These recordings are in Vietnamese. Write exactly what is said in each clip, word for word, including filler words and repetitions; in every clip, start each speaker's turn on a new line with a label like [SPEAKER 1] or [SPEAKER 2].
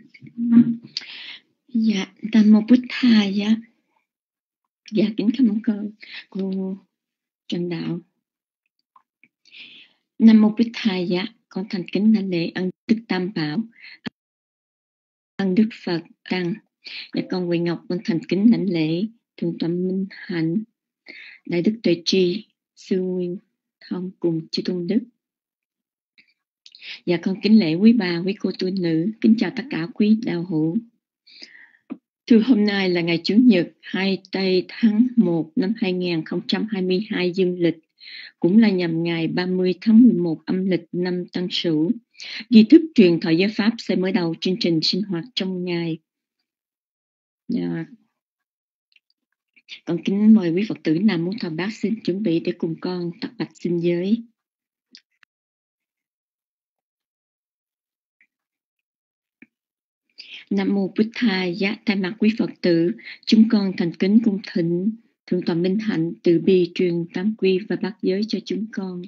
[SPEAKER 1] Dạ, Nam Mô Bụt Thaya. Dạ, kính cảm ơn cô Trần Đạo. Nam Mô Bụt Thaya, con thành kính đảnh lễ ân Đức Tam Bảo, ân Đức Phật Tăng. Dạ, con Huệ Ngọc con thành kính đảnh lễ Thượng tọa Minh Hạnh, Đại Đức Tuệ Tri, Sư Nguyên Thông cùng chư tôn đức. Dạ, con kính lễ quý bà, quý cô tu nữ, kính chào tất cả quý đạo hữu. Thưa, hôm nay là ngày Chủ nhật hai tây tháng một năm hai nghìn không trăm hai mươi hai dương lịch, cũng là nhằm ngày ba mươi tháng mười một âm lịch năm Tân Sửu. Nghi thức truyền thọ giới pháp sẽ mở đầu chương trình sinh hoạt trong ngày. Yeah. Con kính mời quý Phật tử Nam Mô Thọ Bát xin chuẩn bị để cùng con tập bạch xin giới. Nam Mô Bụt Thaya. Thay mặt quý Phật tử, chúng con thành kính cung thỉnh Thượng tọa Minh Hạnh từ bi truyền tam quy và bát giới cho chúng con.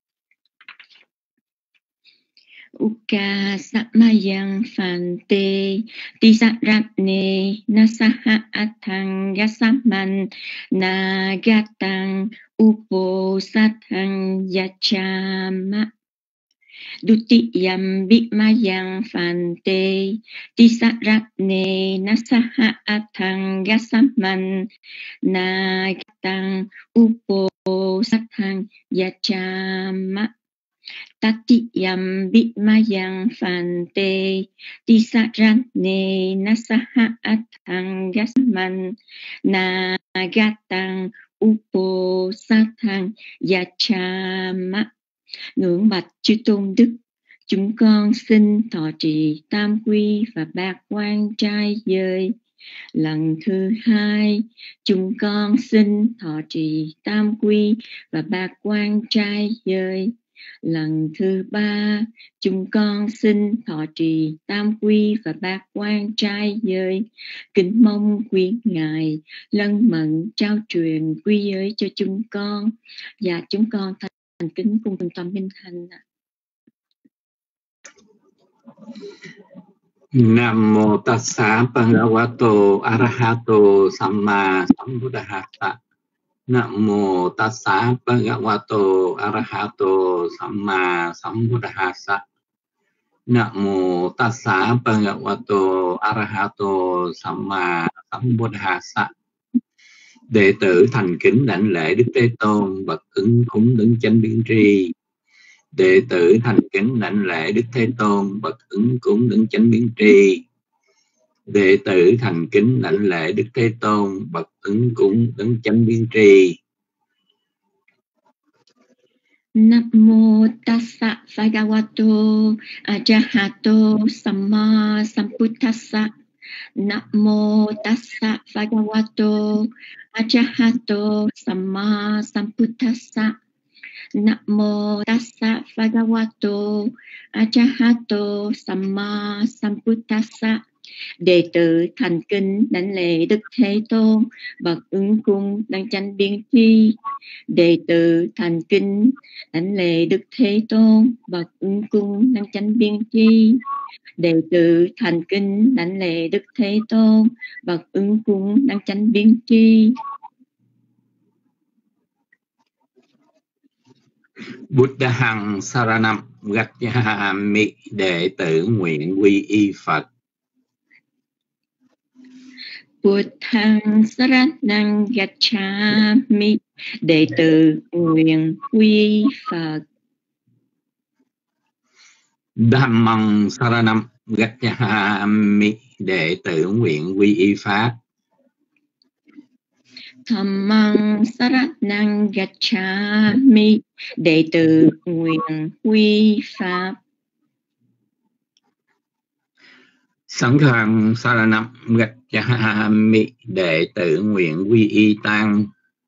[SPEAKER 1] Uka Samayang Phante Tisaratne Nasaha Atang Yasaman Nagatang Upo Satang Yachama Dutiyam Bikmayang Phante Tisaratne Nasaha Atang Yasaman Nagatang Upo Satang Yachama Tatiyam Bikmayang Phante Tisaratne Nasaha Atang Yasaman Nagatang Upo Satang Yachama. Ngưỡng bạch chư tôn đức, chúng con xin thọ trì tam quy và bát quan trai giới. Lần thứ hai, chúng con xin thọ trì tam quy và bát quan trai giới. Lần thứ ba, chúng con xin thọ trì tam quy và bát quan trai giới. Kính mong quý ngài lân mẫn trao truyền quy giới cho chúng con. Và chúng con thành kính cùng Thượng tọa Minh Hạnh.
[SPEAKER 2] Nam mô Tassa Bhagavato Arahato Samma Sambuddhassa. Nam mô Tassa Bhagavato Arahato Samma Sambuddhassa. Nam mô Tassa Bhagavato Arahato Samma Sambuddhassa. Đệ tử thành kính đảnh lễ Đức Thế Tôn bậc ứng cúng đứng chánh biến tri. Đệ tử thành kính đảnh lễ Đức Thế Tôn bậc ứng cúng đứng chánh biến tri. Đệ tử thành kính đảnh lễ Đức Thế Tôn bậc ứng cúng đứng chánh biến tri.
[SPEAKER 1] Nam mô Tassa Bhagavato Arahato Samma Sambuddhassa. Nam mô Tassa Bhagavato Arahato Samma Sambuddhassa. Nam mô Tassa Bhagavato Arahato Samma Sambuddhassa. Đệ tử thành kính đảnh lễ Đức Thế Tôn bậc ứng cung đăng chánh biến tri. Đệ tử thành kính đảnh lễ Đức Thế Tôn bậc ứng cung đăng chánh biến tri. Đệ tử thành kính đảnh lễ Đức Thế Tôn bậc ứng cung đăng chánh biến tri.
[SPEAKER 2] Buddhang Saranam Gacchami. Đệ tử nguyện quy y Phật.
[SPEAKER 1] Buddhang Saranam Gacchami. Đệ tử nguyện quy Phật.
[SPEAKER 2] Dhammang Saranam Gacchami. Đệ tử nguyện quy y Pháp.
[SPEAKER 1] Dhammang Saranam Gacchami. Đệ tử nguyện quy Pháp.
[SPEAKER 2] Sanghang Saranam Gacchami. Đệ tử nguyện quy y Tăng.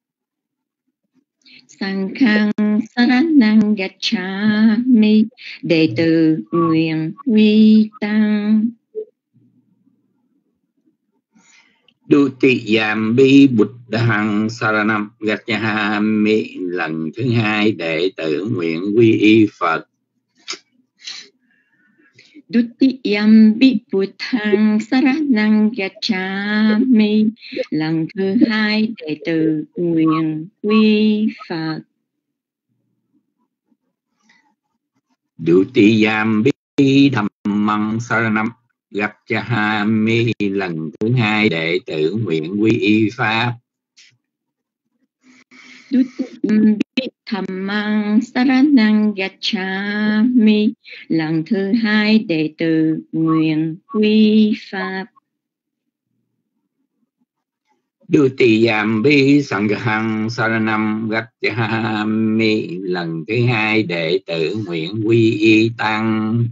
[SPEAKER 1] Sanghang Saranam Gacchami. Đệ tử nguyện quy Tăng.
[SPEAKER 2] Dutiyampi Buddhang Saranam Gacchami. Lần thứ hai đệ tử nguyện quy y Phật.
[SPEAKER 1] Dutiyam bi Buddhang Saranang Gacchami. Lần thứ hai đệ tử nguyện quy Phật.
[SPEAKER 2] Dutiyam bi Dhammang Saranam Gacchami. Lần thứ hai đệ tử nguyện quy y pháp.
[SPEAKER 1] Dutiyam bi Dhammang Saranang Gacchami. Lần thứ hai đệ tử nguyện quy pháp.
[SPEAKER 2] Dutiyam bi Sanghang Saranam Gacchami. Lần thứ hai đệ tử nguyện quy y tăng.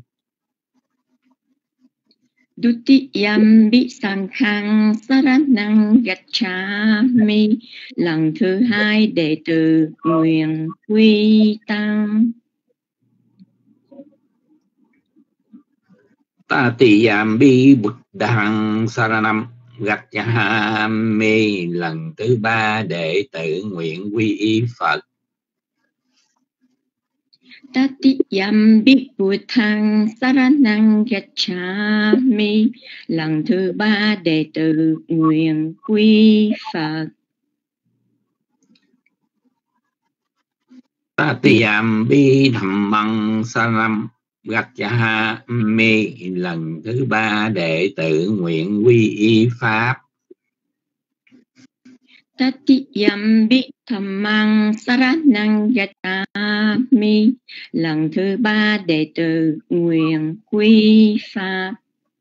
[SPEAKER 1] Dutiyam bi Sanghang Saranang Gacchami. Lần thứ hai đệ tử nguyện quy tăng.
[SPEAKER 2] Tatiyam bi Buddhang Saranam Gacchami. Lần thứ ba đệ tử nguyện quy y Phật.
[SPEAKER 1] Tatiyam bi Buddhang Saranang Gacchami. Lần thứ ba đệ tử nguyện quy Phật.
[SPEAKER 2] Tatiyam bi Dhammang Saranam Gacchami. Lần thứ ba đệ tử nguyện quy y pháp.
[SPEAKER 1] Tatiyam bi Dhammang Saranang Gacchami. Lần thứ ba đệ tử nguyện quy pháp.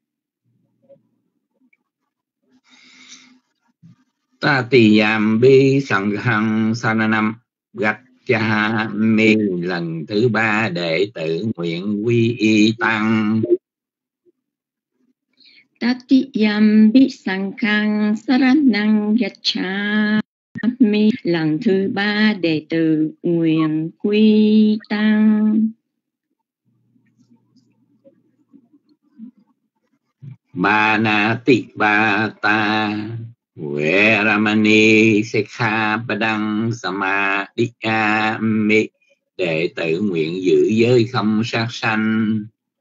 [SPEAKER 2] Tatiyam bi Sanghang Saranam Gacchami. Lần thứ ba đệ tử nguyện quy y tăng.
[SPEAKER 1] Tatiyam bi Sanghang Saranang Gacchami. Lần thứ ba đệ tử nguyện quy tăng.
[SPEAKER 2] Banati Bata Veramani Sikkhapadang Samadhiyami. Đệ tử nguyện giữ giới không sát sanh.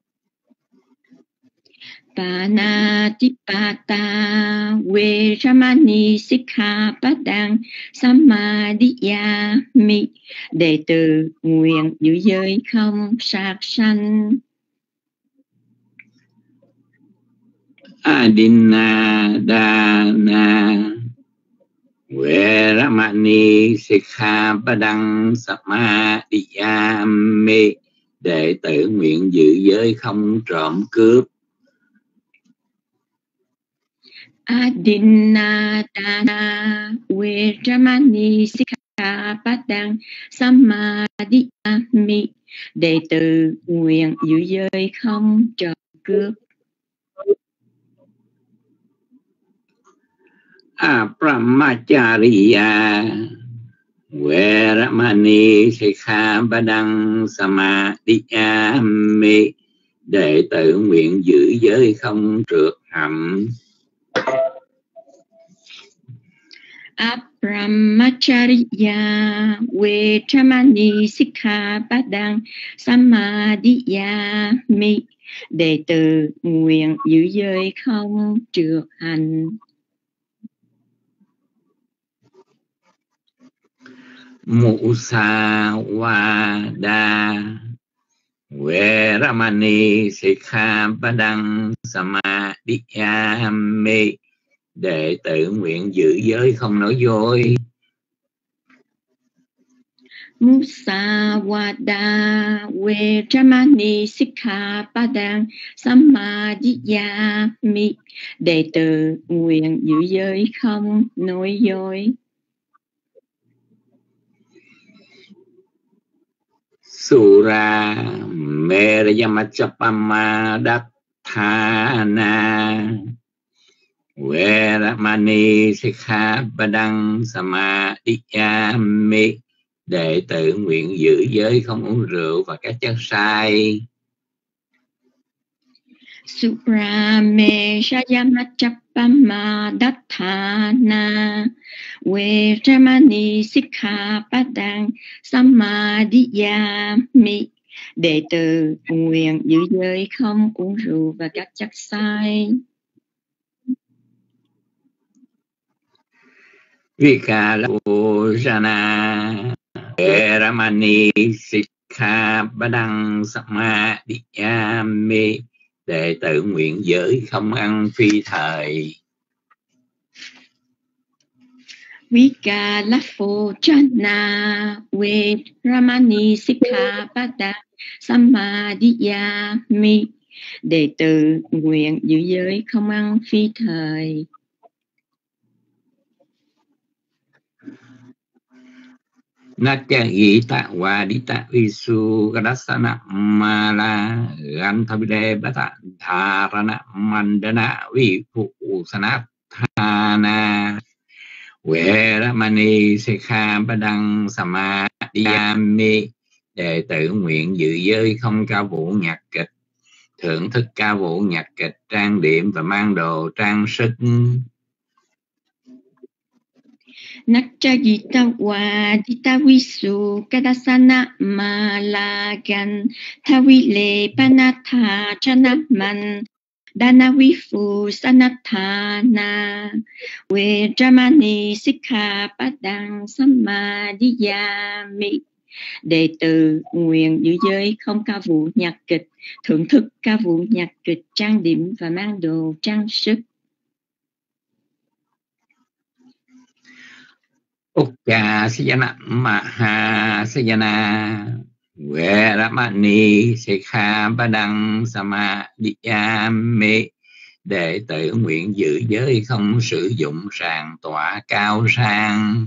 [SPEAKER 1] Panatipata Veramani Sikkhapadang Samadhiyami. Đệ tử nguyện giữ giới không sát sanh.
[SPEAKER 2] Adinna Dana Veramani Sikkhapadang Samadhiyami. Đệ tử nguyện giữ giới không trộm cướp.
[SPEAKER 1] Adinna Dana Veramani Sikkhapadang Samadhiyami. Đệ tử nguyện giữ giới không trộm cướp.
[SPEAKER 2] Apramacharya Veramani Sikkhapadang Samadhiyami. Đệ tử nguyện giữ giới không trượt hạnh.
[SPEAKER 1] Apramacharya Veramani Sikkhapadang Samadhiyami. Đệ tử nguyện giữ giới không trượt hành.
[SPEAKER 2] Musawada Veramani Sikkhapadang Samadhiyami. Đệ tử nguyện giữ giới không nói dối.
[SPEAKER 1] Musawada Veramani Sikkhapadang Samadhiyami. Đệ tử nguyện giữ giới không nói dối.
[SPEAKER 2] Sura Merayamachapama Dathana Veramani Sikkhapadang Samadhiyami. Đệ tử nguyện giữ giới không uống rượu và các chất sai.
[SPEAKER 1] Sura Merayamachapama Dathana Veramani Sikkhapadang Samadhiyami. Đệ tử nguyện giữ giới không uống rượu và các chất say.
[SPEAKER 2] Vikalapojana Ramani Sikha Badang Samadhiyami. Đệ tử nguyện giới không ăn phi thời.
[SPEAKER 1] Vikalapojana Ramani Sikha Badang Samadhiyami. Đệ tử nguyện giữ giới không ăn phi thời.
[SPEAKER 2] Natya Gita Wadita Visu Gadasana Mala Gantavide Bata Dharana Mandana Vipu Sanathana Veramani Sikha Badang Samadhiyami. Đệ tử nguyện giữ giới không ca vũ nhạc kịch, thưởng thức ca vũ nhạc kịch, trang điểm và mang đồ trang sức.
[SPEAKER 1] Natchagita Wadita Visu Kadasana Malagan Thavile Panatha Chanaman Dana Vifu Sanathana Vejramani Sikha Padang Samadhiyami. Đệ tử nguyện giữ giới không ca vũ nhạc kịch, thưởng thức ca vũ nhạc kịch, trang điểm và mang đồ trang sức.
[SPEAKER 2] Ukka Sayana Maha Sayana Veramani Sikha Badang Samadhiyami. Đệ tử nguyện giữ giới không sử dụng sàn tọa cao sang.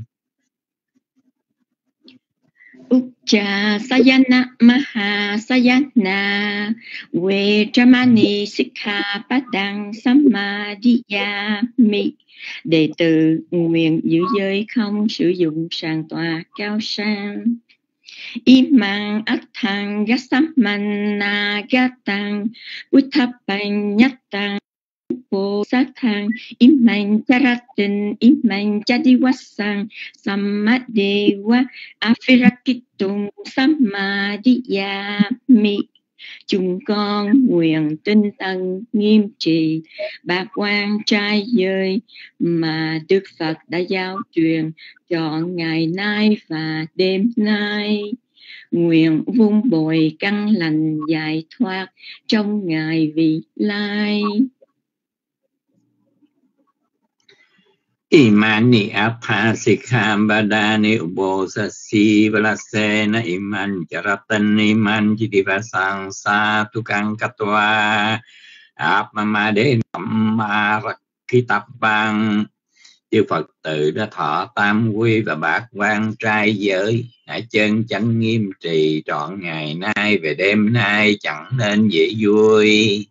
[SPEAKER 1] Ukka Sayana Maha Sayana Vejramani Sikha Padang Samadhiyami. Đệ tử nguyện giữ giới không sử dụng sàn tọa cao sang. Imang Athang Gasamana Gatang Uthapanyatang Bồ Sát Thang Imang Charatin Imang Chadiwasang Sammadewa Afirakitung Samadhiyami. Chúng con nguyện tinh tấn nghiêm trì bát quan trai giới mà Đức Phật đã giáo truyền cho ngày nay và đêm nay. Nguyện vun bồi căn lành giải thoát trong ngày vị lai.
[SPEAKER 2] Imani Apha Sikha Badani Ubosasi Valasena Iman Charatan Iman Chidivasang Satukang Katwa Apamade Namarakitapang. Chư Phật tử đã thọ tam quy và bát quan trai giới, hãy chân chánh nghiêm trì trọn ngày nay về đêm nay, chẳng nên dễ vui.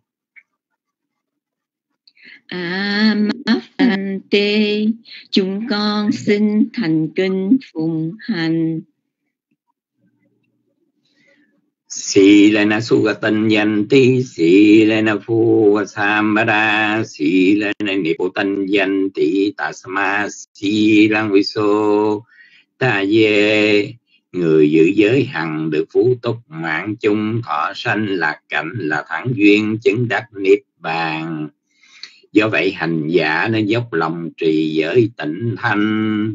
[SPEAKER 1] Amapante, chúng con xin thành kính phụng hành.
[SPEAKER 2] Silena Sugatan Yanti, Silena Fuasambara, Silena Niputan Yanti, Tasma, Silang Viso, Ta Ye. Người giữ giới hằng được phú túc mạng chung, thọ sanh lạc cảnh, là thắng duyên chứng đắc niết bàn. Do vậy hành giả nên dốc lòng trì giới tịnh thanh.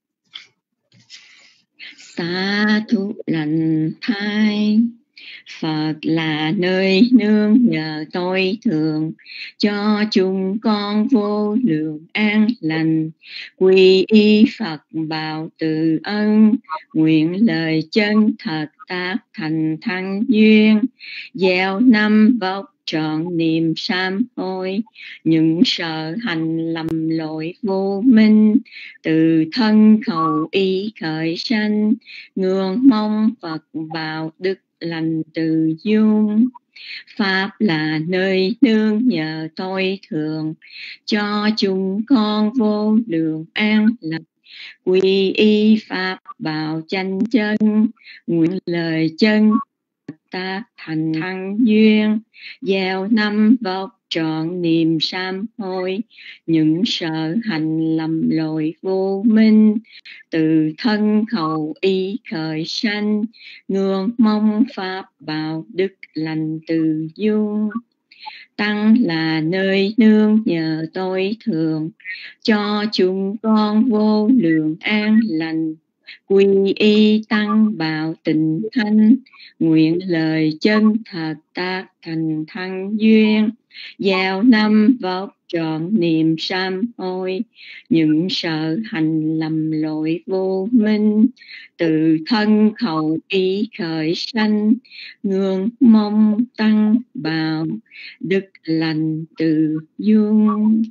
[SPEAKER 1] Sa thú lành thai, Phật là nơi nương nhờ tối thượng, cho chúng con vô lượng an lành. Quy y Phật bào từ ân, nguyện lời chân thật tác thành thăng duyên. Gieo năm vóc trọn niềm sám hối, những sợ hành lầm lỗi vô minh. Từ thân khẩu ý khởi sanh, ngưỡng mong Phật bào đức lành từ dung. Pháp là nơi nương nhờ tối thượng, cho chúng con vô lượng an lành. Quy y Pháp bảo chánh chân, nguyện lời chân tác thành thăng duyên. Gieo năm vóc trọn niềm sám hối, những sợ hành lầm lỗi vô minh, từ thân khẩu ý khởi sanh, nương mong pháp bảo đức lành từ dung. Tăng là nơi nương nhờ tối thượng, cho chúng con vô lượng an lành. Quy y tăng bảo tịnh thanh, nguyện lời chân thật tác thành thăng duyên. Gieo năm vóc trọn niềm sám hối, những sợ hành lầm lỗi vô minh, từ thân khẩu ý khởi sanh, nương mong tăng bảo đức lành từ dung.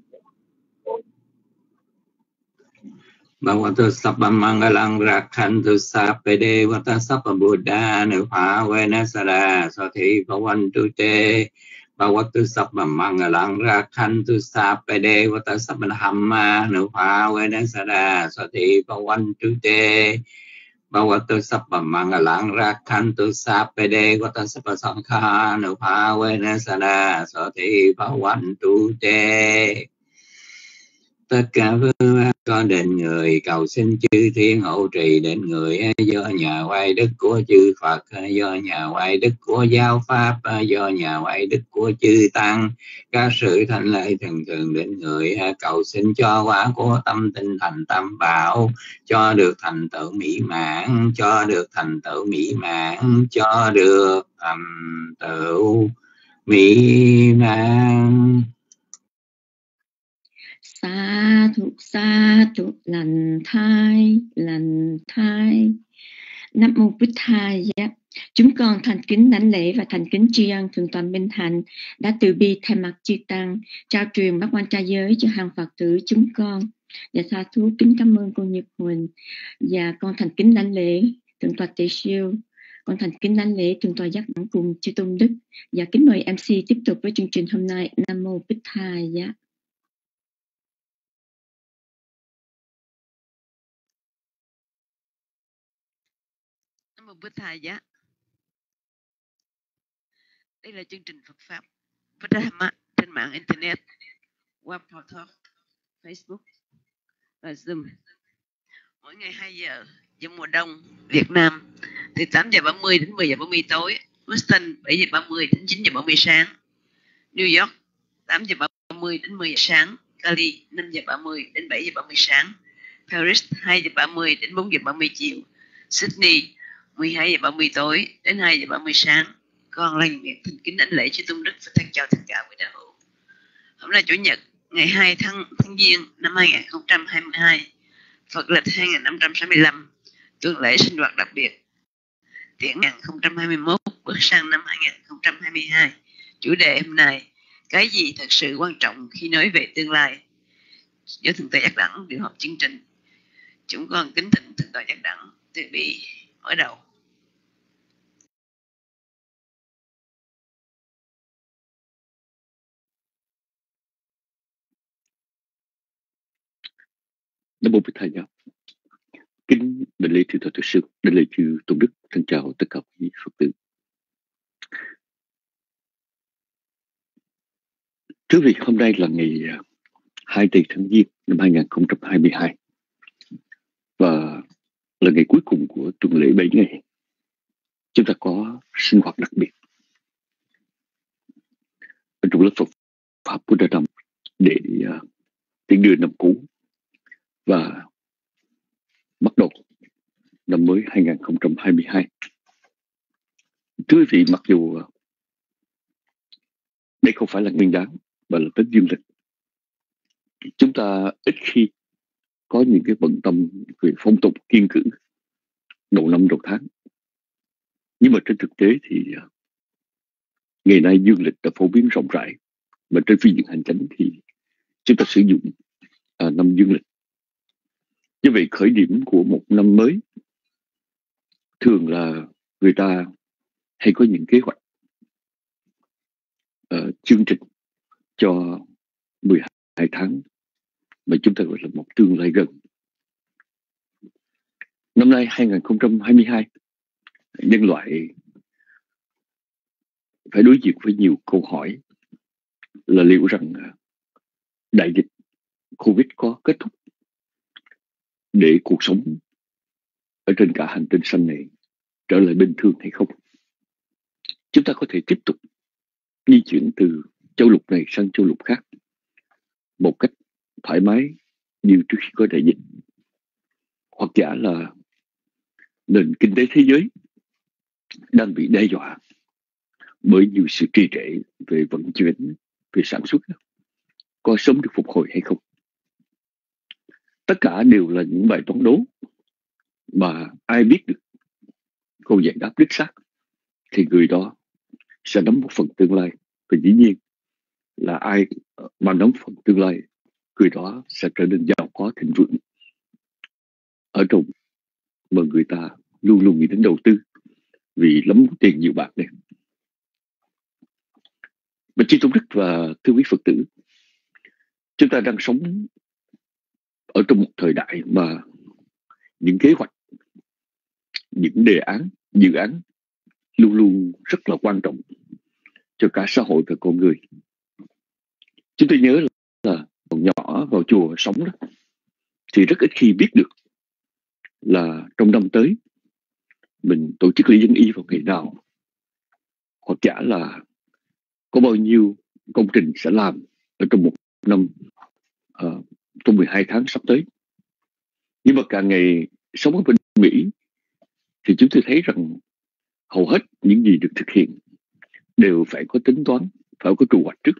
[SPEAKER 2] Bhagavato Sabba Mangalang Rakhantu Sappede Vata Sabba Buddha Nupa Venasara Sati Bhavantu Te Bhagavato Sabba Mangalang Rakhantu Sappede Vata Sabba Dhamma Nupa Venasara Sati Bhavantu Te Bhagavato Sabba Mangalang Rakhantu Sappede Vata Sabba Sankha Nupa Venasara Sati Bhavantu Te. Tất cả với con đền người cầu xin chư thiên hộ trì đến người, do nhà quay đức của chư Phật, do nhà quay đức của giáo pháp, do nhà quay đức của chư tăng, các sự thanh lễ thường thường đến người, cầu xin cho quả của tâm tinh thành tâm bảo, cho được thành tựu mỹ mãn, cho được thành tựu mỹ mãn, cho được thành tựu mỹ mãn.
[SPEAKER 1] Sa thụ sa thụ lành thai lành thai. Nam mô Bụt Thầy. Chúng con thành kính đảnh lễ và thành kính tri ân Thượng tọa Minh Hạnh đã từ bi thay mặt chư tăng trao truyền bát quan trai giới cho hàng Phật tử chúng con. Và tha thú kính cảm ơn cô Nhật Huỳnh. Và con thành kính đảnh lễ Thượng tọa Tề Siêu. Con thành kính đảnh lễ Thượng tọa Giác Đẳng cùng chư Tôn Đức. Và kính mời em xê tiếp tục với chương trình hôm nay. Nam mô Bụt Thầy.
[SPEAKER 3] Nam mô Bụt Thầy giá. Đây là chương trình Phật pháp Phật Dhamma trên mạng internet qua portal Facebook và Zoom. Mỗi ngày hai giờ giờ mùa đông Việt Nam từ tám giờ ba mươi đến mười giờ ba mươi tối, Boston bảy giờ ba mươi đến chín giờ ba mươi sáng, New York tám giờ ba mươi đến mười giờ sáng, Cali năm giờ ba mươi đến bảy giờ ba mươi sáng, Paris hai giờ ba mươi đến bốn giờ ba mươi chiều, Sydney mười hai giờ ba mươi tối đến hai giờ ba mươi sáng. Con lành miệng thành kính đảnh lễ chư Tôn Đức và thân chào tất cả quý đạo hữu. Hôm nay Chủ nhật ngày hai tháng tháng Giêng năm hai nghìn không trăm hai mươi hai, Phật lịch hai nghìn năm trăm sáu mươi lăm, tuần lễ sinh hoạt đặc biệt Tiễn hai nghìn không trăm hai mươi mốt bước sang năm hai nghìn không trăm hai mươi hai. Chủ đề hôm nay: cái gì thật sự quan trọng khi nói về tương lai? Do Thượng tọa Giác Đẳng điều hợp chương trình. Chúng con kính thỉnh Thượng tọa Giác Đẳng từ bi mở đầu.
[SPEAKER 4] Nam mô Bụt Thầy. Kính đảnh lễ Thượng tọa Tự Sư, đảnh lễ chư Tôn Đức, thân chào tất cả quý Phật tử. Thưa vị, hôm nay là ngày hai mươi tháng Giêng năm hai nghìn không trăm hai mươi hai và là ngày cuối cùng của tuần lễ bảy ngày. Chúng ta có sinh hoạt đặc biệt ở trong lớp Phật pháp Buddha Dhamma để uh, tiến đưa năm cũ và bắt đầu năm mới hai nghìn không trăm hai mươi hai. Thưa quý vị, mặc dù đây không phải là nguyên đán mà là Tết Dương lịch, chúng ta ít khi có những cái bận tâm về phong tục kiêng cữ đầu năm đầu tháng. Nhưng mà trên thực tế thì ngày nay dương lịch đã phổ biến rộng rãi, và trên phương diện hành chánh thì chúng ta sử dụng à, năm dương lịch. Như vậy khởi điểm của một năm mới thường là người ta hay có những kế hoạch uh, chương trình cho mười hai tháng mà chúng ta gọi là một tương lai gần. Năm nay hai nghìn không trăm hai mươi hai, nhân loại phải đối diện với nhiều câu hỏi là liệu rằng đại dịch Covid có kết thúc để cuộc sống ở trên cả hành tinh xanh này trở lại bình thường hay không. Chúng ta có thể tiếp tục di chuyển từ châu lục này sang châu lục khác một cách thoải mái như trước khi có đại dịch, hoặc giả là nền kinh tế thế giới đang bị đe dọa bởi nhiều sự trì trệ về vận chuyển, về sản xuất, có sớm được phục hồi hay không. Tất cả đều là những bài toán đố mà ai biết được câu giải đáp đích xác thì người đó sẽ nắm một phần tương lai. Và dĩ nhiên là ai mà nắm phần tương lai, người đó sẽ trở nên giàu có thịnh vượng ở trong mà người ta luôn luôn nghĩ đến đầu tư vì lắm tiền nhiều bạc này. Và Chi Tôn Đức và thưa quý Phật tử, chúng ta đang sống ở trong một thời đại mà những kế hoạch, những đề án, dự án luôn luôn rất là quan trọng cho cả xã hội và con người. Chúng tôi nhớ là còn nhỏ vào chùa sống đó, thì rất ít khi biết được là trong năm tới mình tổ chức lễ dân y vào ngày nào, hoặc giả là có bao nhiêu công trình sẽ làm ở trong một năm, uh, trong mười hai tháng sắp tới. Nhưng mà càng ngày sống ở bên Mỹ thì chúng tôi thấy rằng hầu hết những gì được thực hiện đều phải có tính toán, phải có kế hoạch trước.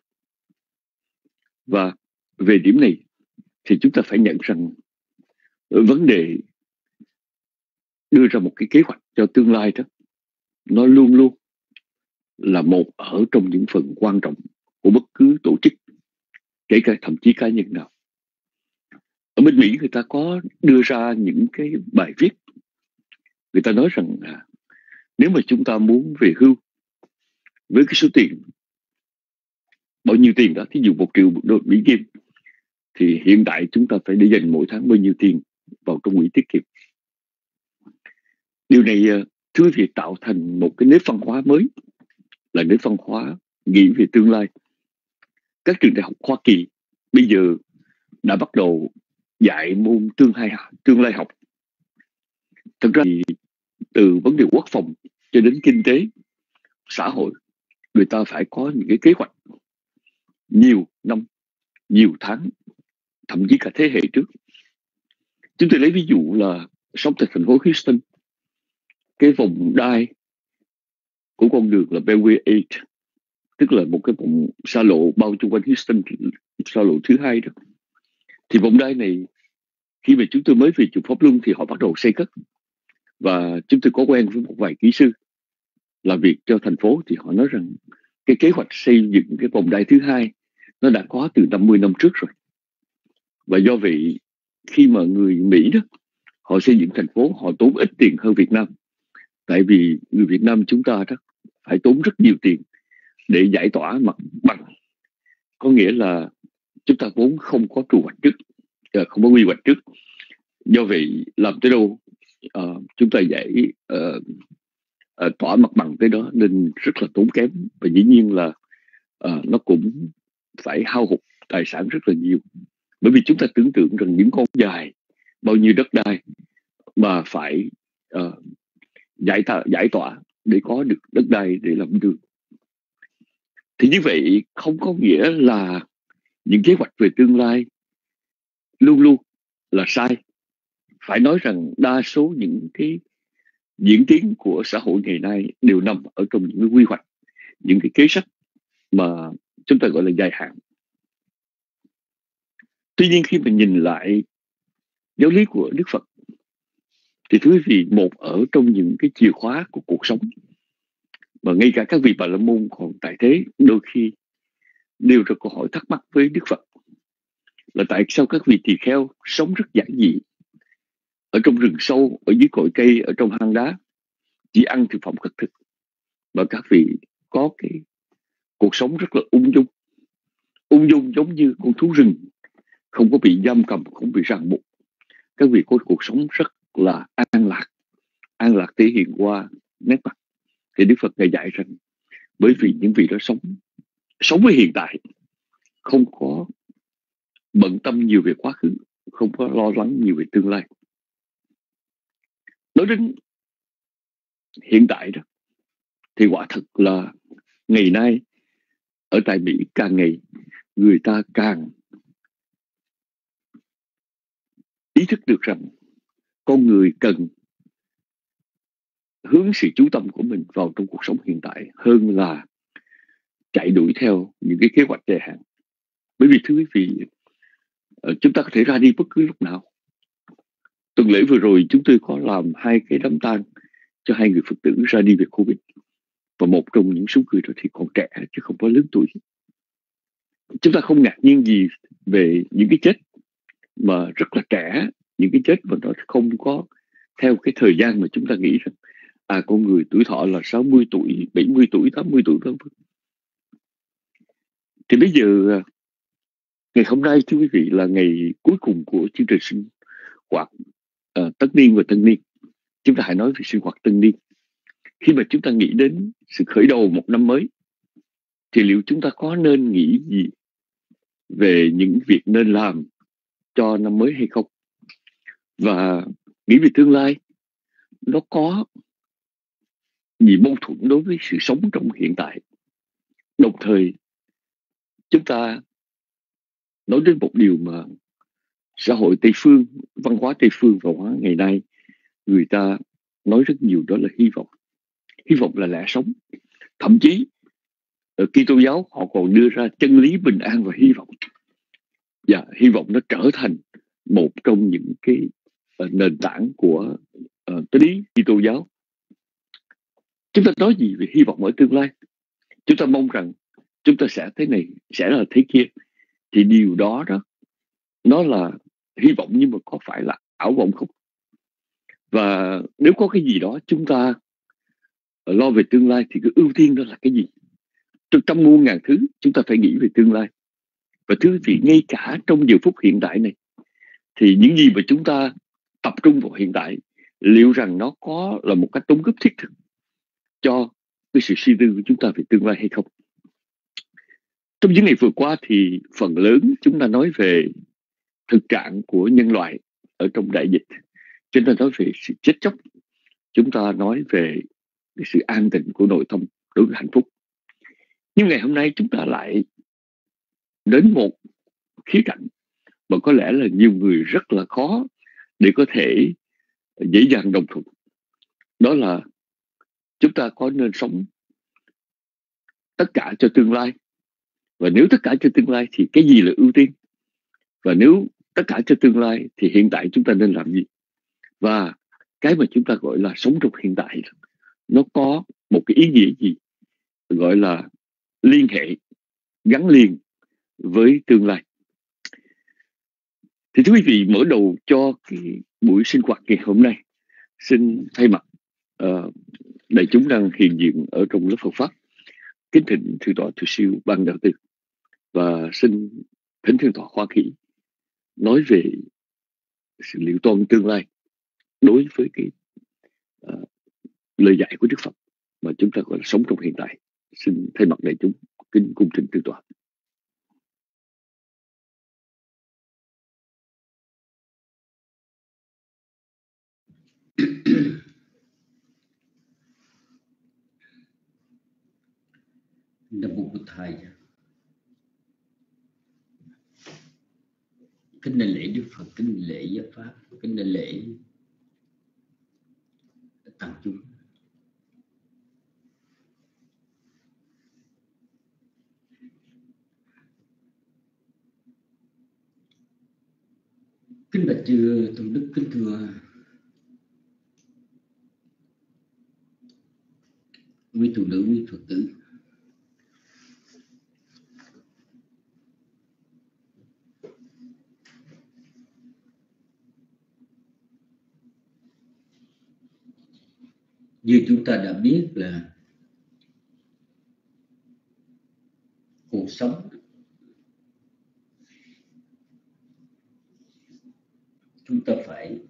[SPEAKER 4] Và về điểm này thì chúng ta phải nhận rằng vấn đề đưa ra một cái kế hoạch cho tương lai đó, nó luôn luôn là một ở trong những phần quan trọng của bất cứ tổ chức, kể cả thậm chí cá nhân nào. Ở bên Mỹ người ta có đưa ra những cái bài viết, người ta nói rằng à, nếu mà chúng ta muốn về hưu với cái số tiền bao nhiêu tiền đó, thí dụ một triệu đô Mỹ Kim, thì hiện tại chúng ta phải để dành mỗi tháng bao nhiêu tiền vào trong quỹ tiết kiệm. Điều này thưa việc tạo thành một cái nếp văn hóa mới, là nếp văn hóa nghĩ về tương lai. Các trường đại học Hoa Kỳ bây giờ đã bắt đầu dạy môn tương lai, tương lai học. Thật ra thì từ vấn đề quốc phòng cho đến kinh tế, xã hội, người ta phải có những cái kế hoạch nhiều năm, nhiều tháng, thậm chí cả thế hệ trước. Chúng tôi lấy ví dụ là sống tại thành phố Houston, cái vòng đai của con đường là Beltway tám, tức là một cái vòng xa lộ bao chung quanh Houston, xa lộ thứ hai đó. Thì vòng đai này khi mà chúng tôi mới về chùa Pháp Luân thì họ bắt đầu xây cất, và chúng tôi có quen với một vài kỹ sư làm việc cho thành phố, thì họ nói rằng cái kế hoạch xây dựng cái vòng đai thứ hai nó đã có từ năm mươi năm trước rồi. Và do vậy khi mà người Mỹ đó họ xây dựng thành phố, họ tốn ít tiền hơn Việt Nam, tại vì người Việt Nam chúng ta đó phải tốn rất nhiều tiền để giải tỏa mặt bằng, có nghĩa là chúng ta vốn không có quy hoạch trước, không có quy hoạch trước. Do vậy làm tới đâu uh, chúng ta giải uh, uh, tỏa mặt bằng tới đó nên rất là tốn kém, và dĩ nhiên là uh, nó cũng phải hao hụt tài sản rất là nhiều. Bởi vì chúng ta tưởng tượng rằng những con dài bao nhiêu đất đai mà phải uh, giải, ta, giải tỏa để có được đất đai để làm đường. Thì như vậy không có nghĩa là những kế hoạch về tương lai luôn luôn là sai. Phải nói rằng đa số những cái diễn tiến của xã hội ngày nay đều nằm ở trong những cái quy hoạch, những cái kế sách mà chúng ta gọi là dài hạn. Tuy nhiên khi mà nhìn lại giáo lý của Đức Phật thì thưa quý vị, một ở trong những cái chìa khóa của cuộc sống mà ngay cả các vị Bà La Môn còn tại thế đôi khi nêu ra câu hỏi thắc mắc với Đức Phật là tại sao các vị tỳ kheo sống rất giản dị ở trong rừng sâu, ở dưới cội cây, ở trong hang đá, chỉ ăn thực phẩm khất thực, và các vị có cái cuộc sống rất là ung dung, ung dung giống như con thú rừng, không có bị giam cầm, không bị ràng buộc. Các vị có cuộc sống rất là an lạc, an lạc thể hiện qua nét mặt. Thì Đức Phật ngài dạy rằng bởi vì những vị đó sống sống với hiện tại, không có bận tâm nhiều về quá khứ, không có lo lắng nhiều về tương lai. Nói đến hiện tại đó thì quả thật là ngày nay ở tại Mỹ càng ngày người ta càng ý thức được rằng con người cần hướng sự chú tâm của mình vào trong cuộc sống hiện tại hơn là chạy đuổi theo những cái kế hoạch dài hạn. Bởi vì thưa quý vị, chúng ta có thể ra đi bất cứ lúc nào. Tuần lễ vừa rồi chúng tôi có làm hai cái đám tang cho hai người Phật tử ra đi về Covid, và một trong những số người đó thì còn trẻ chứ không có lớn tuổi. Chúng ta không ngạc nhiên gì về những cái chết mà rất là trẻ, những cái chết mà nó không có theo cái thời gian mà chúng ta nghĩ rằng à con người tuổi thọ là sáu mươi tuổi, bảy mươi tuổi, tám mươi tuổi vân vân. Thì bây giờ ngày hôm nay thưa quý vị là ngày cuối cùng của chương trình sinh hoạt uh, tất niên và tân niên. Chúng ta hãy nói về sinh hoạt tân niên. Khi mà chúng ta nghĩ đến sự khởi đầu một năm mới thì liệu chúng ta có nên nghĩ gì về những việc nên làm cho năm mới hay không? Và nghĩ về tương lai nó có gì mâu thuẫn đối với sự sống trong hiện tại? Đồng thời chúng ta nói đến một điều mà xã hội Tây Phương, văn hóa Tây Phương và văn hóa ngày nay người ta nói rất nhiều, đó là hy vọng. Hy vọng là lẽ sống. Thậm chí ở Kitô giáo họ còn đưa ra chân lý bình an và hy vọng. Và hy vọng nó trở thành một trong những cái uh, nền tảng của uh, cái lý Kitô giáo. Chúng ta nói gì về hy vọng ở tương lai? Chúng ta mong rằng chúng ta sẽ thế này, sẽ là thế kia. Thì điều đó đó nó là hy vọng, nhưng mà có phải là ảo vọng không? Và nếu có cái gì đó chúng ta lo về tương lai thì cái ưu tiên đó là cái gì? Trong, trong muôn ngàn thứ chúng ta phải nghĩ về tương lai. Và thưa quý vị, ngay cả trong giờ phút hiện tại này thì những gì mà chúng ta tập trung vào hiện tại, liệu rằng nó có là một cách đóng góp thiết thực cho cái sự suy tư của chúng ta về tương lai hay không? Trong những ngày vừa qua thì phần lớn chúng ta nói về thực trạng của nhân loại ở trong đại dịch. Chúng ta nói về sự chết chóc. Chúng ta nói về cái sự an tịnh của nội tâm đối với hạnh phúc. Nhưng ngày hôm nay chúng ta lại đến một khía cạnh mà có lẽ là nhiều người rất là khó để có thể dễ dàng đồng thuận. Đó là chúng ta có nên sống tất cả cho tương lai? Và nếu tất cả cho tương lai thì cái gì là ưu tiên? Và nếu tất cả cho tương lai thì hiện tại chúng ta nên làm gì? Và cái mà chúng ta gọi là sống trong hiện tại, nó có một cái ý nghĩa gì gọi là liên hệ, gắn liền với tương lai? Thì thưa quý vị, mở đầu cho cái buổi sinh hoạt ngày hôm nay, xin thay mặt uh, đại chúng đang hiện diện ở trong lớp Phật pháp, kính thỉnh Thượng tọa Từ Siêu Ban Đạo Tư, và xin thỉnh Thượng tọa Hoa Khỉ nói về sự liệu toan tương lai đối với cái uh, lời dạy của Đức Phật mà chúng ta gọi là sống trong hiện tại. Xin thay mặt đại chúng kính cung thỉnh Thượng tọa.
[SPEAKER 5] Nam mô Bụt Thầy. Kính đảnh lễ Đức Phật, kính đảnh lễ giáo pháp, kính đảnh lễ tăng chúng. Kính bạch chư tôn đức, kính thưa quý tu nữ, quý Phật tử. Như chúng ta đã biết là cuộc sống chúng ta phải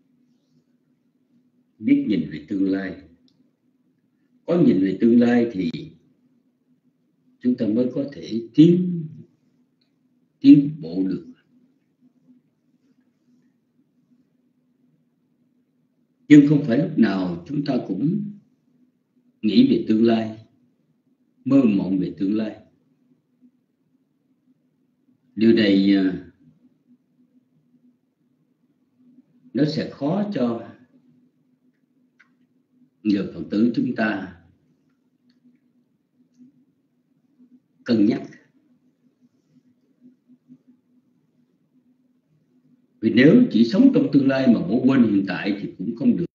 [SPEAKER 5] biết nhìn về tương lai. Có nhìn về tương lai thì chúng ta mới có thể tiến tiến bộ được. Nhưng không phải lúc nào chúng ta cũng nghĩ về tương lai, mơ mộng về tương lai. Điều này nó sẽ khó cho người Phật tử chúng ta cân nhắc. Vì nếu chỉ sống trong tương lai mà bỏ quên hiện tại thì cũng không được.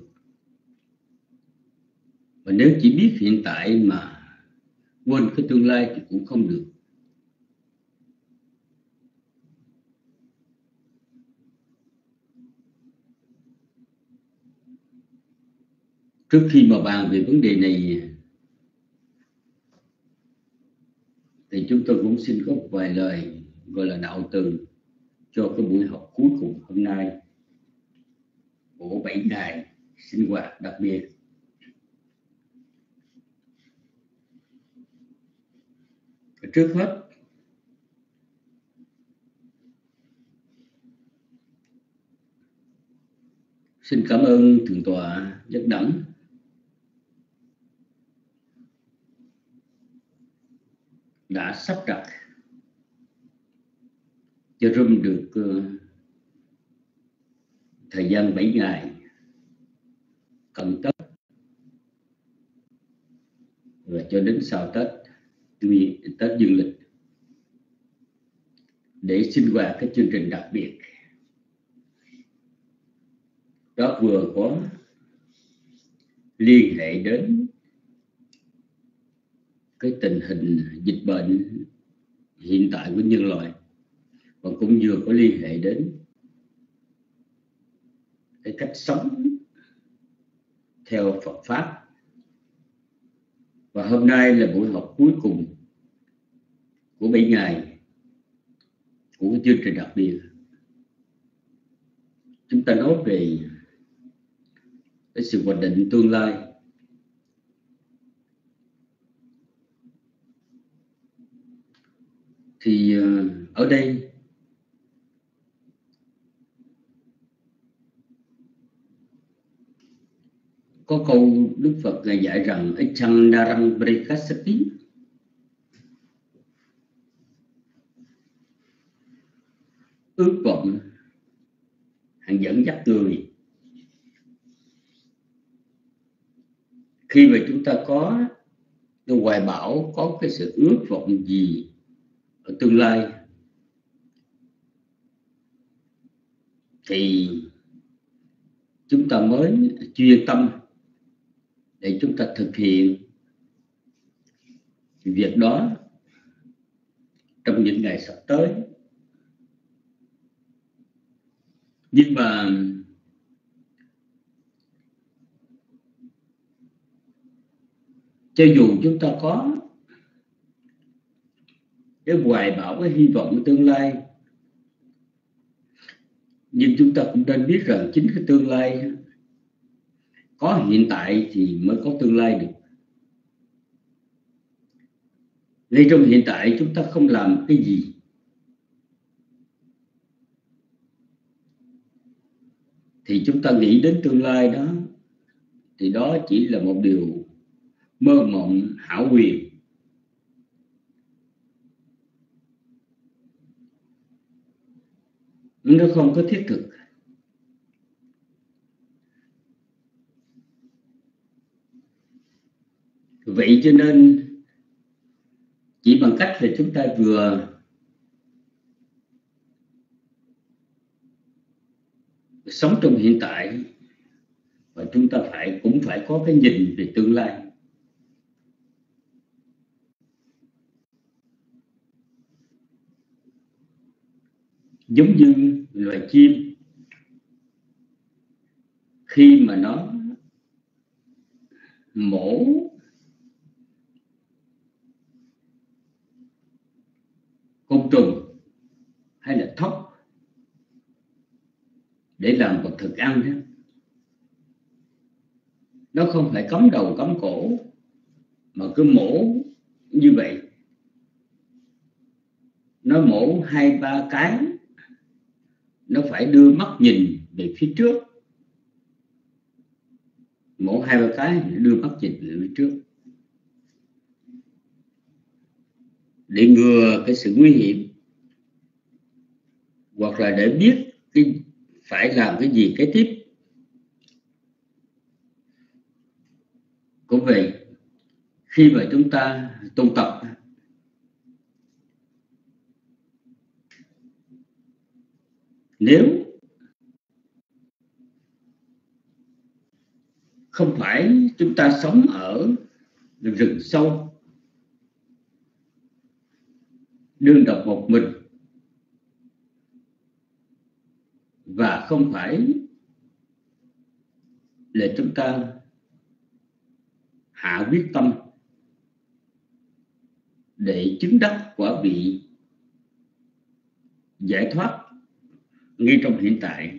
[SPEAKER 5] Và nếu chỉ biết hiện tại mà quên cái tương lai thì cũng không được. Trước khi mà bàn về vấn đề này thì chúng tôi cũng xin có một vài lời gọi là đạo từ cho cái buổi học cuối cùng hôm nay của bảy ngày sinh hoạt đặc biệt. Trước hết, xin cảm ơn Thượng tọa Nhất Đẳng đã sắp đặt cho room được uh, thời gian bảy ngày cận Tết và cho đến sau Tết Tết dương lịch để sinh hoạt cái chương trình đặc biệt. Đó vừa có liên hệ đến cái tình hình dịch bệnh hiện tại của nhân loại và cũng vừa có liên hệ đến cái cách sống theo Phật Pháp. Và hôm nay là buổi học cuối cùng của bảy ngày của cái chương trình đặc biệt. Chúng ta nói về cái sự hoạch định tương lai. Thì ở đây có câu Đức Phật Ngài dạy rằng Echang Narang Brikasati, ước vọng hằng dẫn dắt người. Khi mà chúng ta có cái hoài bão, có cái sự ước vọng gì ở tương lai thì chúng ta mới chuyên tâm để chúng ta thực hiện việc đó trong những ngày sắp tới. Nhưng mà cho dù chúng ta có cái hoài bão, cái hy vọng của tương lai, nhưng chúng ta cũng nên biết rằng chính cái tương lai có hiện tại thì mới có tương lai được. Ngay trong hiện tại chúng ta không làm cái gì thì chúng ta nghĩ đến tương lai đó, thì đó chỉ là một điều mơ mộng hão huyền. Nó không có thiết thực. Vậy cho nên chỉ bằng cách là chúng ta vừa sống trong hiện tại và chúng ta phải cũng phải có cái nhìn về tương lai. Giống như loài chim khi mà nó mổ côn trùng hay là thóc để làm vật thực ăn đó, nó không phải cắm đầu cắm cổ mà cứ mổ như vậy. nó mổ hai ba cái, nó phải đưa mắt nhìn về phía trước. Mổ hai ba cái đưa mắt nhìn về phía trước để ngừa cái sự nguy hiểm, hoặc là để biết cái phải làm cái gì kế tiếp. Cũng vậy, khi mà chúng ta tu tập, nếu không phải chúng ta sống ở rừng sâu, đơn độc một mình, và không phải là chúng ta hạ quyết tâm để chứng đắc quả vị giải thoát ngay trong hiện tại,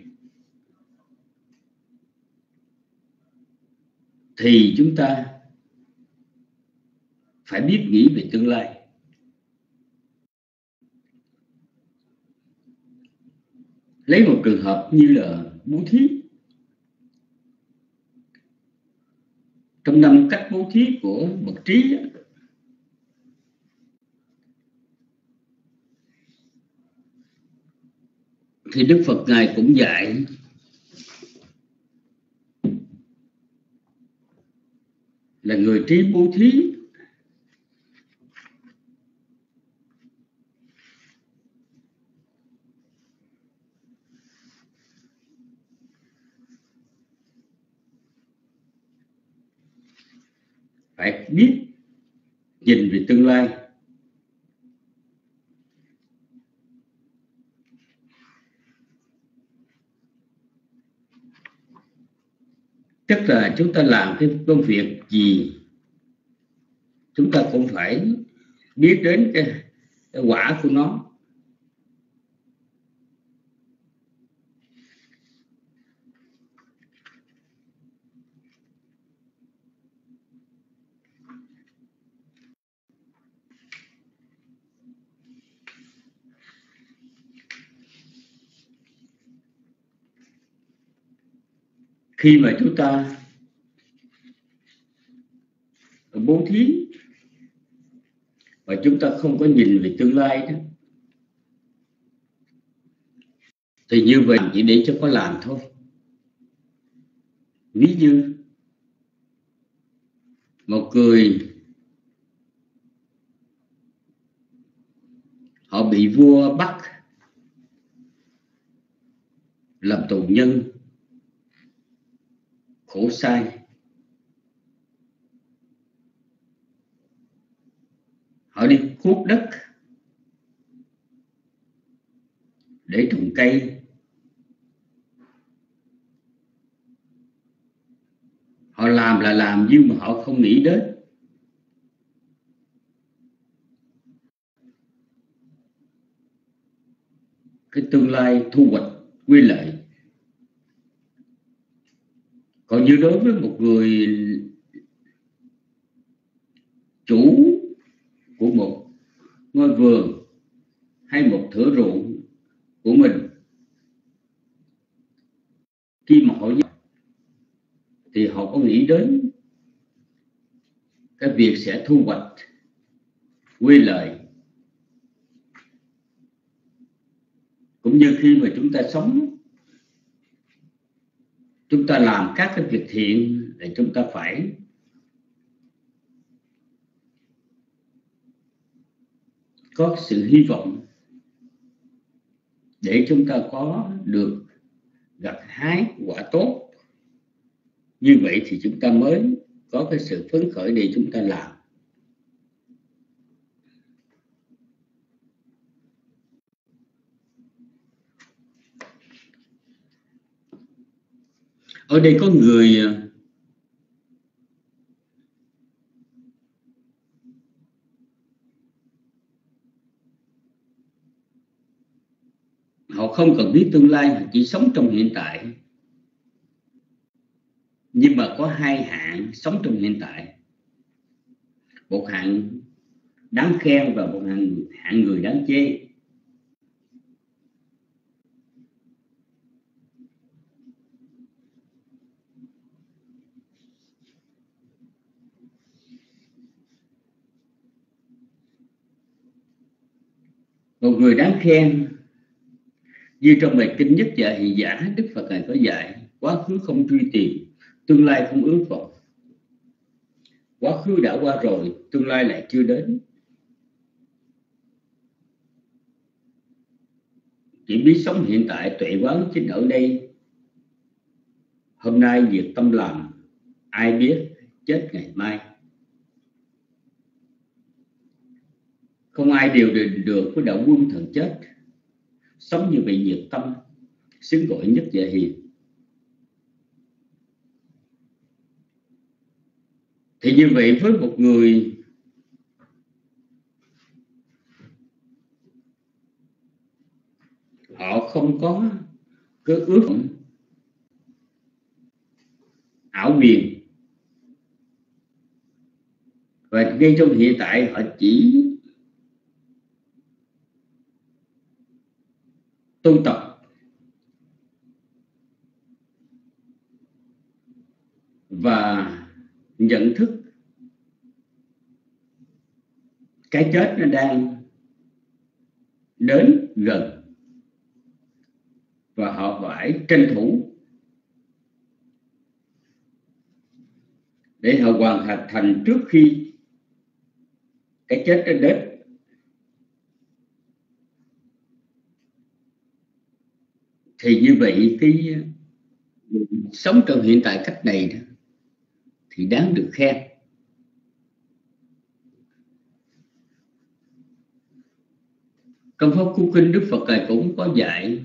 [SPEAKER 5] thì chúng ta phải biết nghĩ về tương lai. Lấy một trường hợp như là bố thí. Trong năm cách bố thí của bậc trí, thì Đức Phật Ngài cũng dạy là người trí bố thí phải biết nhìn về tương lai. Tức là chúng ta làm cái công việc gì, chúng ta cũng phải biết đến cái, cái quả của nó. Khi mà chúng ta bố thí và chúng ta không có nhìn về tương lai đó, thì như vậy chỉ để cho có làm thôi. Ví như một người họ bị vua bắt làm tù nhân, khổ sai, họ đi cuốc đất để trồng cây, họ làm là làm nhưng mà họ không nghĩ đến cái tương lai thu hoạch quy lợi. Còn như đối với một người chủ của một ngôi vườn hay một thửa ruộng của mình, khi mà họ thì họ có nghĩ đến cái việc sẽ thu hoạch quy lợi. Cũng như khi mà chúng ta sống, chúng ta làm các cái việc thiện để chúng ta phải có sự hy vọng để chúng ta có được gặt hái quả tốt. Như vậy thì chúng ta mới có cái sự phấn khởi để chúng ta làm. Ở đây có người họ không cần biết tương lai, họ chỉ sống trong hiện tại. Nhưng mà có hai hạng sống trong hiện tại. Một hạng đáng khen và một hạng, hạng người đáng chê. Một người đáng khen như trong bài kinh Nhất Dạ Hiện Giả, Đức Phật Ngài có dạy: quá khứ không truy tìm, tương lai không ước vọng. Quá khứ đã qua rồi, tương lai lại chưa đến. Chỉ biết sống hiện tại, tuệ quán chính ở đây. Hôm nay việc tâm làm, ai biết chết ngày mai. Không ai điều định được với đạo quân thần chết. Sống như vậy nhiệt tâm, xứng gọi nhất dạ hiền. Thì như vậy với một người họ không có cái ước vọng ảo miền, và ngay trong hiện tại họ chỉ tu tập và nhận thức cái chết nó đang đến gần, và họ phải tranh thủ để họ hoàn thành trước khi cái chết nó đến. Thì như vậy cái sống trong hiện tại cách này thì đáng được khen. Trong pháp Cú Kinh, Đức Phật Ngài cũng có dạy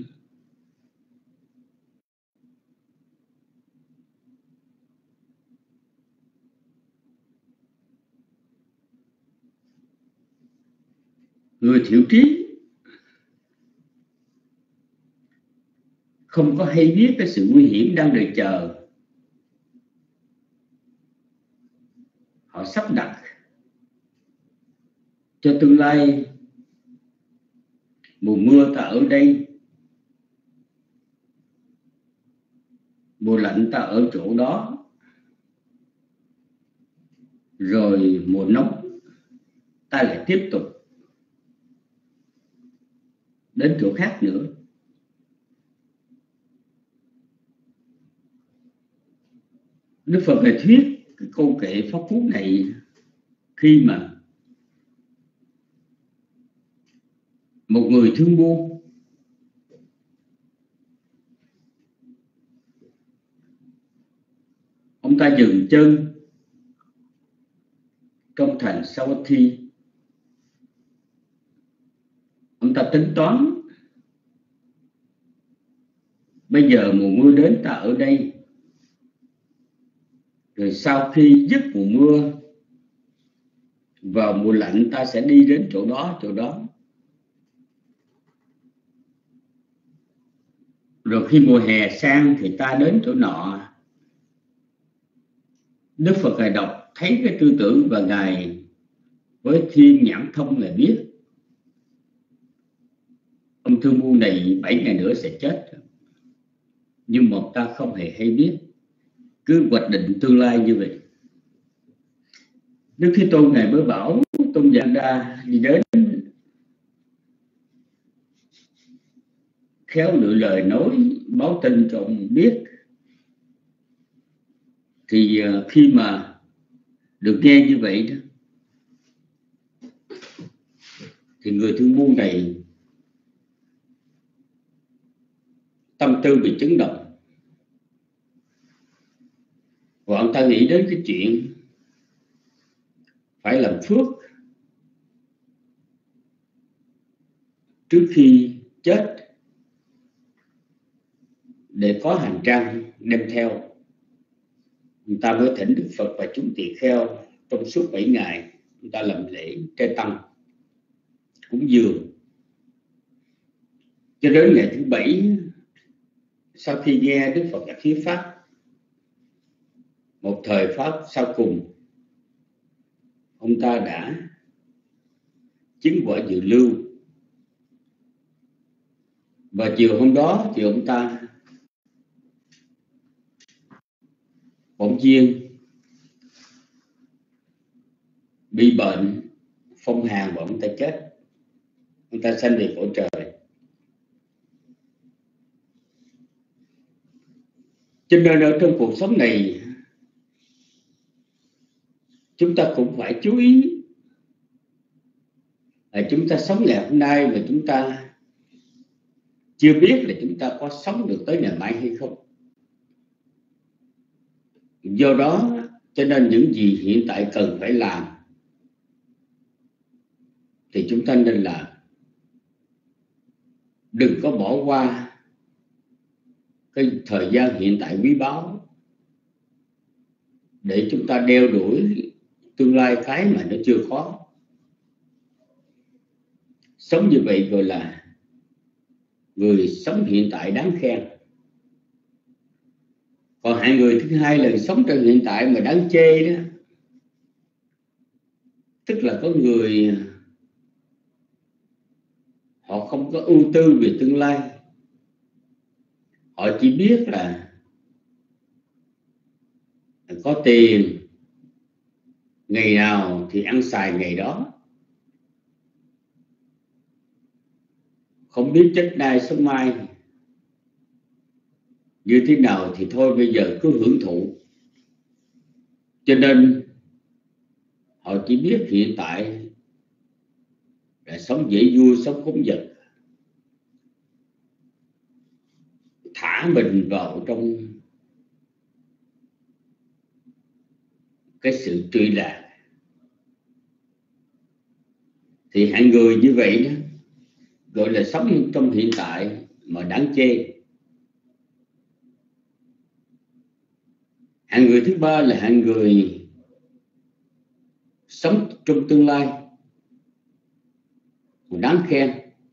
[SPEAKER 5] người thiểu trí không có hay biết cái sự nguy hiểm đang đợi chờ. Họ sắp đặt cho tương lai mùa mưa ta ở đây, mùa lạnh ta ở chỗ đó, rồi mùa nóng ta lại tiếp tục đến chỗ khác nữa. Đức Phật Ngài thuyết cái câu kệ pháp cú này khi mà một người thương buôn ông ta dừng chân trong thành Savatthi. Ông ta tính toán bây giờ mùa mưa đến ta ở đây, rồi sau khi dứt mùa mưa vào mùa lạnh ta sẽ đi đến chỗ đó chỗ đó. Rồi khi mùa hè sang thì ta đến chỗ nọ. Đức Phật Ngài đọc thấy cái tư tưởng và Ngài với thiên nhãn thông Ngài biết ông thương buôn này bảy ngày nữa sẽ chết. Nhưng mà ta không hề hay biết, cứ hoạch định tương lai như vậy. Đức Thế Tôn Ngài mới bảo Tôn Giang Đa đi đến, khéo lựa lời nói báo tin cho ông biết. Thì khi mà được nghe như vậy đó, thì người thương buôn này tâm tư bị chấn động, và ông ta nghĩ đến cái chuyện phải làm phước trước khi chết để có hành trang đem theo. Người ta mới thỉnh Đức Phật và chúng tỳ kheo trong suốt bảy ngày người ta làm lễ trai tăng cúng dường. Cho đến ngày thứ bảy, sau khi nghe Đức Phật đã thuyết pháp, một thời pháp sau cùng, ông ta đã chứng quả dự lưu. Và chiều hôm đó thì ông ta bỗng nhiên bị bệnh phong hàn và ông ta chết. người ta sanh về cõi trời. Cho nên ở trong cuộc sống này chúng ta cũng phải chú ý là chúng ta sống ngày hôm nay mà chúng ta chưa biết là chúng ta có sống được tới ngày mai hay không. Do đó cho nên những gì hiện tại cần phải làm thì chúng ta nên làm. Đừng có bỏ qua cái thời gian hiện tại quý báu để chúng ta đeo đuổi tương lai cái mà nó chưa có. Sống như vậy gọi là người sống hiện tại đáng khen. Còn hạng người thứ hai là sống trong hiện tại mà đáng chê đó, tức là có người họ không có ưu tư về tương lai. Họ chỉ biết là có tiền, ngày nào thì ăn xài ngày đó, không biết chết nay sống mai như thế nào thì thôi, bây giờ cứ hưởng thụ. Cho nên họ chỉ biết hiện tại là sống dễ vui, sống phóng dật, thả mình vào trong cái sự truy lạc. Thì hạng người như vậy đó gọi là sống trong hiện tại mà đáng chê. Hạng người thứ ba là hạng người sống trong tương lai mà đáng khen.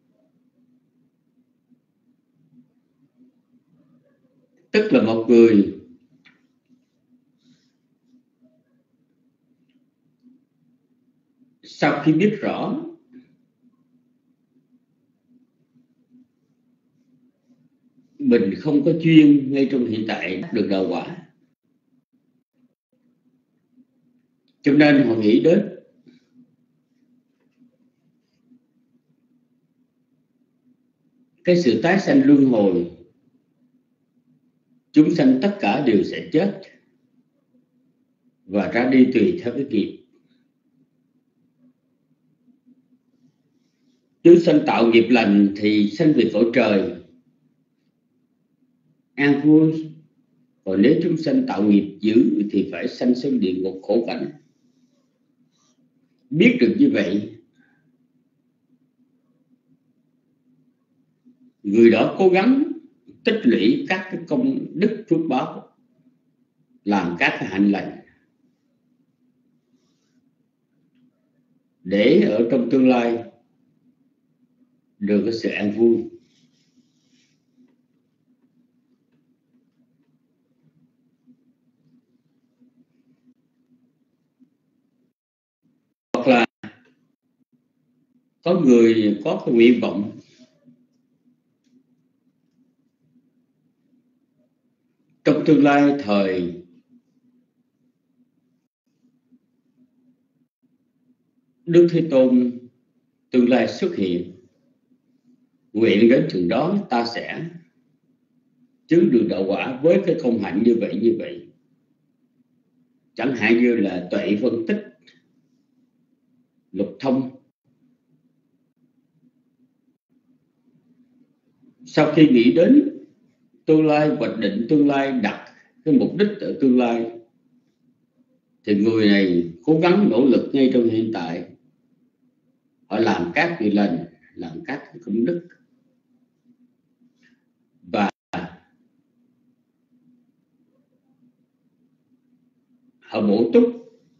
[SPEAKER 5] Tức là một người sau khi biết rõ mình không có duyên ngay trong hiện tại được đạo quả, cho nên họ nghĩ đến cái sự tái sanh luân hồi. Chúng sanh tất cả đều sẽ chết và ra đi tùy theo cái nghiệp. Chúng sanh tạo nghiệp lành thì sanh về cõi trời an vui, còn nếu chúng sanh tạo nghiệp dữ thì phải sanh xuống địa ngục khổ cảnh. Biết được như vậy, người đó cố gắng tích lũy các cái công đức phước báo, làm các cái hạnh lành để ở trong tương lai được cái sự an vui. Hoặc là có người có cái nguyện vọng trong tương lai thời Đức Thế Tôn tương lai xuất hiện, nguyện đến chừng đó ta sẽ chứng được đạo quả với cái công hạnh như vậy như vậy. Chẳng hạn như là tuệ phân tích, lục thông. Sau khi nghĩ đến tương lai, hoạch định tương lai, đặt cái mục đích ở tương lai, thì người này cố gắng nỗ lực ngay trong hiện tại. Họ làm các việc lành, làm các công đức, và họ bổ túc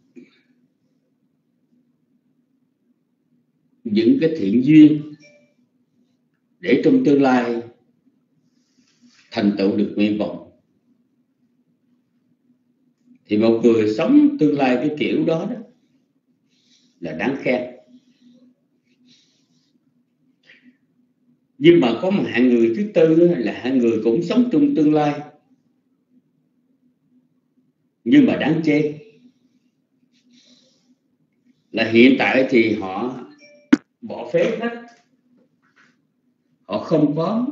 [SPEAKER 5] những cái thiện duyên để trong tương lai thành tựu được nguyện vọng. Thì một người sống tương lai cái kiểu đó, đó là đáng khen. Nhưng mà có một hạng người thứ tư là hạng người cũng sống trong tương lai nhưng mà đáng chê. Là hiện tại thì họ bỏ phế hết họ không có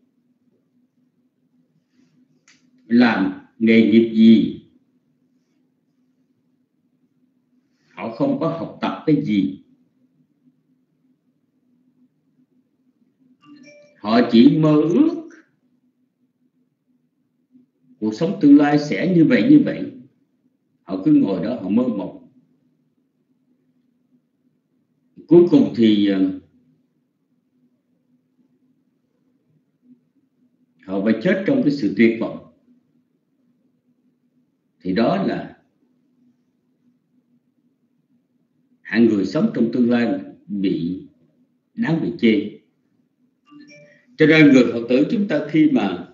[SPEAKER 5] làm nghề nghiệp gì, họ không có học tập cái gì, họ chỉ mơ ước cuộc sống tương lai sẽ như vậy như vậy. Họ cứ ngồi đó họ mơ mộng. Cuối cùng thì họ phải chết trong cái sự tuyệt vọng. Thì đó là hạng người sống trong tương lai bị đáng bị chê. Cho nên người Phật tử chúng ta khi mà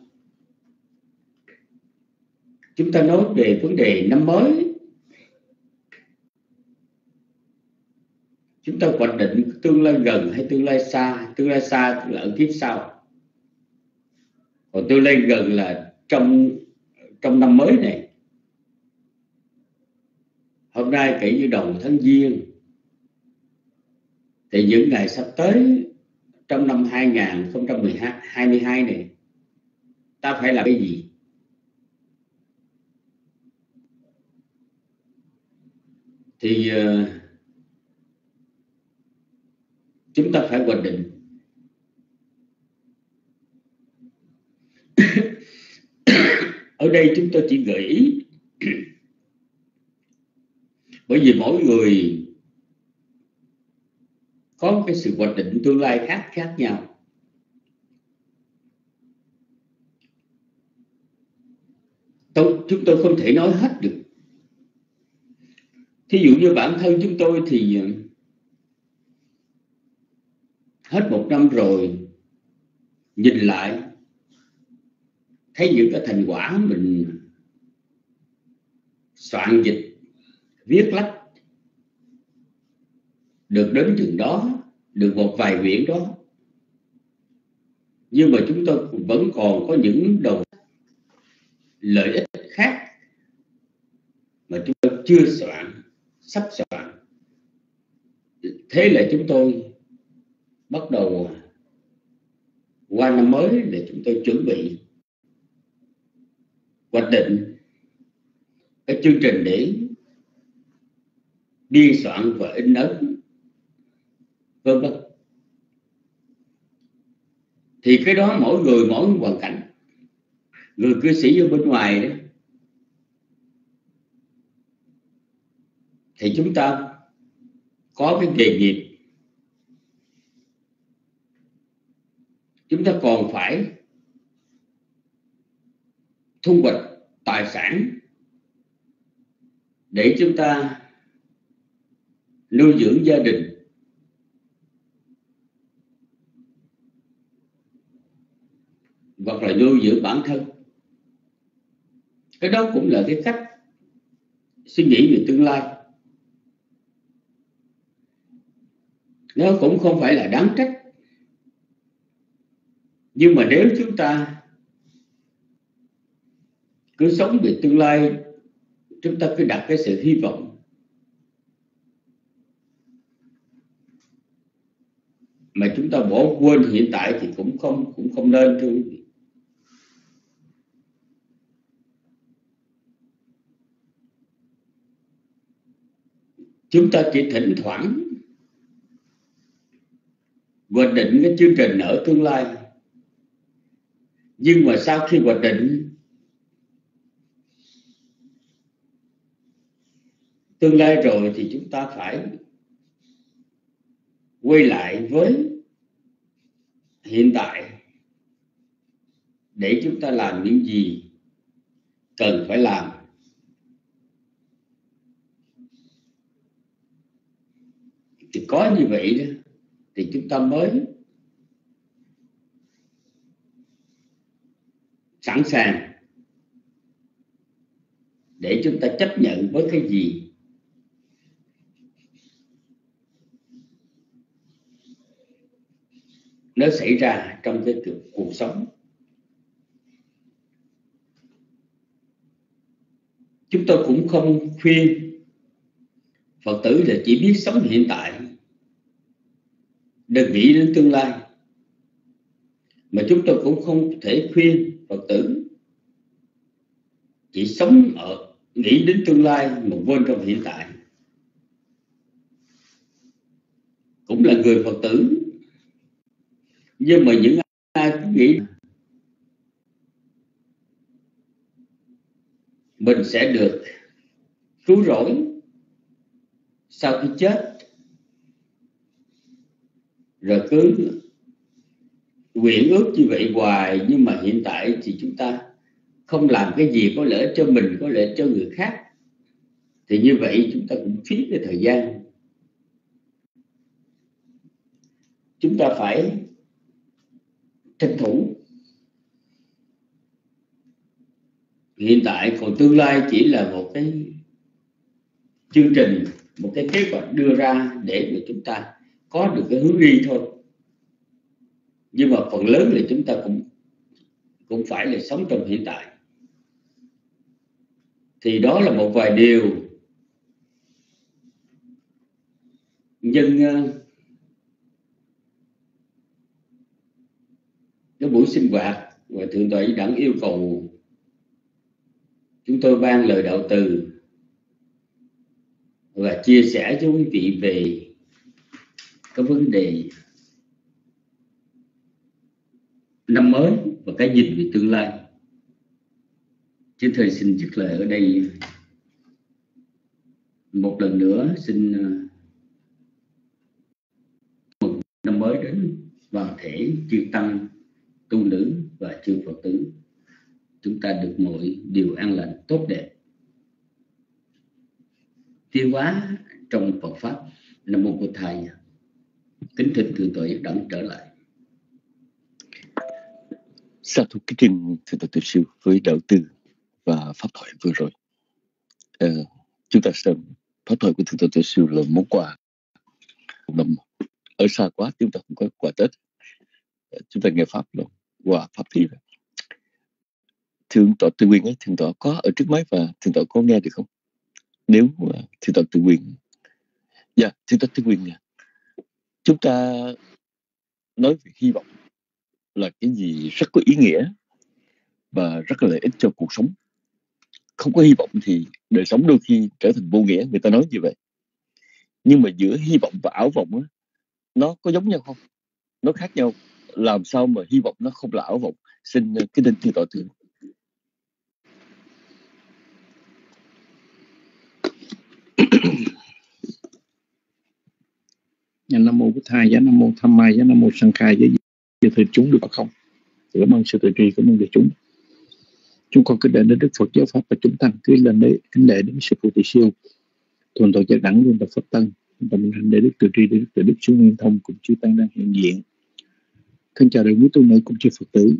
[SPEAKER 5] chúng ta nói về vấn đề năm mới, chúng ta hoạch định tương lai gần hay tương lai xa. Tương lai xa là ở kiếp sau, còn tương lai gần là trong trong năm mới này. Hôm nay kể như đầu tháng Giêng, thì những ngày sắp tới trong năm hai nghìn không trăm hai mươi hai này, ta phải làm cái gì? Thì uh, chúng ta phải hoạch định. Ở đây chúng tôi chỉ gợi ý bởi vì mỗi người có cái sự hoạch định tương lai khác khác nhau. Tôi, chúng tôi không thể nói hết được. Thí dụ như bản thân chúng tôi thì hết một năm rồi, nhìn lại thấy những cái thành quả mình soạn dịch, viết lách được đến chừng đó, được một vài quyển đó. Nhưng mà chúng tôi vẫn còn có những đầu lợi ích khác mà chúng tôi chưa soạn, sắp soạn. Thế là chúng tôi bắt đầu qua năm mới để chúng tôi chuẩn bị hoạch định cái chương trình để biên soạn và in ấn, vân vân. Thì cái đó mỗi người mỗi hoàn cảnh. Người cư sĩ ở bên ngoài đó, thì chúng ta có cái nghề nghiệp, chúng ta còn phải thu hoạch tài sản để chúng ta nuôi dưỡng gia đình, hoặc là nuôi dưỡng bản thân. Cái đó cũng là cái cách suy nghĩ về tương lai. Nó cũng không phải là đáng trách. Nhưng mà nếu chúng ta cứ sống về tương lai, chúng ta cứ đặt cái sự hy vọng mà chúng ta bỏ quên hiện tại thì cũng không cũng không nên, thưa quý vị. Chúng ta chỉ thỉnh thoảng hoạch định cái chương trình ở tương lai, nhưng mà sau khi hoạch định tương lai rồi thì chúng ta phải quay lại với hiện tại để chúng ta làm những gì cần phải làm. Thì có như vậy đó, thì chúng ta mới sẵn sàng để chúng ta chấp nhận với cái gì nó xảy ra trong cái cuộc sống. Chúng tôi cũng không khuyên Phật tử là chỉ biết sống hiện tại, đừng nghĩ đến tương lai. Mà chúng tôi cũng không thể khuyên Phật tử chỉ sống ở nghĩ đến tương lai mà quên trong hiện tại. Cũng là người Phật tử, nhưng mà những ai cũng nghĩ mình sẽ được cứu rỗi sau khi chết, rồi cứ nguyện ước như vậy hoài. Nhưng mà hiện tại thì chúng ta không làm cái gì có lợi cho mình, có lợi cho người khác, thì như vậy chúng ta cũng phí cái thời gian. Chúng ta phải tranh thủ hiện tại, còn tương lai chỉ là một cái chương trình, một cái kế hoạch đưa ra để mà chúng ta có được cái hướng đi thôi. Nhưng mà phần lớn là chúng ta cũng cũng phải là sống trong hiện tại. Thì đó là một vài điều nhân cái buổi sinh hoạt và Thượng tọa Di Đẳng yêu cầu chúng tôi ban lời đạo từ và chia sẻ với quý vị về cái vấn đề năm mới và cái nhìn về tương lai. Chứ thời xin dứt lời ở đây. Một lần nữa xin mừng năm mới đến toàn thể chư tăng, tu nữ và chư Phật tử. Chúng ta được mọi điều an lành tốt đẹp, tiến hóa trong Phật pháp. Nam mô Bổn Thầy. Kính thỉnh Thượng tọa Di Đẳng trở lại.
[SPEAKER 4] Sa thú kính trình Thượng tọa Tuệ Sư với đạo từ và pháp thoại vừa rồi. À, chúng ta xem pháp thoại của Thượng tọa Tuệ Sư là món quà năm ở xa quá, chúng ta không có quà Tết, chúng ta nghe pháp là quà pháp thí. Thượng tọa Từ Quyền ấy, Thượng tọa có ở trước máy và Thượng tọa có nghe được không? Nếu uh, Thượng tọa Từ Quyền, dạ, yeah, Thượng tọa Từ Quyền, chúng ta nói về hy vọng là cái gì rất có ý nghĩa và rất là lợi ích cho cuộc sống. Không có hy vọng thì đời sống đôi khi trở thành vô nghĩa, người ta nói như vậy. Nhưng mà giữa hy vọng và ảo vọng á, nó có giống nhau không? Nó khác nhau. Làm sao mà hy vọng nó không là ảo vọng? Xin cái tên Thượng tọa Từ.
[SPEAKER 6] Nam mô Bổn Thầy, giá Nam mô Tham Mai, giá Nam mô Sang Khai, giá giờ thời chúng được không? Cảm ơn sự tự trì, cảm ơn đại chúng. Chúng con kính lễ đến Đức Phật giáo pháp và chúng tăng, kính lên đấy kính lễ đến sư phụ Tỳ Siêu, Thuần Tọa Giác Đẳng, Luân Tập Pháp Tân, và mình hành để Đức Tự Tri, để Đức Tự Đức Sư Nguyên Thông cùng chư tăng đang hiện diện. Kính chào đại quý tu nữ cùng chư Phật tử.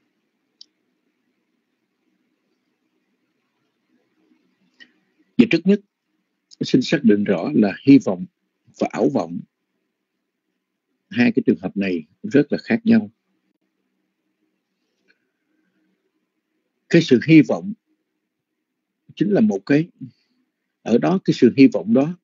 [SPEAKER 6] Và trước nhất xin xác định rõ là hy vọng và ảo vọng, hai cái trường hợp này rất là khác nhau. Cái sự hy vọng chính là một cái, ở đó cái sự hy vọng đó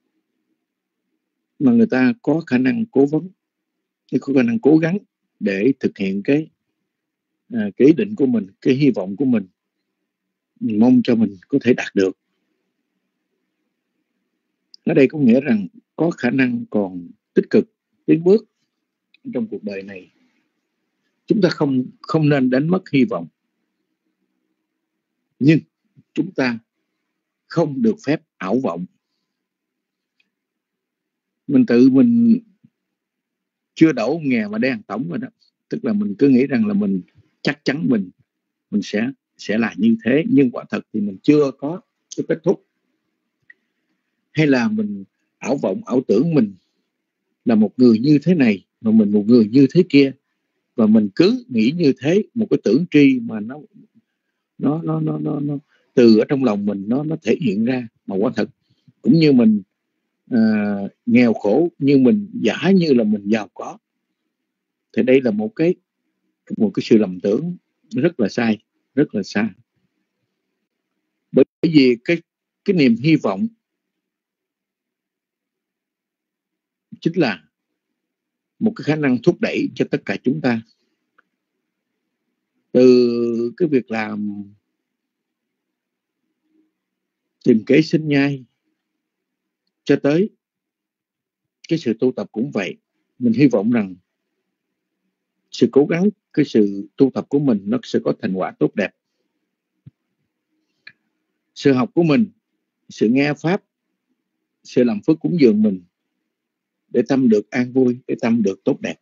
[SPEAKER 6] mà người ta có khả năng cố vấn, có khả năng cố gắng để thực hiện cái à, cái ý định của mình, cái hy vọng của mình, mình mong cho mình có thể đạt được. Ở đây có nghĩa rằng có khả năng còn tích cực tiến bước trong cuộc đời này. Chúng ta không không nên đánh mất hy vọng, nhưng chúng ta không được phép ảo vọng. Mình tự mình chưa đổ nghèo mà đang tổng rồi đó, tức là mình cứ nghĩ rằng là mình chắc chắn mình mình sẽ sẽ là như thế, nhưng quả thật thì mình chưa có cái kết thúc. Hay là mình ảo vọng, ảo tưởng mình là một người như thế này, mà mình một người như thế kia, và mình cứ nghĩ như thế, một cái tưởng tri mà nó nó nó nó nó, nó từ ở trong lòng mình nó nó thể hiện ra, mà quả thật cũng như mình à, nghèo khổ, nhưng mình giả như là mình giàu có. Thì đây là một cái một cái sự lầm tưởng rất là sai, rất là sai. Bởi vì cái cái niềm hy vọng chính là một cái khả năng thúc đẩy cho tất cả chúng ta từ cái việc làm tìm kế sinh nhai cho tới cái sự tu tập cũng vậy. Mình hy vọng rằng sự cố gắng, cái sự tu tập của mình nó sẽ có thành quả tốt đẹp. Sự học của mình, sự nghe pháp, sự làm phước cúng dường mình để tâm được an vui, để tâm được tốt đẹp.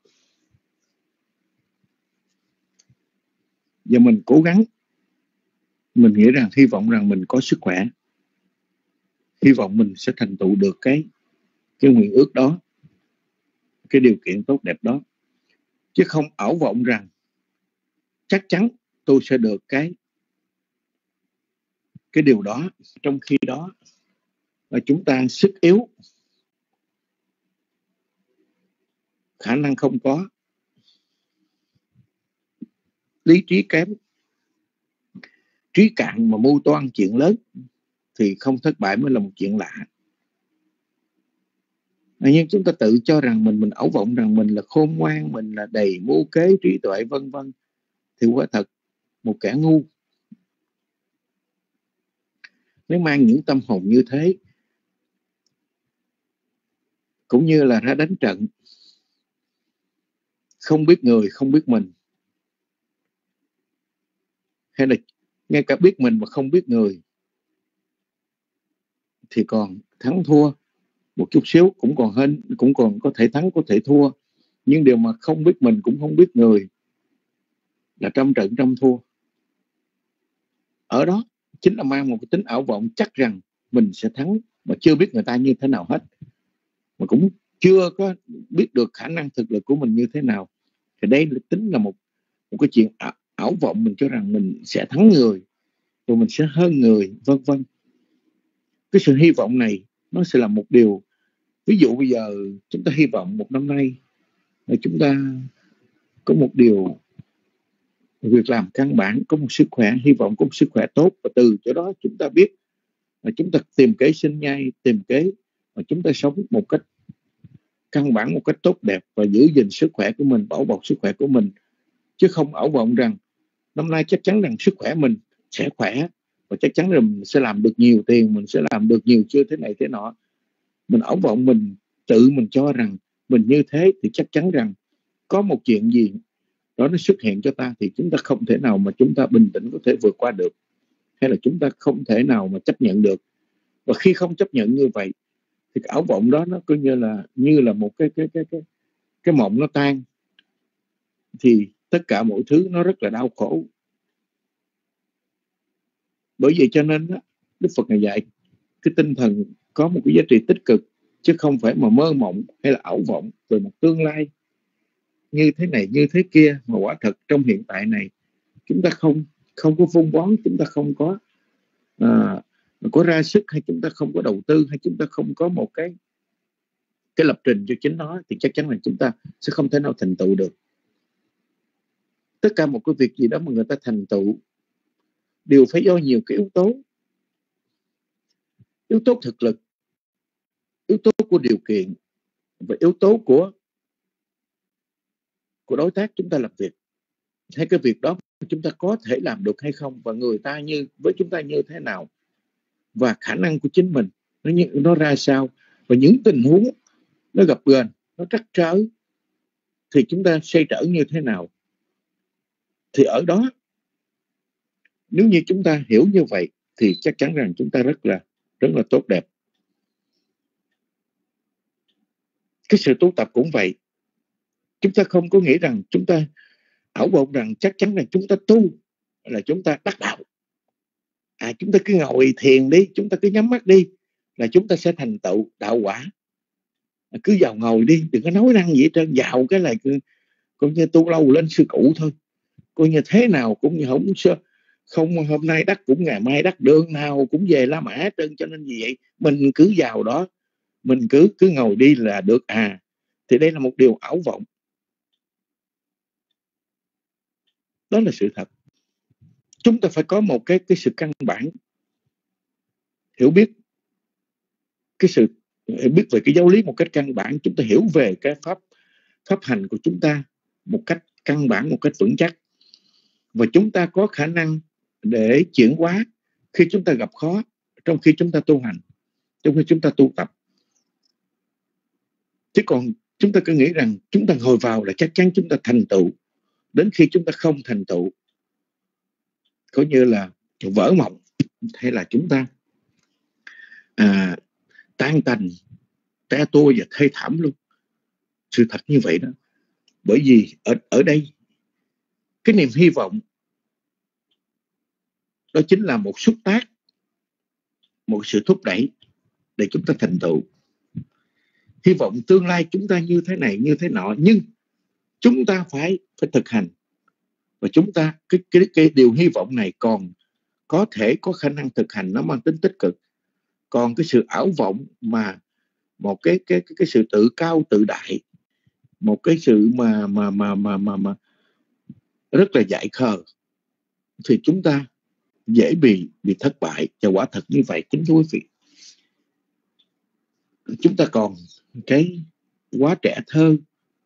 [SPEAKER 6] Và mình cố gắng, mình nghĩ rằng, hy vọng rằng mình có sức khỏe, hy vọng mình sẽ thành tựu được cái cái nguyện ước đó, cái điều kiện tốt đẹp đó, chứ không ảo vọng rằng chắc chắn tôi sẽ được cái cái điều đó, trong khi đó là chúng ta sức yếu, khả năng không có, lý trí kém, trí cạn mà mưu toan chuyện lớn thì không thất bại mới là một chuyện lạ. Nhưng chúng ta tự cho rằng mình mình ảo vọng rằng mình là khôn ngoan, mình là đầy mưu kế, trí tuệ vân vân, thì quả thật một kẻ ngu. Nếu mang những tâm hồn như thế, cũng như là ra đánh trận, không biết người, không biết mình, hay là ngay cả biết mình mà không biết người, thì còn thắng thua một chút xíu, cũng còn hơn, cũng còn có thể thắng, có thể thua. Nhưng điều mà không biết mình cũng không biết người là trăm trận trăm thua. Ở đó chính là mang một cái tính ảo vọng chắc rằng mình sẽ thắng, mà chưa biết người ta như thế nào hết, mà cũng chưa có biết được khả năng thực lực của mình như thế nào. Thì đây là tính là một, một cái chuyện ảo, ảo vọng, mình cho rằng mình sẽ thắng người, rồi mình sẽ hơn người, vân vân. Cái sự hy vọng này nó sẽ là một điều. Ví dụ bây giờ chúng ta hy vọng một năm nay là chúng ta có một điều việc làm căn bản, có một sức khỏe, hy vọng có một sức khỏe tốt, và từ chỗ đó chúng ta biết là chúng ta tìm kế sinh nhai, tìm kế mà chúng ta sống một cách căn bản, một cách tốt đẹp, và giữ gìn sức khỏe của mình, bảo bọc sức khỏe của mình, chứ không ảo vọng rằng năm nay chắc chắn rằng sức khỏe mình sẽ khỏe, và chắc chắn rằng mình sẽ làm được nhiều tiền, mình sẽ làm được nhiều chưa thế này thế nọ. Mình ảo vọng, mình tự mình cho rằng mình như thế thì chắc chắn rằng có một chuyện gì đó nó xuất hiện cho ta, thì chúng ta không thể nào mà chúng ta bình tĩnh có thể vượt qua được, hay là chúng ta không thể nào mà chấp nhận được. Và khi không chấp nhận như vậy thì cái ảo vọng đó nó coi như là như là một cái cái cái cái cái mộng nó tan, thì tất cả mọi thứ nó rất là đau khổ. Bởi vậy cho nên đó, Đức Phật Ngài dạy cái tinh thần có một cái giá trị tích cực, chứ không phải mà mơ mộng hay là ảo vọng về một tương lai như thế này như thế kia, mà quả thật trong hiện tại này chúng ta không không có vun bón, chúng ta không có à, có ra sức, hay chúng ta không có đầu tư, hay chúng ta không có một cái cái lập trình cho chính nó, thì chắc chắn là chúng ta sẽ không thể nào thành tựu được. Tất cả một cái việc gì đó mà người ta thành tựu đều phải do nhiều cái yếu tố. Yếu tố thực lực, yếu tố của điều kiện, và yếu tố của của đối tác chúng ta làm việc. Hay cái việc đó chúng ta có thể làm được hay không, và người ta như với chúng ta như thế nào, và khả năng của chính mình nó, nó ra sao, và những tình huống nó gặp gềnh, nó trắc trở thì chúng ta xoay trở như thế nào. Thì ở đó, nếu như chúng ta hiểu như vậy thì chắc chắn rằng chúng ta rất là rất là tốt đẹp. Cái sự tu tập cũng vậy. Chúng ta không có nghĩ rằng chúng ta ảo vọng rằng chắc chắn là chúng ta tu là chúng ta đắc đạo. À, chúng ta cứ ngồi thiền đi, chúng ta cứ nhắm mắt đi là chúng ta sẽ thành tựu đạo quả. À, cứ vào ngồi đi, đừng có nói năng gì hết trơn, vào cái là coi như tu lâu lên sư cụ thôi. Coi như thế nào cũng như không không hôm nay đắc cũng ngày mai đắc, đường nào cũng về La Mã hết trơn. Cho nên gì vậy? Mình cứ vào đó, mình cứ cứ ngồi đi là được. À, thì đây là một điều ảo vọng. Đó là sự thật. Chúng ta phải có một cái, cái sự căn bản, hiểu biết cái sự hiểu biết về cái giáo lý một cách căn bản. Chúng ta hiểu về cái pháp pháp hành của chúng ta một cách căn bản, một cách vững chắc. và chúng ta có khả năng để chuyển hóa khi chúng ta gặp khó, trong khi chúng ta tu hành, trong khi chúng ta tu tập. Chứ còn chúng ta cứ nghĩ rằng chúng ta ngồi vào là chắc chắn chúng ta thành tựu, đến khi chúng ta không thành tựu, coi như là vỡ mộng, hay là chúng ta à, tan tành, te tua và thê thảm luôn. Sự thật như vậy đó. Bởi vì ở, ở đây cái niềm hy vọng đó chính là một xúc tác, một sự thúc đẩy để chúng ta thành tựu. Hy vọng tương lai chúng ta như thế này, như thế nọ, nhưng chúng ta phải phải thực hành. Và chúng ta, cái, cái, cái điều hy vọng này còn có thể có khả năng thực hành, nó mang tính tích cực. Còn cái sự ảo vọng mà một cái cái cái, cái sự tự cao tự đại, một cái sự mà mà mà mà mà, mà rất là dại khờ, thì chúng ta dễ bị bị thất bại. Và quả thật như vậy, kính thưa quý vị, chúng ta còn cái quá trẻ thơ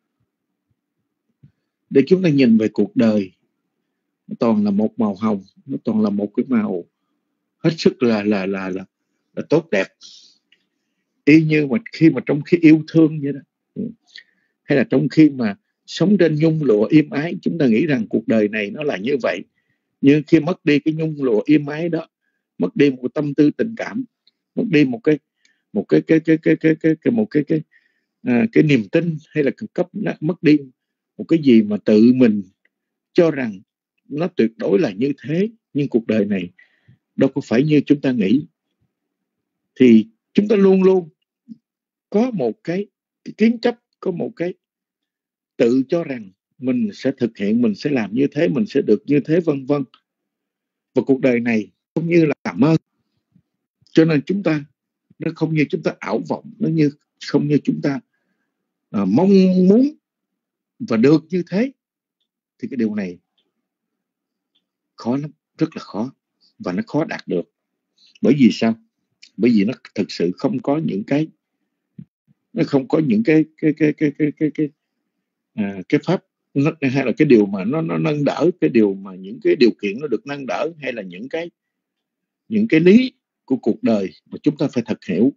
[SPEAKER 6] để chúng ta nhìn về cuộc đời. Nó toàn là một màu hồng, nó toàn là một cái màu hết sức là là là là, là tốt đẹp, y như mà khi mà trong khi yêu thương vậy đó, hay là trong khi mà sống trên nhung lụa êm ái, chúng ta nghĩ rằng cuộc đời này nó là như vậy. Nhưng khi mất đi cái nhung lụa êm ái đó, mất đi một tâm tư tình cảm, mất đi một cái một cái cái cái cái cái cái, cái một cái cái à, cái niềm tin, hay là cấp mất đi một cái gì mà tự mình cho rằng nó tuyệt đối là như thế, nhưng cuộc đời này đâu có phải như chúng ta nghĩ. Thì chúng ta luôn luôn có một cái, cái kiến chấp, có một cái tự cho rằng mình sẽ thực hiện, mình sẽ làm như thế, mình sẽ được như thế, vân vân. Và cuộc đời này không như là mơ, cho nên chúng ta, nó không như chúng ta ảo vọng, nó như không như chúng ta à, mong muốn và được như thế. Thì cái điều này khó lắm, rất là khó, và nó khó đạt được. Bởi vì sao? Bởi vì nó thực sự không có những cái, nó không có những cái cái cái cái cái cái cái à, cái pháp nó, hay là cái điều mà nó nó nâng đỡ, cái điều mà những cái điều kiện nó được nâng đỡ, hay là những cái những cái lý của cuộc đời mà chúng ta phải thật hiểu.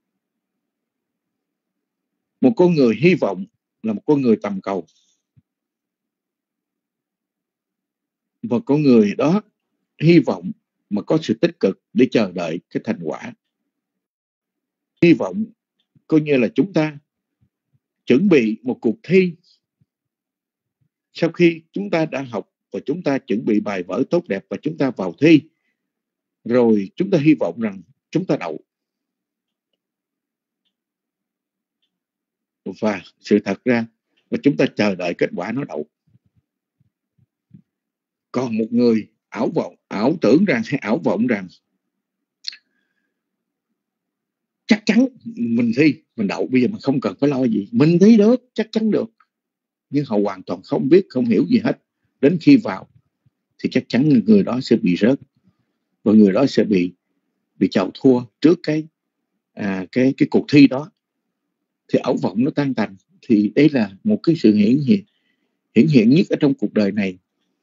[SPEAKER 6] Một con người hy vọng là một con người tầm cầu, và con người đó hy vọng mà có sự tích cực để chờ đợi cái thành quả. Hy vọng coi như là chúng ta chuẩn bị một cuộc thi. Sau khi chúng ta đã học và chúng ta chuẩn bị bài vở tốt đẹp và chúng ta vào thi, rồi chúng ta hy vọng rằng chúng ta đậu. Và sự thật ra là chúng ta chờ đợi kết quả nó đậu. Còn một người ảo vọng, ảo tưởng rằng hay ảo vọng rằng chắc chắn mình thi, mình đậu, bây giờ mình không cần phải lo gì, mình thi được, chắc chắn được. Nhưng họ hoàn toàn không biết, không hiểu gì hết. Đến khi vào thì chắc chắn người đó sẽ bị rớt, và người đó sẽ bị bị chào thua trước cái à, cái cái cuộc thi đó. Thì ảo vọng nó tan tành. Thì đây là một cái sự hiển hiện hiển hiện nhất ở trong cuộc đời này.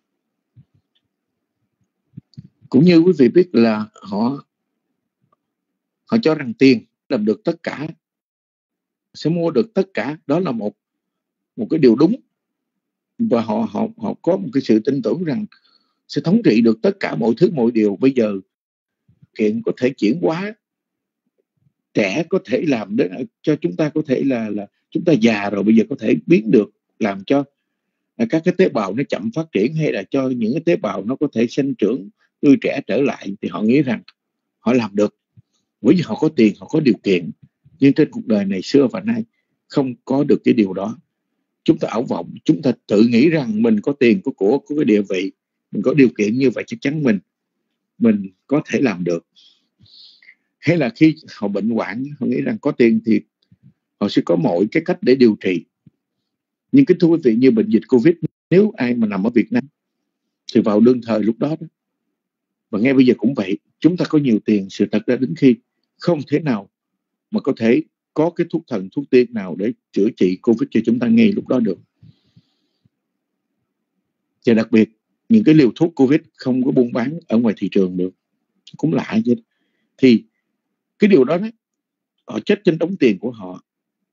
[SPEAKER 6] Cũng như quý vị biết là họ họ cho rằng tiền làm được tất cả, sẽ mua được tất cả, đó là một một cái điều đúng. Và họ họ họ có một cái sự tin tưởng rằng sẽ thống trị được tất cả mọi thứ mọi điều. Bây giờ kiện có thể chuyển hóa, trẻ có thể làm đến cho chúng ta có thể là là chúng ta già rồi, bây giờ có thể biến được, làm cho các cái tế bào nó chậm phát triển, hay là cho những cái tế bào nó có thể sinh trưởng tươi trẻ trở lại. Thì họ nghĩ rằng họ làm được, bởi vì họ có tiền, họ có điều kiện. Nhưng trên cuộc đời này xưa và nay không có được cái điều đó. Chúng ta ảo vọng, chúng ta tự nghĩ rằng mình có tiền, có của, có cái địa vị, mình có điều kiện như vậy, chắc chắn mình mình có thể làm được. Hay là khi họ bệnh hoạn, họ nghĩ rằng có tiền thì họ sẽ có mọi cái cách để điều trị. Nhưng kính thưa quý vị, như bệnh dịch Covid, nếu ai mà nằm ở Việt Nam thì vào đương thời lúc đó, đó. Và ngay bây giờ cũng vậy, chúng ta có nhiều tiền, sự thật ra đến khi không thể nào mà có thể có cái thuốc thần, thuốc tiên nào để chữa trị Covid cho chúng ta ngay lúc đó được. Và đặc biệt những cái liều thuốc Covid không có buôn bán ở ngoài thị trường được, cũng lạ chứ. Thì cái điều đó, đó họ chết trên đống tiền của họ,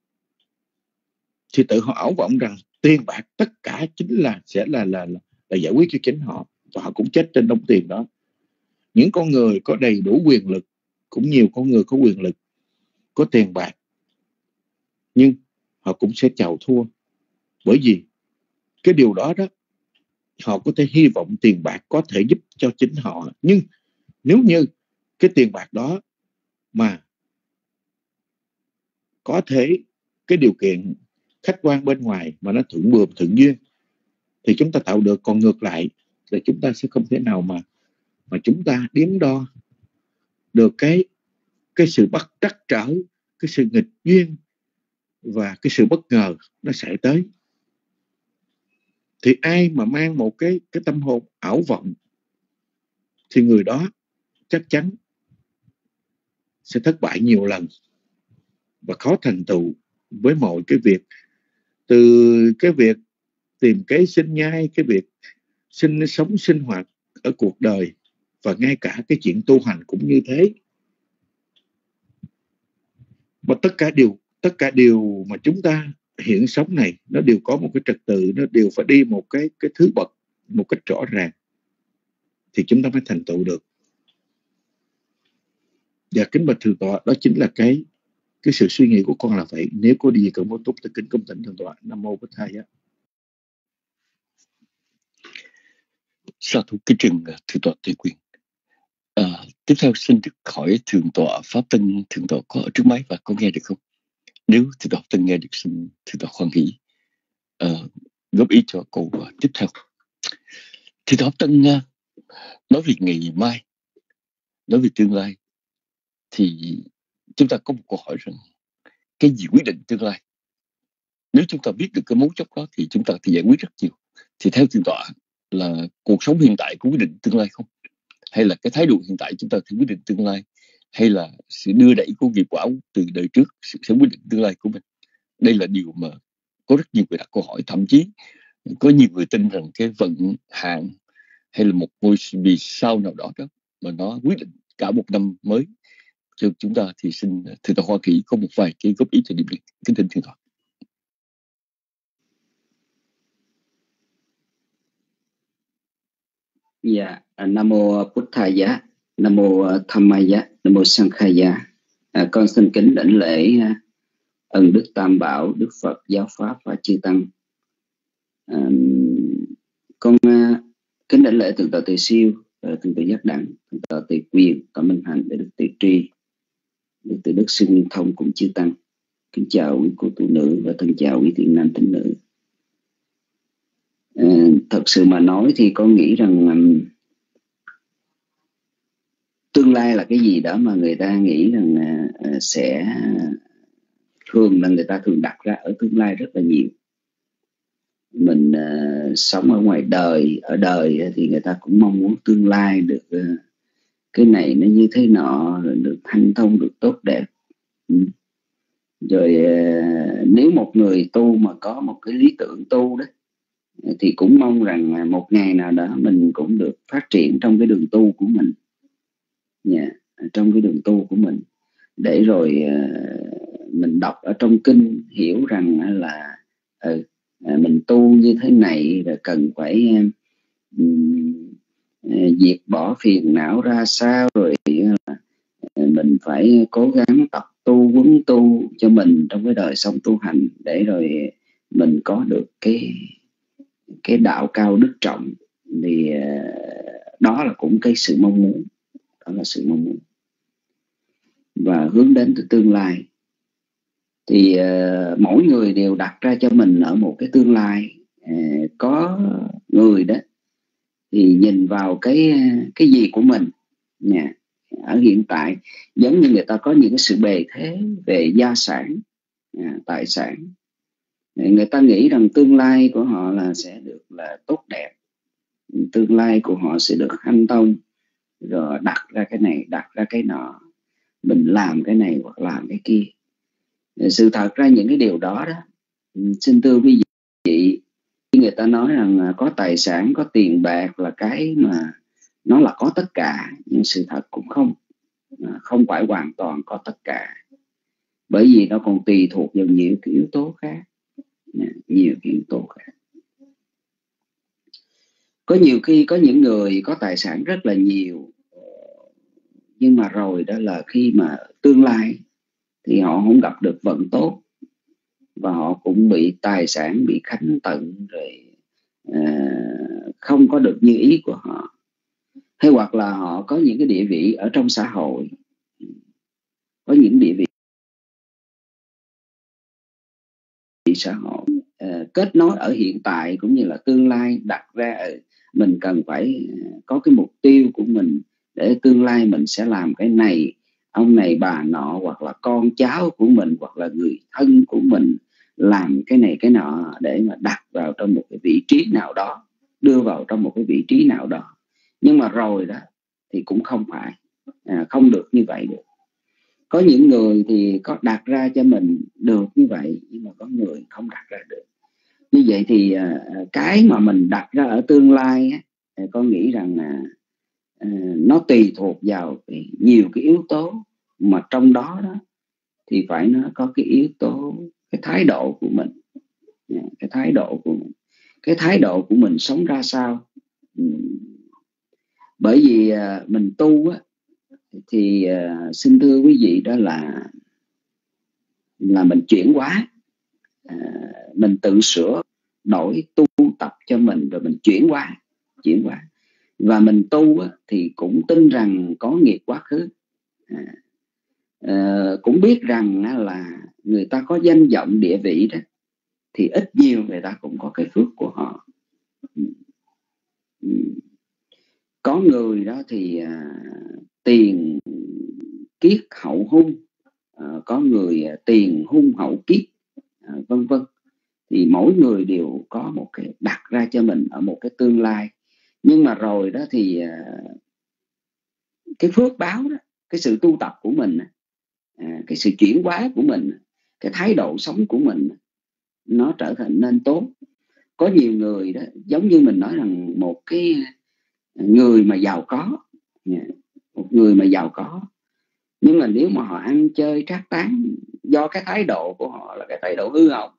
[SPEAKER 6] thì tự họ ảo vọng rằng tiền bạc tất cả chính là sẽ là là là, là giải quyết cho chính họ, và họ cũng chết trên đống tiền đó. Những con người có đầy đủ quyền lực, cũng nhiều con người có quyền lực, có tiền bạc, nhưng họ cũng sẽ chào thua, bởi vì cái điều đó đó họ có thể hy vọng tiền bạc có thể giúp cho chính họ, nhưng nếu như cái tiền bạc đó mà có thể cái điều kiện khách quan bên ngoài mà nó thuận bườm thuận duyên thì chúng ta tạo được, còn ngược lại là chúng ta sẽ không thể nào mà mà chúng ta đếm đo được cái cái sự bất trắc trở, cái sự nghịch duyên và cái sự bất ngờ nó xảy tới. Thì ai mà mang một cái cái tâm hồn ảo vọng thì người đó chắc chắn sẽ thất bại nhiều lần và khó thành tựu với mọi cái việc, từ cái việc tìm kế sinh nhai, cái việc sinh sống sinh hoạt ở cuộc đời, và ngay cả cái chuyện tu hành cũng như thế. Và tất cả điều tất cả điều mà chúng ta hiện sống này nó đều có một cái trật tự, nó đều phải đi một cái cái thứ bậc một cách rõ ràng thì chúng ta mới thành tựu được. Và kính bạch thượng tọa, đó chính là cái cái sự suy nghĩ của con là vậy. Nếu có gì cần bổ túc thì kính công thỉnh thượng tọa. Nam mô Bổn Thầy.
[SPEAKER 4] Sa thú kính trình thượng tọa Tây Quyền. À, tiếp theo xin được hỏi thượng tọa Pháp Tân, thượng tọa có ở trước máy và có nghe được không? Nếu thượng tọa Pháp Tân nghe được, xin thượng tọa khoan hỷ uh, góp ý cho câu uh, tiếp theo. Thượng tọa Pháp Tân uh, nói về ngày mai, nói về tương lai, thì chúng ta có một câu hỏi rằng cái gì quyết định tương lai? Nếu chúng ta biết được cái mấu chốt đó thì chúng ta thì giải quyết rất nhiều. Thì theo thượng tọa là cuộc sống hiện tại có quyết định tương lai không? Hay là cái thái độ hiện tại chúng ta thì quyết định tương lai? Hay là sự đưa đẩy của nghiệp quả từ đời trước sẽ quyết định tương lai của mình? Đây là điều mà có rất nhiều người đặt câu hỏi. Thậm chí có nhiều người tin rằng cái vận hạn hay là một ngôi vì sao nào đó đó mà nó quyết định cả một năm mới cho chúng ta. Thì xin thượng tọa Hoa Kỳ có một vài cái góp ý cho điểm này. Kính thỉnh thượng tọa.
[SPEAKER 7] Dạ, Nam mô Buddhaya, Nam mô Dhammaya, Nam mô Sankhaya. À, con xin kính đảnh lễ ân đức Tam Bảo, Đức Phật, Giáo Pháp và chư tăng. À, con uh, kính đảnh lễ thượng tọa Từ Siêu, thượng tọa Giác Đẳng, thượng tọa Từ Quyền, tọa Minh Hạnh, để Đức Từ Tri, Đức Từ Đức Sư Nguyên Thông cùng chư tăng. Kính chào quý cô tu nữ và thân chào quý thiện nam tín nữ. À, thật sự mà nói thì con nghĩ rằng um, tương lai là cái gì đó mà người ta nghĩ rằng uh, sẽ thường là người ta thường đặt ra ở tương lai rất là nhiều. Mình uh, sống ở ngoài đời, ở đời thì người ta cũng mong muốn tương lai được uh, cái này nó như thế nọ, được hanh thông, được tốt đẹp. Ừ. Rồi uh, nếu một người tu mà có một cái lý tưởng tu đó thì cũng mong rằng một ngày nào đó mình cũng được phát triển trong cái đường tu của mình, yeah, trong cái đường tu của mình, để rồi uh, mình đọc ở trong kinh hiểu rằng là uh, mình tu như thế này là cần phải um, uh, diệt bỏ phiền não ra sao, rồi uh, mình phải cố gắng tập tu, quấn tu cho mình trong cái đời sống tu hành, để rồi mình có được cái cái đạo cao đức trọng. Thì uh, đó là cũng cái sự mong muốn, đó là sự mong muốn và hướng đến từ tương lai. Thì uh, mỗi người đều đặt ra cho mình ở một cái tương lai. Uh, có người đó thì nhìn vào cái cái gì của mình nha, ở hiện tại, giống như người ta có những cái sự bề thế về gia sản, uh, tài sản. Người ta nghĩ rằng tương lai của họ là sẽ được là tốt đẹp, tương lai của họ sẽ được hanh thông, rồi đặt ra cái này, đặt ra cái nọ, mình làm cái này hoặc làm cái kia. Sự thật ra những cái điều đó đó, xin thưa quý vị, người ta nói rằng có tài sản, có tiền bạc là cái mà nó là có tất cả, nhưng sự thật cũng không không phải hoàn toàn có tất cả, bởi vì nó còn tùy thuộc vào nhiều cái yếu tố khác, nhiều cái yếu tố khác. Có nhiều khi có những người có tài sản rất là nhiều, nhưng mà rồi đó là khi mà tương lai thì họ không gặp được vận tốt, và họ cũng bị tài sản bị khánh tận rồi, à, không có được như ý của họ. Hay hoặc là họ có những cái địa vị ở trong xã hội, có những địa vị xã hội à, kết nối ở hiện tại cũng như là tương lai, đặt ra mình cần phải có cái mục tiêu của mình để tương lai mình sẽ làm cái này, ông này bà nọ, hoặc là con cháu của mình, hoặc là người thân của mình làm cái này cái nọ để mà đặt vào trong một cái vị trí nào đó, đưa vào trong một cái vị trí nào đó. Nhưng mà rồi đó thì cũng không phải, à, không được như vậy được. Có những người thì có đặt ra cho mình được như vậy, nhưng mà có người không đặt ra được. Như vậy thì à, cái mà mình đặt ra ở tương lai á, con nghĩ rằng là à, nó tùy thuộc vào cái, nhiều cái yếu tố, mà trong đó đó thì phải nó có cái yếu tố cái thái độ của mình, cái thái độ của mình, cái thái độ của mình sống ra sao. Bởi vì à, mình tu á, thì à, xin thưa quý vị, đó là là mình chuyển hóa, à, mình tự sửa đổi tu tập cho mình, rồi mình chuyển hóa chuyển hóa và mình tu á, thì cũng tin rằng có nghiệp quá khứ, à, à, cũng biết rằng á, là người ta có danh vọng địa vị đó, thì ít nhiều người ta cũng có cái phước của họ. Có người đó thì à, tiền kiết hậu hung, à, có người à, tiền hung hậu kiết, à, vân vân. Thì mỗi người đều có một cái đặt ra cho mình ở một cái tương lai. Nhưng mà rồi đó thì à, cái phước báo đó, cái sự tu tập của mình, à, cái sự chuyển hóa của mình, cái thái độ sống của mình, nó trở thành nên tốt. Có nhiều người đó, giống như mình nói rằng một cái người mà giàu có, một người mà giàu có, nhưng mà nếu mà họ ăn chơi trác tán, do cái thái độ của họ là cái thái độ hư hỏng,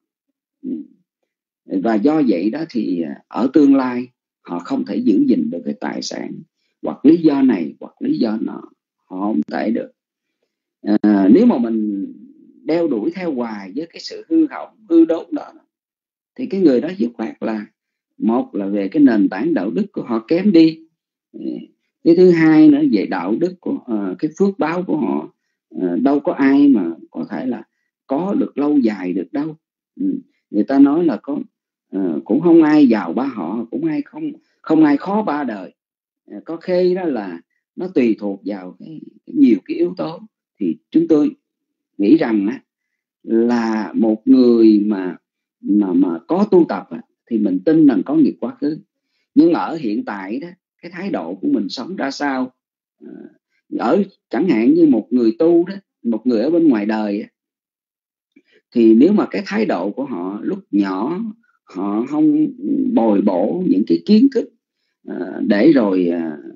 [SPEAKER 7] và do vậy đó thì ở tương lai họ không thể giữ gìn được cái tài sản, hoặc lý do này hoặc lý do nọ, họ không thể được. À, nếu mà mình đeo đuổi theo hoài với cái sự hư hỏng, hư đốn đó, thì cái người đó dứt khoát là, một là về cái nền tảng đạo đức của họ kém đi, cái thứ hai nữa về đạo đức của uh, cái phước báo của họ, uh, đâu có ai mà có thể là có được lâu dài được đâu. Ừ. Người ta nói là có uh, cũng không ai giàu ba họ, cũng ai không không ai khó ba đời. Uh, có khi đó là nó tùy thuộc vào cái, cái nhiều cái yếu tố. Thì chúng tôi nghĩ rằng á, là một người mà mà mà có tu tập á, thì mình tin rằng có nghiệp quá khứ. Nhưng ở hiện tại đó, cái thái độ của mình sống ra sao, ở chẳng hạn như một người tu đó, một người ở bên ngoài đời, thì nếu mà cái thái độ của họ lúc nhỏ họ không bồi bổ những cái kiến thức để rồi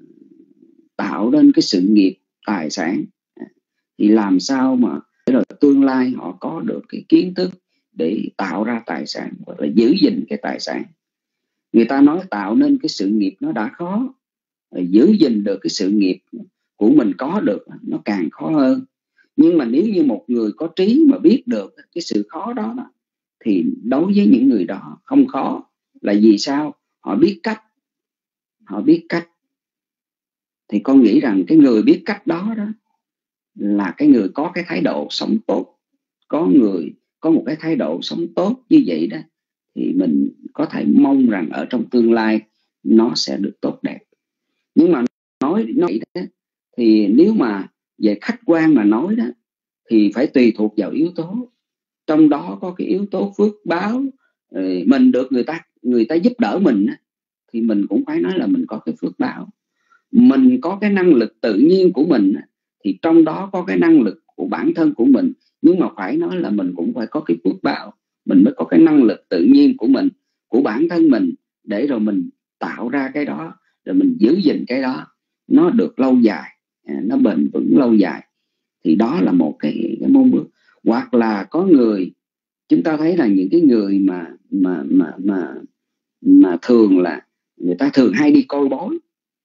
[SPEAKER 7] tạo nên cái sự nghiệp tài sản, thì làm sao mà để rồi tương lai họ có được cái kiến thức để tạo ra tài sản hoặc là giữ gìn cái tài sản. Người ta nói tạo nên cái sự nghiệp nó đã khó, giữ gìn được cái sự nghiệp của mình có được nó càng khó hơn. Nhưng mà nếu như một người có trí mà biết được cái sự khó đó, đó thì đối với những người đó không khó. Là vì sao? Họ biết cách. Họ biết cách. Thì con nghĩ rằng cái người biết cách đó đó là cái người có cái thái độ sống tốt. Có người có một cái thái độ sống tốt như vậy đó, thì mình có thể mong rằng ở trong tương lai nó sẽ được tốt đẹp. Nhưng mà nói nói đó, thì nếu mà về khách quan mà nói đó, thì phải tùy thuộc vào yếu tố. Trong đó có cái yếu tố phước báo, mình được người ta người ta giúp đỡ mình, thì mình cũng phải nói là mình có cái phước báo. Mình có cái năng lực tự nhiên của mình, thì trong đó có cái năng lực của bản thân của mình. Nhưng mà phải nói là mình cũng phải có cái phước báo, mình mới có cái năng lực tự nhiên của mình, của bản thân mình để rồi mình tạo ra cái đó, rồi mình giữ gìn cái đó nó được lâu dài, nó bền vững lâu dài, thì đó là một cái, cái môn bước. Hoặc là có người, chúng ta thấy là những cái người mà mà mà mà mà thường là người ta thường hay đi coi bói,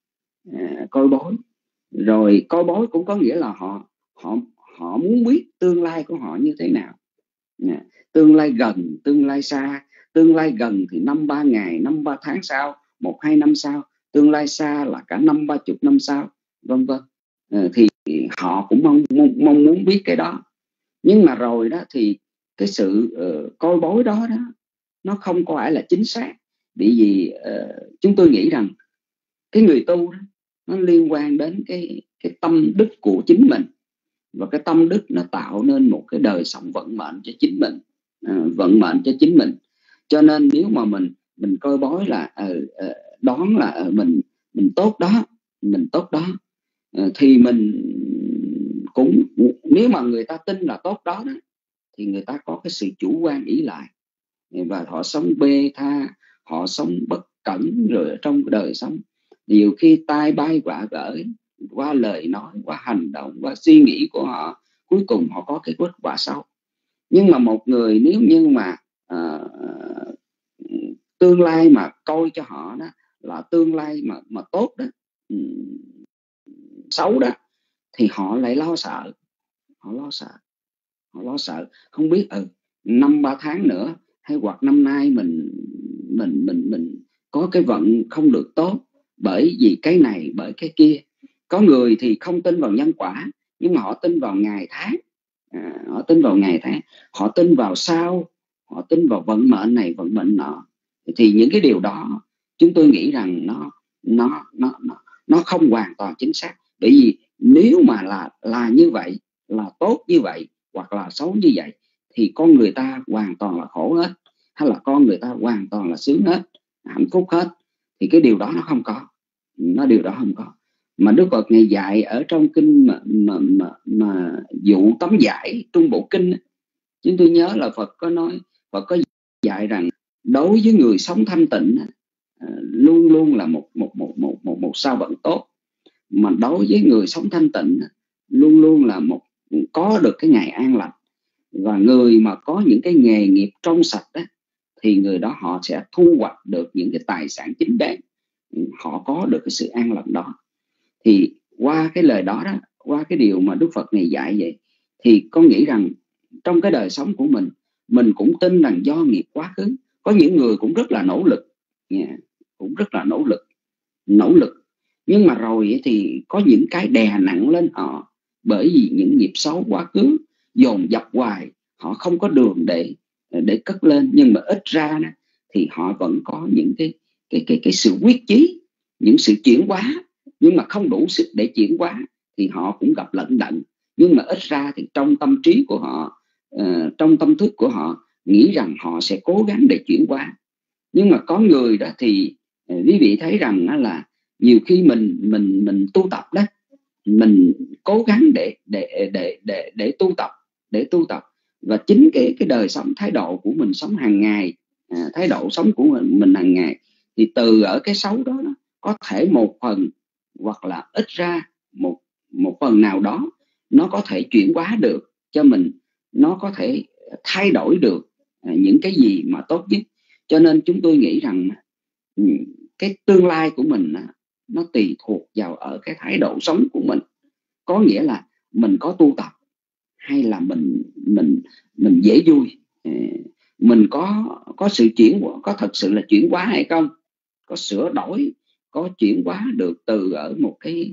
[SPEAKER 7] à, coi bói rồi coi bói cũng có nghĩa là họ họ họ muốn biết tương lai của họ như thế nào, à, tương lai gần, tương lai xa. Tương lai gần thì năm ba ngày, năm ba tháng sau, một hai năm sau. Tương lai xa là cả năm ba chục năm sau, vân vân. À, thì họ cũng mong, mong mong muốn biết cái đó. Nhưng mà rồi đó thì cái sự uh, coi bói đó đó nó không có phải là chính xác, bởi vì uh, chúng tôi nghĩ rằng cái người tu đó, nó liên quan đến cái cái tâm đức của chính mình, và cái tâm đức nó tạo nên một cái đời sống vận mệnh cho chính mình, uh, vận mệnh cho chính mình. Cho nên nếu mà mình mình coi bói là uh, uh, đoán là uh, mình mình tốt đó, mình tốt đó, uh, thì mình cũng, nếu mà người ta tin là tốt đó, đó thì người ta có cái sự chủ quan ý lại, và họ sống bê tha, họ sống bất cẩn, rồi trong đời sống nhiều khi tai bay vạ vỡ qua lời nói, qua hành động, qua suy nghĩ của họ, cuối cùng họ có cái kết quả xấu. Nhưng mà một người nếu như mà uh, tương lai mà coi cho họ đó là tương lai mà mà tốt đó, um, xấu đó, thì họ lại lo sợ, họ lo sợ, họ lo sợ không biết ừ năm ba tháng nữa hay hoặc năm nay mình mình mình mình có cái vận không được tốt bởi vì cái này bởi cái kia. Có người thì không tin vào nhân quả, nhưng mà họ tin vào ngày tháng, à, họ tin vào ngày tháng, họ tin vào sao, họ tin vào vận mệnh này vận mệnh nọ. Thì những cái điều đó chúng tôi nghĩ rằng nó nó nó nó nó không hoàn toàn chính xác. Bởi vì nếu mà là là như vậy, là tốt như vậy hoặc là xấu như vậy, thì con người ta hoàn toàn là khổ hết, hay là con người ta hoàn toàn là sướng hết, hạnh phúc hết, thì cái điều đó nó không có, nó điều đó không có. Mà Đức Phật ngày dạy ở trong kinh mà mà mà, mà dụ tấm giải Trung Bộ Kinh, chúng tôi nhớ là Phật có nói, Phật có dạy rằng đối với người sống thanh tịnh luôn luôn là một một một một một một sao vận tốt, mà đối với người sống thanh tịnh luôn luôn là một có được cái ngày an lành. Và người mà có những cái nghề nghiệp trong sạch đó, thì người đó họ sẽ thu hoạch được những cái tài sản chính đáng, họ có được cái sự an lành đó. Thì qua cái lời đó đó, qua cái điều mà Đức Phật này dạy vậy, thì con nghĩ rằng trong cái đời sống của mình, mình cũng tin rằng do nghiệp quá khứ, có những người cũng rất là nỗ lực, yeah, cũng rất là nỗ lực, nỗ lực. Nhưng mà rồi thì có những cái đè nặng lên họ, bởi vì những nghiệp xấu quá khứ dồn dập hoài, họ không có đường để để cất lên. Nhưng mà ít ra đó, thì họ vẫn có những cái cái cái cái sự quyết chí, những sự chuyển hóa, nhưng mà không đủ sức để chuyển hóa thì họ cũng gặp lận đận. Nhưng mà ít ra thì trong tâm trí của họ, uh, trong tâm thức của họ nghĩ rằng họ sẽ cố gắng để chuyển hóa. Nhưng mà có người đó thì uh, quý vị thấy rằng đó là nhiều khi mình mình mình tu tập đó, mình cố gắng để để để để để tu tập, để tu tập và chính cái cái đời sống, thái độ của mình sống hàng ngày, à, thái độ sống của mình mình hàng ngày, thì từ ở cái xấu đó, đó có thể một phần hoặc là ít ra một một phần nào đó nó có thể chuyển hóa được cho mình, nó có thể thay đổi được à, những cái gì mà tốt nhất. Cho nên chúng tôi nghĩ rằng cái tương lai của mình nó tùy thuộc vào ở cái thái độ sống của mình. Có nghĩa là mình có tu tập hay là mình mình mình dễ vui, mình có có sự chuyển, có thật sự là chuyển hóa hay không, có sửa đổi, có chuyển hóa được từ ở một cái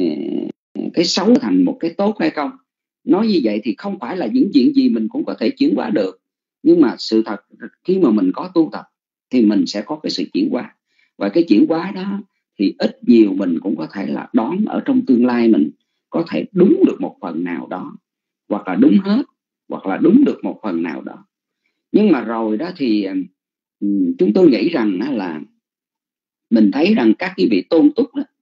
[SPEAKER 7] cái xấu thành một cái tốt hay không. Nói như vậy thì không phải là những chuyện gì mình cũng có thể chuyển hóa được, nhưng mà sự thật khi mà mình có tu tập thì mình sẽ có cái sự chuyển hóa. Và cái chuyển hóa đó thì ít nhiều mình cũng có thể là đoán ở trong tương lai mình có thể đúng được một phần nào đó, hoặc là đúng hết, hoặc là đúng được một phần nào đó. Nhưng mà rồi đó thì chúng tôi nghĩ rằng là mình thấy rằng các cái vị tôn túc đó,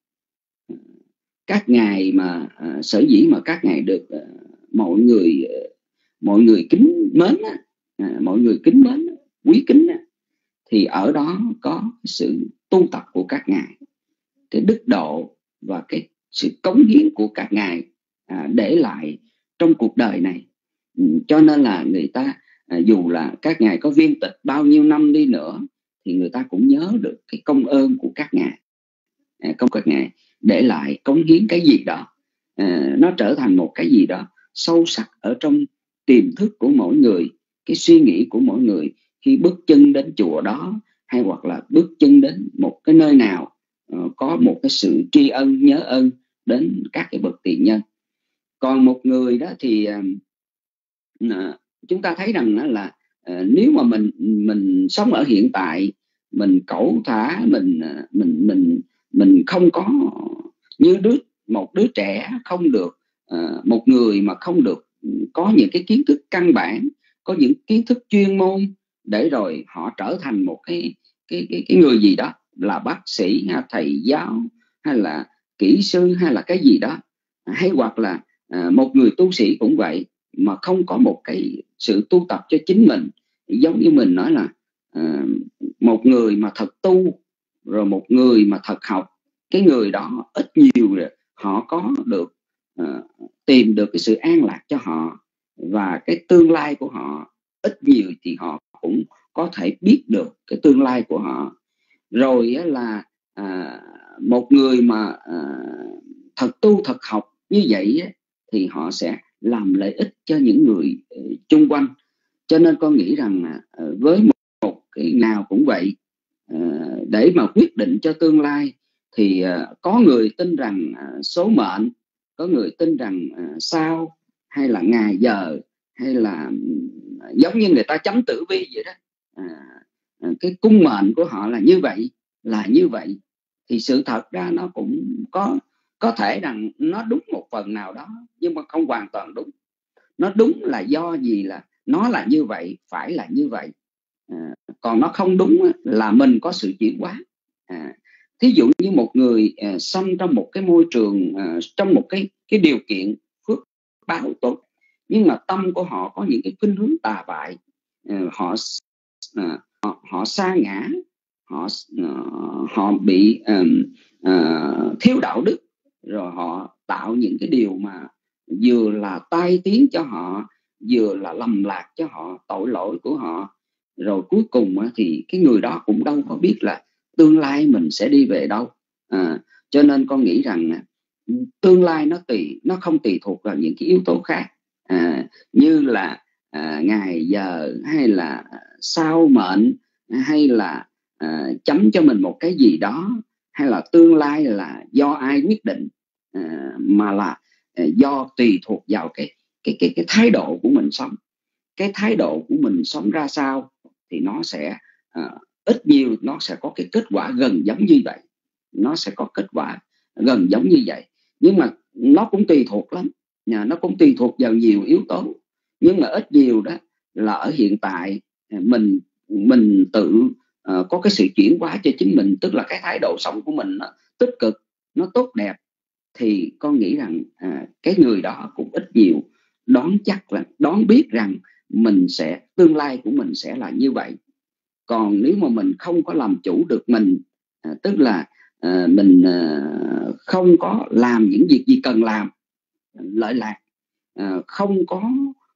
[SPEAKER 7] các ngài mà uh, sở dĩ mà các ngài được uh, mọi người uh, mọi người kính mến, uh, mọi người kính mến, quý kính, uh, thì ở đó có sự tu tập của các ngài, cái đức độ và cái sự cống hiến của các ngài à, để lại trong cuộc đời này. Ừ, cho nên là người ta à, dù là các ngài có viên tịch bao nhiêu năm đi nữa thì người ta cũng nhớ được cái công ơn của các ngài, à, công các ngài để lại cống hiến cái gì đó, à, nó trở thành một cái gì đó sâu sắc ở trong tiềm thức của mỗi người, cái suy nghĩ của mỗi người khi bước chân đến chùa đó, hay hoặc là bước chân đến một cái nơi nào uh, có một cái sự tri ân nhớ ơn đến các cái bậc tiền nhân. Còn một người đó thì uh, chúng ta thấy rằng đó là uh, nếu mà mình mình sống ở hiện tại, mình cẩu thả, mình mình mình mình không có như đứa một đứa trẻ không được, uh, một người mà không được có những cái kiến thức căn bản, có những kiến thức chuyên môn để rồi họ trở thành một cái cái cái, cái người gì đó, là bác sĩ hay thầy giáo hay là kỹ sư hay là cái gì đó, hay hoặc là à, một người tu sĩ cũng vậy, mà không có một cái sự tu tập cho chính mình. Giống như mình nói là à, một người mà thật tu, rồi một người mà thật học, cái người đó ít nhiều rồi họ có được à, tìm được cái sự an lạc cho họ, và cái tương lai của họ ít nhiều thì họ cũng có thể biết được cái tương lai của họ. Rồi là à, một người mà à, thật tu thật học như vậy thì họ sẽ làm lợi ích cho những người uh, chung quanh. Cho nên con nghĩ rằng uh, với một, một cái nào cũng vậy, uh, để mà quyết định cho tương lai thì uh, có người tin rằng uh, số mệnh, có người tin rằng uh, sao hay là ngày giờ, hay là uh, giống như người ta chấm tử vi vậy đó, uh, uh, cái cung mệnh của họ là như vậy, là như vậy. Thì sự thật ra nó cũng có có thể rằng nó đúng một phần nào đó, nhưng mà không hoàn toàn đúng. Nó đúng là do gì là nó là như vậy, phải là như vậy. À, còn nó không đúng là mình có sự chuyển hóa. À, thí dụ như một người à, sinh trong một cái môi trường, à, trong một cái cái điều kiện phước báo tốt, nhưng mà tâm của họ có những cái khuynh hướng tà bại, à, họ, à, họ họ sa ngã, họ uh, họ bị um, uh, thiếu đạo đức, rồi họ tạo những cái điều mà vừa là tai tiếng cho họ, vừa là lầm lạc cho họ, tội lỗi của họ. Rồi cuối cùng uh, thì cái người đó cũng đâu có biết là tương lai mình sẽ đi về đâu. À, cho nên con nghĩ rằng uh, tương lai nó tùy, nó không tùy thuộc vào những cái yếu tố khác, à, như là uh, ngày giờ, hay là sao mệnh, hay là À, chấm cho mình một cái gì đó, hay là tương lai là do ai quyết định, à, mà là à, do tùy thuộc vào cái cái cái cái thái độ của mình sống. Cái thái độ của mình sống ra sao thì nó sẽ à, ít nhiều nó sẽ có cái kết quả gần giống như vậy, nó sẽ có kết quả gần giống như vậy. Nhưng mà nó cũng tùy thuộc lắm, à, nó cũng tùy thuộc vào nhiều yếu tố. Nhưng mà ít nhiều đó là ở hiện tại mình mình tự Uh, có cái sự chuyển hóa cho chính mình, tức là cái thái độ sống của mình nó tích cực, nó tốt đẹp, thì con nghĩ rằng uh, cái người đó cũng ít nhiều đoán chắc là đoán biết rằng mình sẽ, tương lai của mình sẽ là như vậy. Còn nếu mà mình không có làm chủ được mình, uh, tức là uh, mình uh, không có làm những việc gì cần làm lợi lạc, uh, không có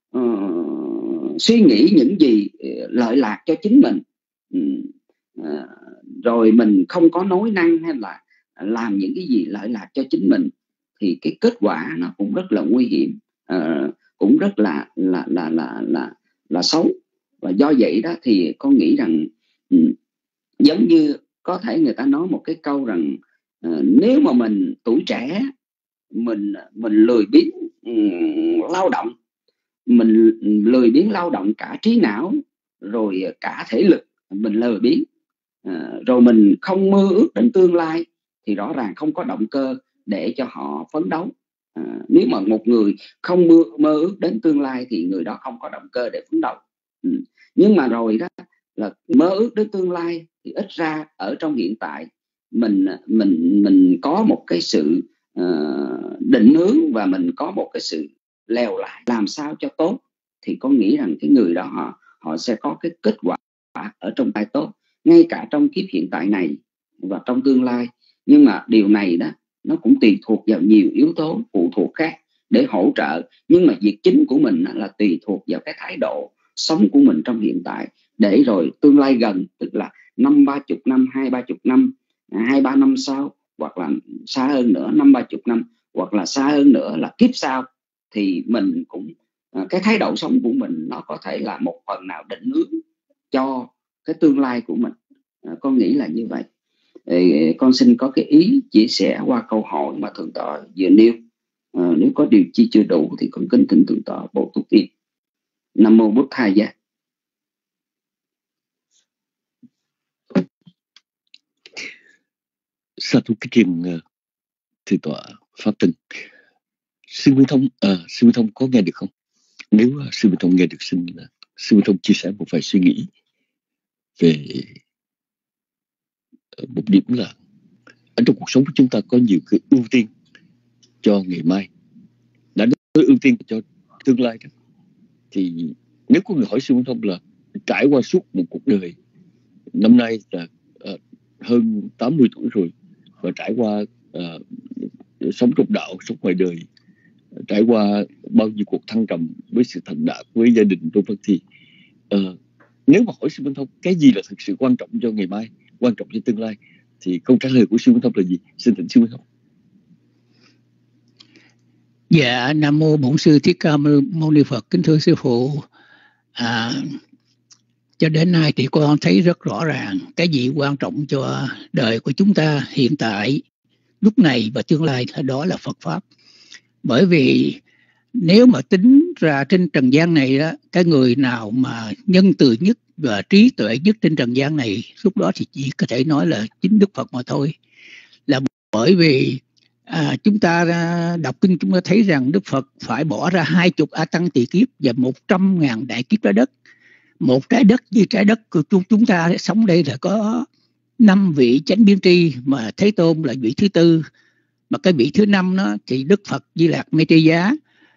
[SPEAKER 7] uh, suy nghĩ những gì lợi lạc cho chính mình, uh, À, rồi mình không có nói năng hay là làm những cái gì lợi lạc cho chính mình, thì cái kết quả nó cũng rất là nguy hiểm, à, cũng rất là là là là là là xấu. Và do vậy đó thì con nghĩ rằng um, giống như có thể người ta nói một cái câu rằng uh, nếu mà mình tuổi trẻ, mình mình lười biếng um, lao động, mình lười biếng lao động cả trí não rồi cả thể lực, mình lười biếng, À, rồi mình không mơ ước đến tương lai, thì rõ ràng không có động cơ để cho họ phấn đấu. À, nếu mà một người không mơ, mơ ước đến tương lai thì người đó không có động cơ để phấn đấu. Ừ. Nhưng mà rồi đó là mơ ước đến tương lai thì ít ra ở trong hiện tại mình mình mình có một cái sự uh, định hướng, và mình có một cái sự lèo lại làm sao cho tốt, thì con nghĩ rằng cái người đó họ họ sẽ có cái kết quả ở trong tai tốt. ngay cả trong kiếp hiện tại này và trong tương lai. Nhưng mà điều này đó nó cũng tùy thuộc vào nhiều yếu tố phụ thuộc khác để hỗ trợ. Nhưng mà việc chính của mình là tùy thuộc vào cái thái độ sống của mình trong hiện tại, để rồi tương lai gần, tức là năm ba chục năm, hai ba chục năm, hai ba năm sau, hoặc là xa hơn nữa năm ba chục năm, hoặc là xa hơn nữa là kiếp sau, thì mình cũng cái thái độ sống của mình nó có thể là một phần nào định hướng cho cái tương lai của mình. À, con nghĩ là như vậy. Ê, con xin có cái ý chia sẻ qua câu hỏi mà thượng tọa vừa nêu. À, nếu có điều chi chưa đủ thì con kính thỉnh thượng tọa bổ túc thêm. Nam mô Bụt Thầy Giá.
[SPEAKER 4] Sa thú cái triền thượng tọa Pháp Tân. Sư Minh Thông, à, sư Minh Thông có nghe được không? Nếu uh, sư Minh Thông nghe được, xin uh, sư Minh Thông chia sẻ một vài suy nghĩ về uh, một điểm là ở trong cuộc sống của chúng ta có nhiều cái ưu tiên cho ngày mai, đã nói ưu tiên cho tương lai đó. Thì nếu có người hỏi sư Minh Thông là trải qua suốt một cuộc đời, năm nay là uh, hơn tám mươi tuổi rồi, và trải qua uh, sống trong đạo, sống ngoài đời, trải qua bao nhiêu cuộc thăng trầm với sự thành đạt, với gia đình vân vân, thì uh, nếu mà hỏi sư Minh Thông cái gì là thực sự quan trọng cho ngày mai, quan trọng cho tương lai, thì câu trả lời của sư Minh Thông là gì? Xin thỉnh sư Minh Thông.
[SPEAKER 8] Dạ, Nam mô Bổn Sư Thích Ca Mâu Ni Phật. Kính thưa sư phụ, à, cho đến nay thì con thấy rất rõ ràng cái gì quan trọng cho đời của chúng ta hiện tại, lúc này và tương lai, đó là Phật Pháp. Bởi vì nếu mà tính ra trên trần gian này đó, cái người nào mà nhân từ nhất và trí tuệ nhất trên trần gian này, lúc đó thì chỉ có thể nói là chính Đức Phật mà thôi. Là bởi vì à, chúng ta đọc kinh, chúng ta thấy rằng Đức Phật phải bỏ ra hai chục a tăng tỷ kiếp và một trăm ngàn đại kiếp trái đất. Một trái đất như trái đất của chúng ta sống đây là có năm vị chánh biên tri, mà Thế Tôn là vị thứ tư, mà cái vị thứ năm đó thì Đức Phật Di Lạc Mê Tri Giá,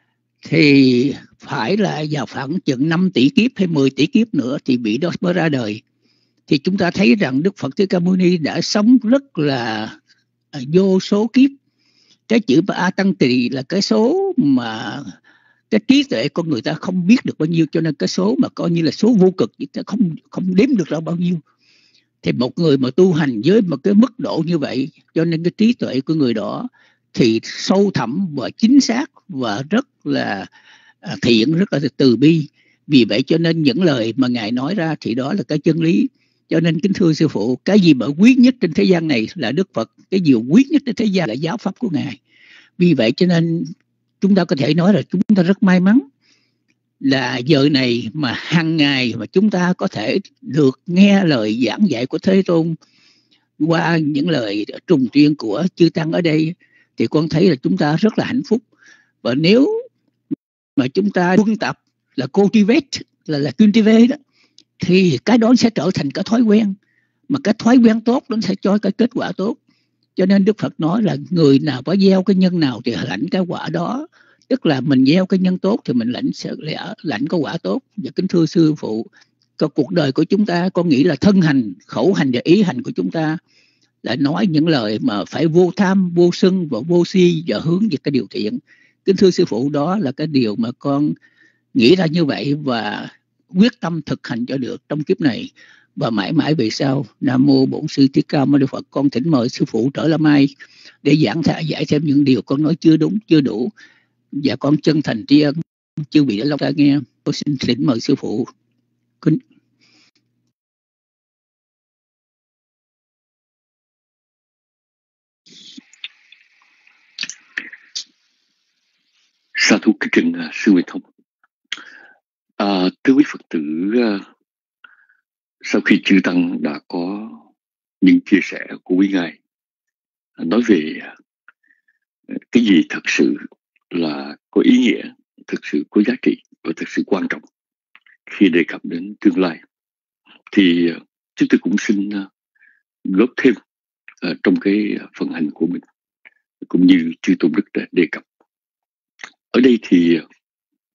[SPEAKER 8] thì phải là vào khoảng chừng năm tỷ kiếp hay mười tỷ kiếp nữa thì vị đó mới ra đời. Thì chúng ta thấy rằng Đức Phật Thích Ca Mâu Ni đã sống rất là vô số kiếp. Cái chữ A Tăng Tỳ là cái số mà cái trí tuệ con người ta không biết được bao nhiêu, cho nên cái số mà coi như là số vô cực, không không đếm được ra bao nhiêu. Thì một người mà tu hành với một cái mức độ như vậy, cho nên cái trí tuệ của người đó thì sâu thẳm và chính xác và rất là thiện, rất là từ bi. Vì vậy cho nên những lời mà Ngài nói ra thì đó là cái chân lý. Cho nên kính thưa sư phụ, cái gì mà quý nhất trên thế gian này là Đức Phật, cái gì quý nhất trên thế gian là giáo pháp của Ngài. Vì vậy cho nên chúng ta có thể nói là chúng ta rất may mắn là giờ này mà hàng ngày mà chúng ta có thể được nghe lời giảng dạy của Thế Tôn qua những lời trùng tuyên của chư tăng ở đây, thì con thấy là chúng ta rất là hạnh phúc. Và nếu mà chúng ta quân tập là cultivate, là là cultivate đó, thì cái đó sẽ trở thành cái thói quen, mà cái thói quen tốt nó sẽ cho cái kết quả tốt. Cho nên Đức Phật nói là người nào có gieo cái nhân nào thì lãnh cái quả đó. Tức là mình gieo cái nhân tốt thì mình lãnh sẽ lãnh có quả tốt. Và kính thưa sư phụ, cái cuộc đời của chúng ta, con nghĩ là thân hành, khẩu hành và ý hành của chúng ta là nói những lời mà phải vô tham, vô sân và vô si, và hướng về cái điều thiện. Kính thưa sư phụ, đó là cái điều mà con nghĩ ra như vậy và quyết tâm thực hành cho được trong kiếp này và mãi mãi về sau. Nam mô Bổn Sư Thích Ca Mâu Ni Phật. Con thỉnh mời sư phụ trở lại mai để giảng giải thêm những điều con nói chưa đúng, chưa đủ, và con chân thành tri ân chư vị đã lắng tai nghe. Tôi xin thỉnh mời sư phụ. Kính
[SPEAKER 4] Sa thú kính trình uh, sư Minh Thông. À, thưa quý Phật tử, uh, sau khi chư tăng đã có những chia sẻ của quý ngài uh, nói về uh, cái gì thật sự là có ý nghĩa, thực sự có giá trị và thực sự quan trọng khi đề cập đến tương lai, thì uh, chúng tôi cũng xin uh, góp thêm uh, trong cái phần hành của mình, cũng như chư Tôn Đức đã đề cập. Ở đây thì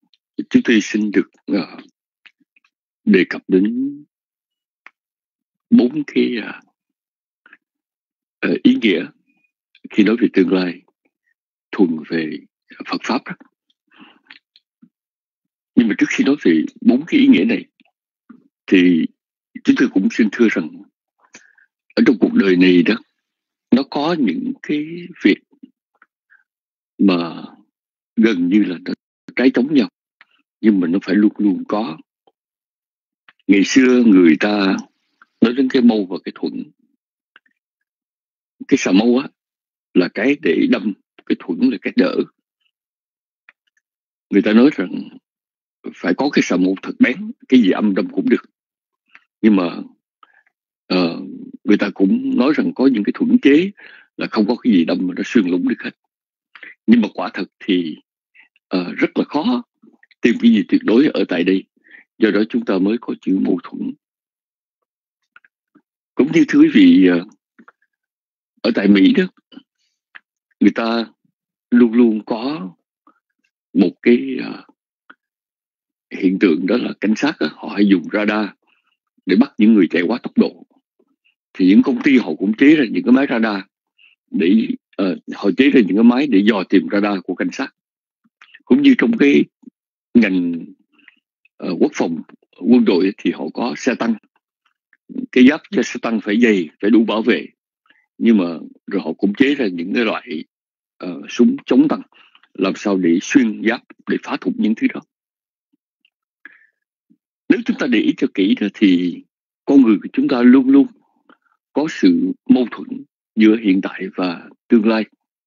[SPEAKER 4] chúng tôi xin được uh, đề cập đến bốn cái uh, uh, ý nghĩa khi nói về tương lai thuần về Phật pháp đó. Nhưng mà trước khi nói về bốn cái ý nghĩa này thì chúng tôi cũng xin thưa rằng ở trong cuộc đời này đó, nó có những cái việc mà gần như là nó trái chống nhau, nhưng mà nó phải luôn luôn có. Ngày xưa người ta nói đến cái mâu và cái thuẫn. Cái xà mâu á là cái để đâm, cái thuẫn là cái đỡ. Người ta nói rằng phải có cái xà mâu thật bén, cái gì âm đâm cũng được. Nhưng mà uh, người ta cũng nói rằng có những cái thuẫn chế là không có cái gì đâm mà nó xuyên lũng được hết. Nhưng mà quả thật thì uh, rất là khó tìm cái gì tuyệt đối ở tại đây. Do đó chúng ta mới có chữ mâu thuẫn. Cũng như thưa quý vị, uh, ở tại Mỹ đó, người ta luôn luôn có một cái uh, hiện tượng, đó là cảnh sát đó, họ hay dùng radar để bắt những người chạy quá tốc độ. Thì những công ty họ cũng chế ra những cái máy radar để uh, họ chế ra những cái máy để dò tìm radar của cảnh sát. Cũng như trong cái ngành uh, quốc phòng quân đội thì họ có xe tăng, cái giáp cho xe tăng phải dày, phải đủ bảo vệ. Nhưng mà rồi họ cũng chế ra những cái loại uh, súng chống tăng làm sao để xuyên giáp, để phá thủng những thứ đó. Nếu chúng ta để ý cho kỹ đó thì con người của chúng ta luôn luôn có sự mâu thuẫn giữa hiện tại và tương lai.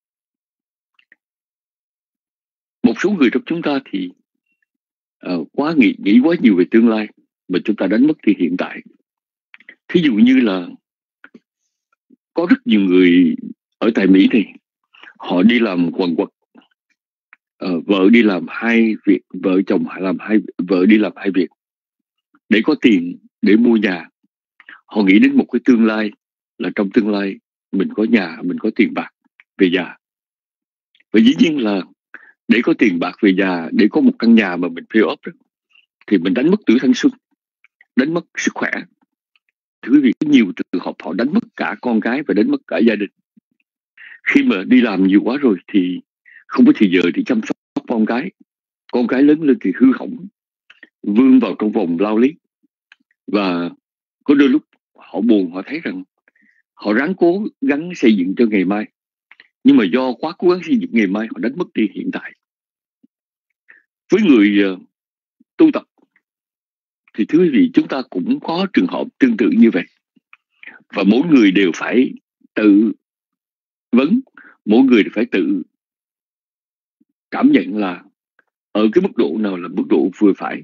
[SPEAKER 4] Một số người trong chúng ta thì uh, quá nghĩ, nghĩ quá nhiều về tương lai mà chúng ta đánh mất đi hiện tại. Thí dụ như là có rất nhiều người ở tại Mỹ này, họ đi làm quần quật, uh, vợ đi làm hai việc, vợ chồng làm hai, vợ đi làm hai việc để có tiền để mua nhà. Họ nghĩ đến một cái tương lai là trong tương lai mình có nhà, mình có tiền bạc về già. Và dĩ nhiên là để có tiền bạc về già, để có một căn nhà mà mình pay off đó, thì mình đánh mất tuổi thanh xuân, đánh mất sức khỏe. Thưa quý vị, có nhiều trường hợp họ đánh mất cả con cái và đánh mất cả gia đình. Khi mà đi làm nhiều quá rồi thì không có thời giờ để chăm sóc con cái. Con cái lớn lên thì hư hỏng, vươn vào trong vòng lao lý. Và có đôi lúc họ buồn, họ thấy rằng họ ráng cố gắng xây dựng cho ngày mai, nhưng mà do quá cố gắng xây dựng ngày mai, họ đánh mất đi hiện tại. Với người uh, tu tập thì thưa quý vị, chúng ta cũng có trường hợp tương tự như vậy. Và mỗi người đều phải tự vấn, mỗi người đều phải tự cảm nhận là ở cái mức độ nào là mức độ vừa phải.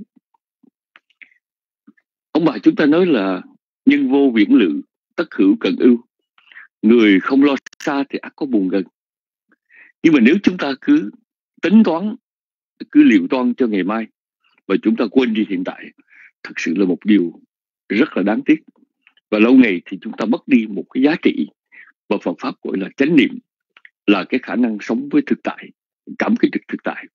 [SPEAKER 4] Ông bà chúng ta nói là nhân vô viễn lự, tất hữu cận ưu. Người không lo xa thì ắt có buồn gần. Nhưng mà nếu chúng ta cứ tính toán, cứ liệu toán cho ngày mai và chúng ta quên đi hiện tại, thực sự là một điều rất là đáng tiếc. Và lâu ngày thì chúng ta mất đi một cái giá trị mà Phật Pháp gọi là chánh niệm, là cái khả năng sống với thực tại, cảm kích được thực tại.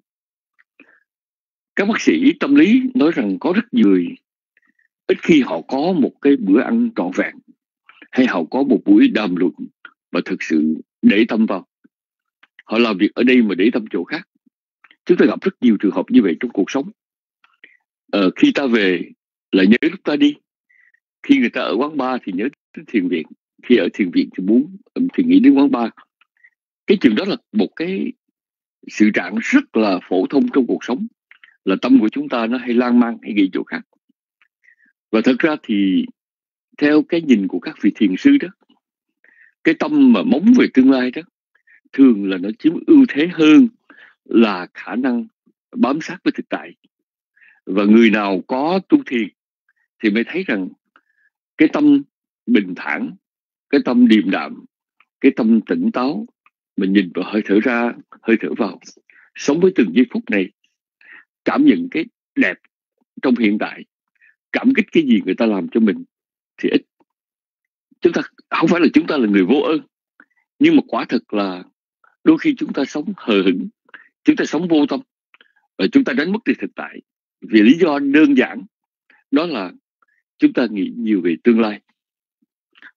[SPEAKER 4] Các bác sĩ tâm lý nói rằng có rất nhiều người ít khi họ có một cái bữa ăn trọn vẹn, hay họ có một buổi đàm luận mà thực sự để tâm vào. Họ làm việc ở đây mà để tâm chỗ khác. Chúng ta gặp rất nhiều trường hợp như vậy trong cuộc sống. Ờ, khi ta về là nhớ lúc ta đi. Khi người ta ở quán bar thì nhớ đến thiền viện. Khi ở thiền viện thì muốn thì nghĩ đến quán bar. Cái chuyện đó là một cái sự trạng rất là phổ thông trong cuộc sống, là tâm của chúng ta nó hay lan man, hay nghĩ chỗ khác. Và thật ra thì theo cái nhìn của các vị thiền sư đó, cái tâm mà móng về tương lai đó thường là nó chiếm ưu thế hơn là khả năng bám sát với thực tại. Và người nào có tu thiền thì mới thấy rằng cái tâm bình thản, cái tâm điềm đạm, cái tâm tỉnh táo, mình nhìn vào hơi thở ra, hơi thở vào, sống với từng giây phút này, cảm nhận cái đẹp trong hiện tại, cảm kích cái gì người ta làm cho mình thì ít. Chúng ta không phải là chúng ta là người vô ơn, nhưng mà quả thực là đôi khi chúng ta sống hờ hững, chúng ta sống vô tâm, và chúng ta đánh mất đi thực tại. Vì lý do đơn giản, đó là chúng ta nghĩ nhiều về tương lai.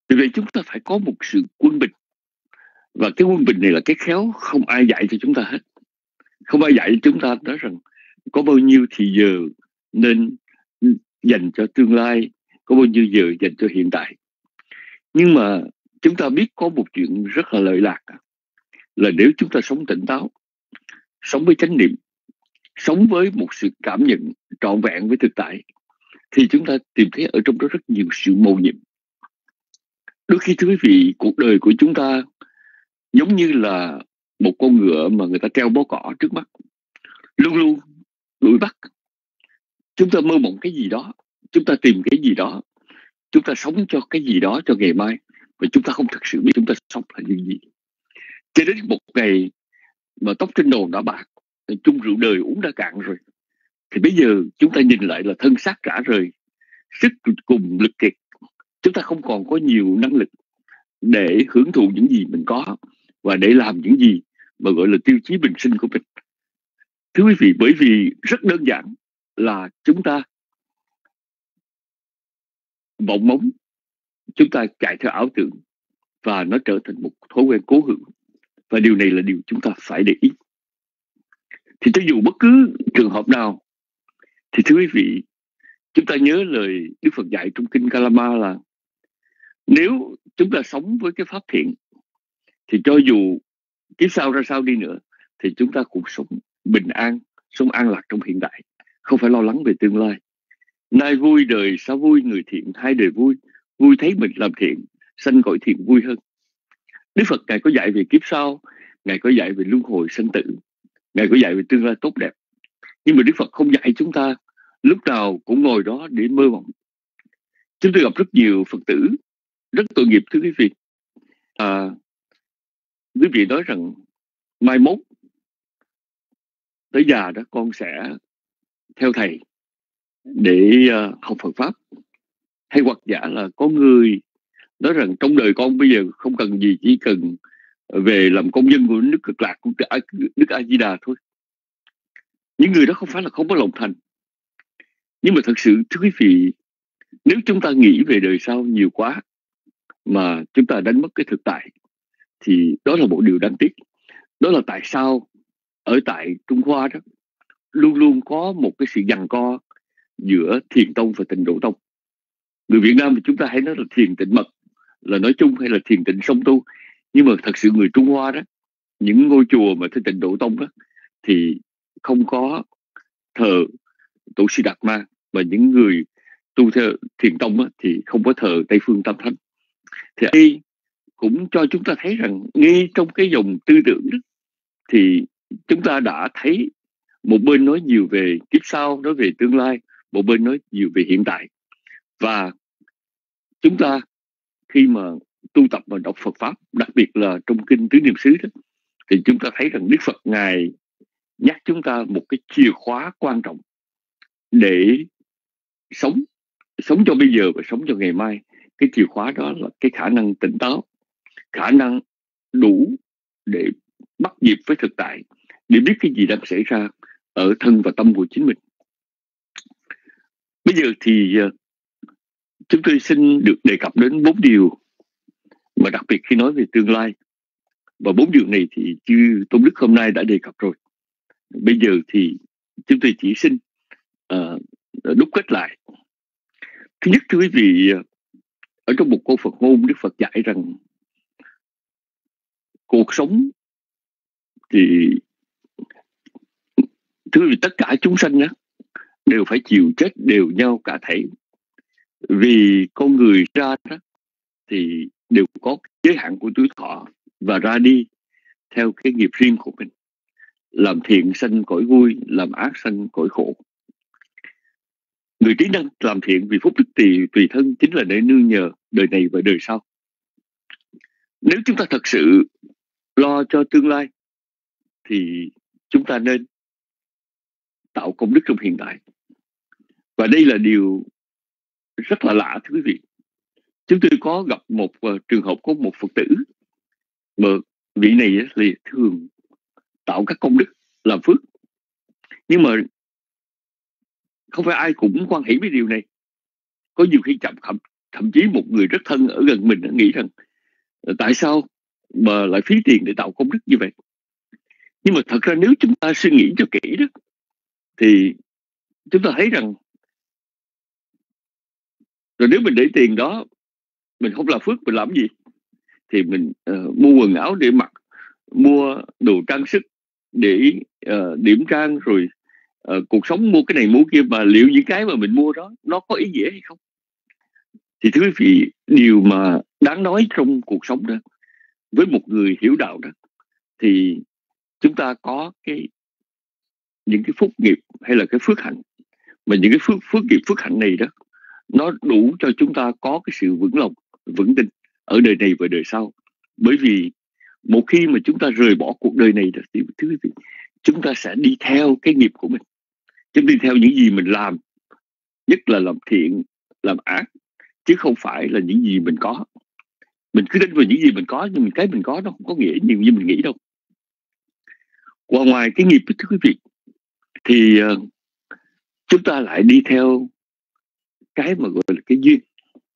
[SPEAKER 4] Vì vậy chúng ta phải có một sự quân bình. Và cái quân bình này là cái khéo không ai dạy cho chúng ta hết. Không ai dạy cho chúng ta nói rằng có bao nhiêu thì giờ nên dành cho tương lai, có bao nhiêu giờ dành cho hiện tại. Nhưng mà chúng ta biết có một chuyện rất là lợi lạc, là nếu chúng ta sống tỉnh táo, sống với chánh niệm, sống với một sự cảm nhận trọn vẹn với thực tại, thì chúng ta tìm thấy ở trong đó rất nhiều sự mầu nhiệm. Đôi khi thưa quý vị, cuộc đời của chúng ta giống như là một con ngựa mà người ta treo bó cỏ trước mắt, luôn luôn đuổi bắt. Chúng ta mơ mộng cái gì đó, chúng ta tìm cái gì đó, chúng ta sống cho cái gì đó cho ngày mai, và chúng ta không thực sự biết chúng ta sống là những gì. Cho đến một ngày mà tóc trên đầu đã bạc, chung rượu đời uống đã cạn rồi, thì bây giờ chúng ta nhìn lại là thân xác rã rời, sức cùng lực kiệt. Chúng ta không còn có nhiều năng lực để hưởng thụ những gì mình có, và để làm những gì mà gọi là tiêu chí bình sinh của mình. Thưa quý vị, bởi vì rất đơn giản là chúng ta vọng móng, chúng ta chạy theo ảo tưởng, và nó trở thành một thói quen cố hữu. Và điều này là điều chúng ta phải để ý. Thì cho dù bất cứ trường hợp nào, thì thưa quý vị, chúng ta nhớ lời Đức Phật dạy trong Kinh Kalama là nếu chúng ta sống với cái pháp thiện, thì cho dù kiếp sau ra sao đi nữa, thì chúng ta cũng sống bình an, sống an lạc trong hiện tại, không phải lo lắng về tương lai. Nay vui đời sao vui, người thiện hai đời vui, vui thấy mình làm thiện, sanh cõi thiện vui hơn. Đức Phật Ngài có dạy về kiếp sau, Ngài có dạy về luân hồi sanh tử, Ngài có dạy về tương lai tốt đẹp. Nhưng mà Đức Phật không dạy chúng ta lúc nào cũng ngồi đó để mơ mộng. Chúng tôi gặp rất nhiều Phật tử rất tội nghiệp thưa quý vị. À, quý vị nói rằng mai mốt tới già đó con sẽ theo thầy để uh, học Phật Pháp. Hay hoặc giả là có người nói rằng trong đời con bây giờ không cần gì, chỉ cần về làm công dân của nước Cực Lạc, của Đức A Di Đà thôi. Những người đó không phải là không có lòng thành. Nhưng mà thật sự thưa quý vị, nếu chúng ta nghĩ về đời sau nhiều quá mà chúng ta đánh mất cái thực tại, thì đó là một điều đáng tiếc. Đó là tại sao ở tại Trung Hoa đó luôn luôn có một cái sự giằng co giữa Thiền Tông và Tịnh Độ Tông. Người Việt Nam thì chúng ta hay nói là thiền tịnh mật là nói chung, hay là thiền tịnh song tu. Nhưng mà thật sự người Trung Hoa đó, những ngôi chùa mà theo Tịnh Độ Tông đó, thì không có thờ tổ sư Đạt Ma, và những người tu theo Thiền Tông đó, thì không có thờ Tây Phương Tam Thánh. Thì đây cũng cho chúng ta thấy rằng ngay trong cái dòng tư tưởng đó, thì chúng ta đã thấy một bên nói nhiều về kiếp sau, nói về tương lai, một bên nói nhiều về hiện tại. Và chúng ta khi mà tu tập và đọc Phật Pháp, đặc biệt là trong Kinh Tứ Niệm xứ đó, thì chúng ta thấy rằng Đức Phật Ngài nhắc chúng ta một cái chìa khóa quan trọng để sống, sống cho bây giờ và sống cho ngày mai. Cái chìa khóa đó là cái khả năng tỉnh táo, khả năng đủ để bắt nhịp với thực tại, để biết cái gì đang xảy ra ở thân và tâm của chính mình. Bây giờ thì chúng tôi xin được đề cập đến bốn điều mà đặc biệt khi nói về tương lai. Và bốn điều này thì chư Tôn Đức hôm nay đã đề cập rồi. Bây giờ thì chúng tôi chỉ xin uh, đúc kết lại. Thứ nhất thưa quý vị, ở trong một câu Phật ngôn, Đức Phật dạy rằng cuộc sống thì thưa quý vị, tất cả chúng sanh đó đều phải chịu chết đều nhau cả thảy. Vì con người ra đó thì đều có giới hạn của tuổi thọ và ra đi theo cái nghiệp riêng của mình. Làm thiện sanh cõi vui, làm ác sanh cõi khổ. Người trí năng làm thiện vì phúc đức tùy, tùy thân chính là để nương nhờ đời này và đời sau. Nếu chúng ta thật sự lo cho tương lai thì chúng ta nên tạo công đức trong hiện tại. Và đây là điều rất là lạ thưa quý vị. Chúng tôi có gặp một uh, trường hợp có một Phật tử mà vị này uh, là thường tạo các công đức làm phước, nhưng mà không phải ai cũng quan hệ với điều này. Có nhiều khi chậm, thậm chí một người rất thân ở gần mình nghĩ rằng tại sao mà lại phí tiền để tạo công đức như vậy. Nhưng mà thật ra nếu chúng ta suy nghĩ cho kỹ đó, thì chúng ta thấy rằng rồi nếu mình để tiền đó, mình không làm phước, mình làm gì? Thì mình uh, mua quần áo để mặc, mua đồ trang sức để uh, điểm trang, rồi uh, cuộc sống mua cái này mua kia, mà liệu những cái mà mình mua đó nó có ý nghĩa hay không? Thì thưa quý vị, điều mà đáng nói trong cuộc sống đó, với một người hiểu đạo đó, thì chúng ta có cái những cái phúc nghiệp hay là cái phước hạnh, mà những cái phước phước nghiệp phước hạnh này đó, nó đủ cho chúng ta có cái sự vững lòng, vững tin ở đời này và đời sau. Bởi vì một khi mà chúng ta rời bỏ cuộc đời này, thì thưa quý vị, chúng ta sẽ đi theo cái nghiệp của mình, chúng đi theo những gì mình làm, nhất là làm thiện, làm ác, chứ không phải là những gì mình có. Mình cứ tin vào những gì mình có, nhưng cái mình có nó không có nghĩa nhiều như mình nghĩ đâu. Qua ngoài cái nghiệp, thưa quý vị, thì uh, chúng ta lại đi theo cái mà gọi là cái duyên.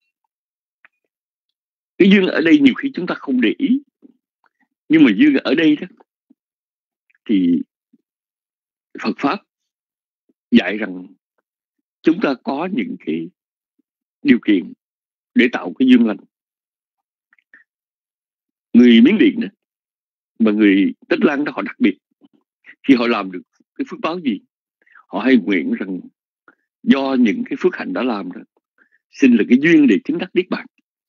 [SPEAKER 4] Cái duyên ở đây nhiều khi chúng ta không để ý, nhưng mà duyên ở đây đó thì Phật Pháp dạy rằng chúng ta có những cái điều kiện để tạo cái duyên lành. Người Miến Điện đó, mà người Tích Lan đó, họ đặc biệt. Khi họ làm được cái phước báo gì, họ hay nguyện rằng do những cái phước hạnh đã làm đó, xin là cái duyên để chứng đắc niết bàn.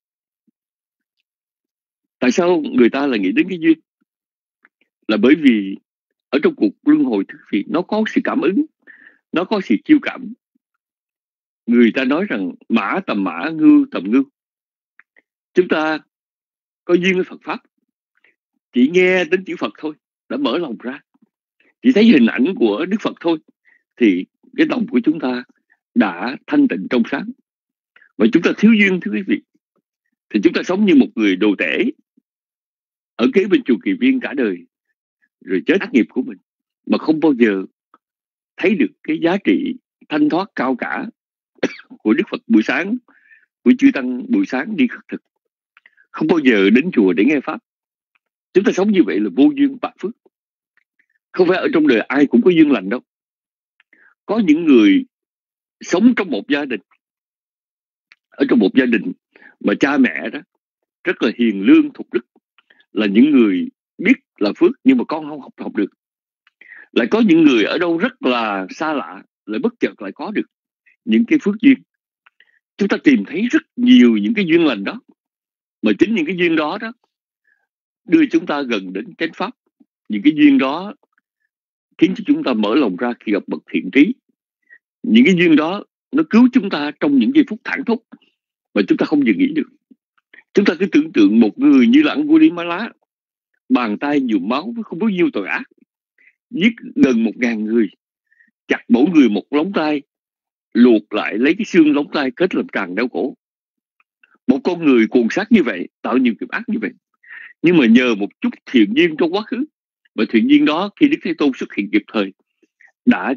[SPEAKER 4] Tại sao người ta lại nghĩ đến cái duyên? Là bởi vì ở trong cuộc luân hồi, thưa quý vị, nó có sự cảm ứng, nó có sự chiêu cảm. Người ta nói rằng mã tầm mã, ngưu tầm ngưu. Chúng ta có duyên với Phật Pháp, chỉ nghe đến chữ Phật thôi đã mở lòng ra, chỉ thấy hình ảnh của Đức Phật thôi, thì cái lòng của chúng ta đã thanh tịnh trong sáng. Và chúng ta thiếu duyên, thưa quý vị, thì chúng ta sống như một người đồ tể ở kế bên chùa Kỳ Viên cả đời, rồi chết ác nghiệp của mình, mà không bao giờ thấy được cái giá trị thanh thoát cao cả của Đức Phật buổi sáng, của chư Tăng buổi sáng đi khất thực, không bao giờ đến chùa để nghe Pháp. Chúng ta sống như vậy là vô duyên bạc phước. Không phải ở trong đời ai cũng có duyên lành đâu. Có những người sống trong một gia đình, ở trong một gia đình mà cha mẹ đó rất là hiền lương thục đức, là những người biết là phước, nhưng mà con không học học được. Lại có những người ở đâu rất là xa lạ, lại bất chợt lại có được những cái phước duyên. Chúng ta tìm thấy rất nhiều những cái duyên lành đó, mà chính những cái duyên đó đó đưa chúng ta gần đến chánh pháp. Những cái duyên đó khiến cho chúng ta mở lòng ra khi gặp bậc thiện trí. Những cái duyên đó nó cứu chúng ta trong những giây phút thảng thốt mà chúng ta không dự nghĩ được. Chúng ta cứ tưởng tượng một người như là Angulimala, bàn tay nhuộm máu với không bao nhiêu tội ác, giết gần một ngàn người, chặt mỗi người một lóng tay, luộc lại lấy cái xương lóng tay kết làm tràng đeo cổ. Một con người cuồng sát như vậy, tạo nhiều nghiệp ác như vậy, nhưng mà nhờ một chút thiện duyên trong quá khứ, và thiện duyên đó khi Đức Thế Tôn xuất hiện kịp thời đã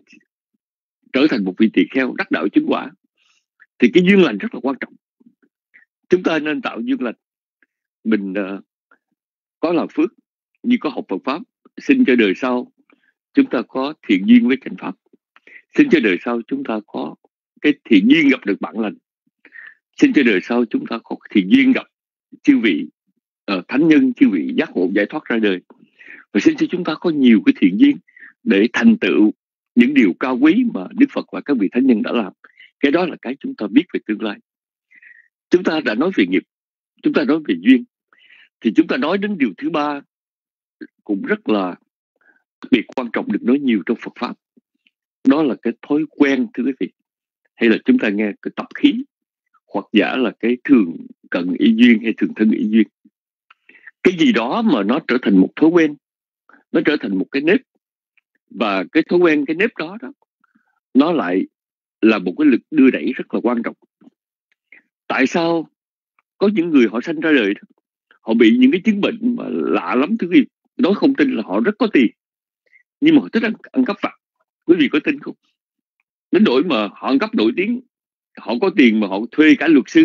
[SPEAKER 4] trở thành một vị tỳ kheo đắc đạo chứng quả. Thì cái duyên lành rất là quan trọng. Chúng ta nên tạo duyên lành. Mình uh, có làm phước như có học Phật Pháp, xin cho đời sau chúng ta có thiện duyên với chánh Pháp. Xin cho đời sau chúng ta có cái thiện duyên gặp được bạn lành. Xin cho đời sau chúng ta có thiện duyên gặp chư vị uh, thánh nhân, chư vị giác ngộ giải thoát ra đời. Và xin cho chúng ta có nhiều cái thiện duyên để thành tựu những điều cao quý mà Đức Phật và các vị thánh nhân đã làm. Cái đó là cái chúng ta biết về tương lai. Chúng ta đã nói về nghiệp, chúng ta nói về duyên, thì chúng ta nói đến điều thứ ba cũng rất là biệt quan trọng được nói nhiều trong Phật Pháp. Đó là cái thói quen, thưa quý vị. Hay là chúng ta nghe cái tập khí, hoặc giả là cái thường cận ý duyên hay thường thân ý duyên. Cái gì đó mà nó trở thành một thói quen, nó trở thành một cái nếp, và cái thói quen, cái nếp đó đó nó lại là một cái lực đưa đẩy rất là quan trọng. Tại sao có những người họ sanh ra đời đó, họ bị những cái chứng bệnh mà lạ lắm, thưa quý vị. Nói không tin là họ rất có tiền, nhưng mà họ thích ăn, ăn cắp vặt. Quý vị có tin không? Đến đổi mà họ ăn cắp nổi tiếng, họ có tiền mà họ thuê cả luật sư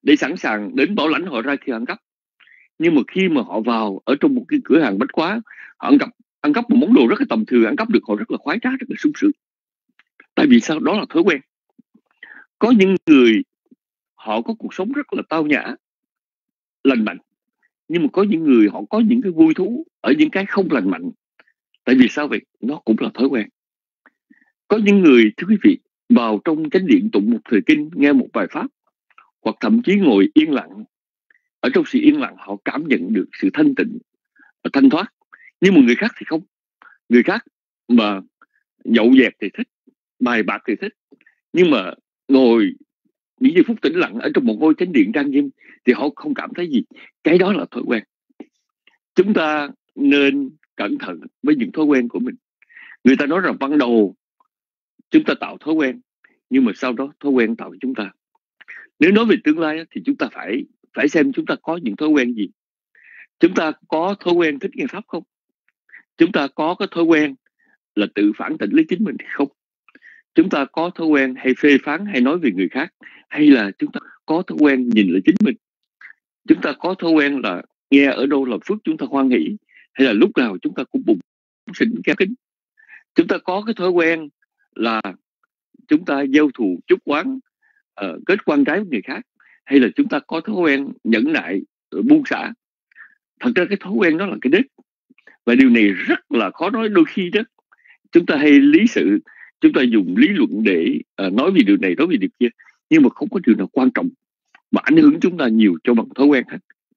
[SPEAKER 4] để sẵn sàng đến bảo lãnh họ ra khi ăn cắp. Nhưng mà khi mà họ vào ở trong một cái cửa hàng bách hóa, họ ăn cắp ăn cắp một món đồ rất là tầm thường, ăn cắp được, họ rất là khoái trá, rất là sung sướng. Tại vì sao? Đó là thói quen. Có những người họ có cuộc sống rất là tao nhã, lành mạnh, nhưng mà có những người họ có những cái vui thú ở những cái không lành mạnh. Tại vì sao vậy? Nó cũng là thói quen. Có những người, thưa quý vị, vào trong chánh điện tụng một thời kinh, nghe một bài pháp, hoặc thậm chí ngồi yên lặng. Ở trong sự yên lặng họ cảm nhận được sự thanh tịnh và thanh thoát. Nhưng một người khác thì không. Người khác mà nhậu nhẹt thì thích, bài bạc thì thích, nhưng mà ngồi những giây phút tĩnh lặng ở trong một ngôi chánh điện trang nghiêm thì họ không cảm thấy gì. Cái đó là thói quen. Chúng ta nên cẩn thận với những thói quen của mình. Người ta nói rằng ban đầu chúng ta tạo thói quen, nhưng mà sau đó thói quen tạo chúng ta. Nếu nói về tương lai thì chúng ta phải phải xem chúng ta có những thói quen gì. Chúng ta có thói quen thích nghe pháp không? Chúng ta có cái thói quen là tự phản tỉnh lấy chính mình hay không? Chúng ta có thói quen hay phê phán hay nói về người khác, hay là chúng ta có thói quen nhìn lại chính mình? Chúng ta có thói quen là nghe ở đâu là phước chúng ta hoan hỷ, hay là lúc nào chúng ta cũng bụng xỉn kéo kính? Chúng ta có cái thói quen là chúng ta gieo thù chúc oán, uh, kết quan trái với người khác, hay là chúng ta có thói quen nhẫn nại, buông xả? Thật ra cái thói quen đó là cái đích. Và điều này rất là khó nói. Đôi khi đó chúng ta hay lý sự, chúng ta dùng lý luận để uh, nói về điều này, nói về điều kia, nhưng mà không có điều nào quan trọng mà ảnh hưởng chúng ta nhiều cho bằng thói quen hết.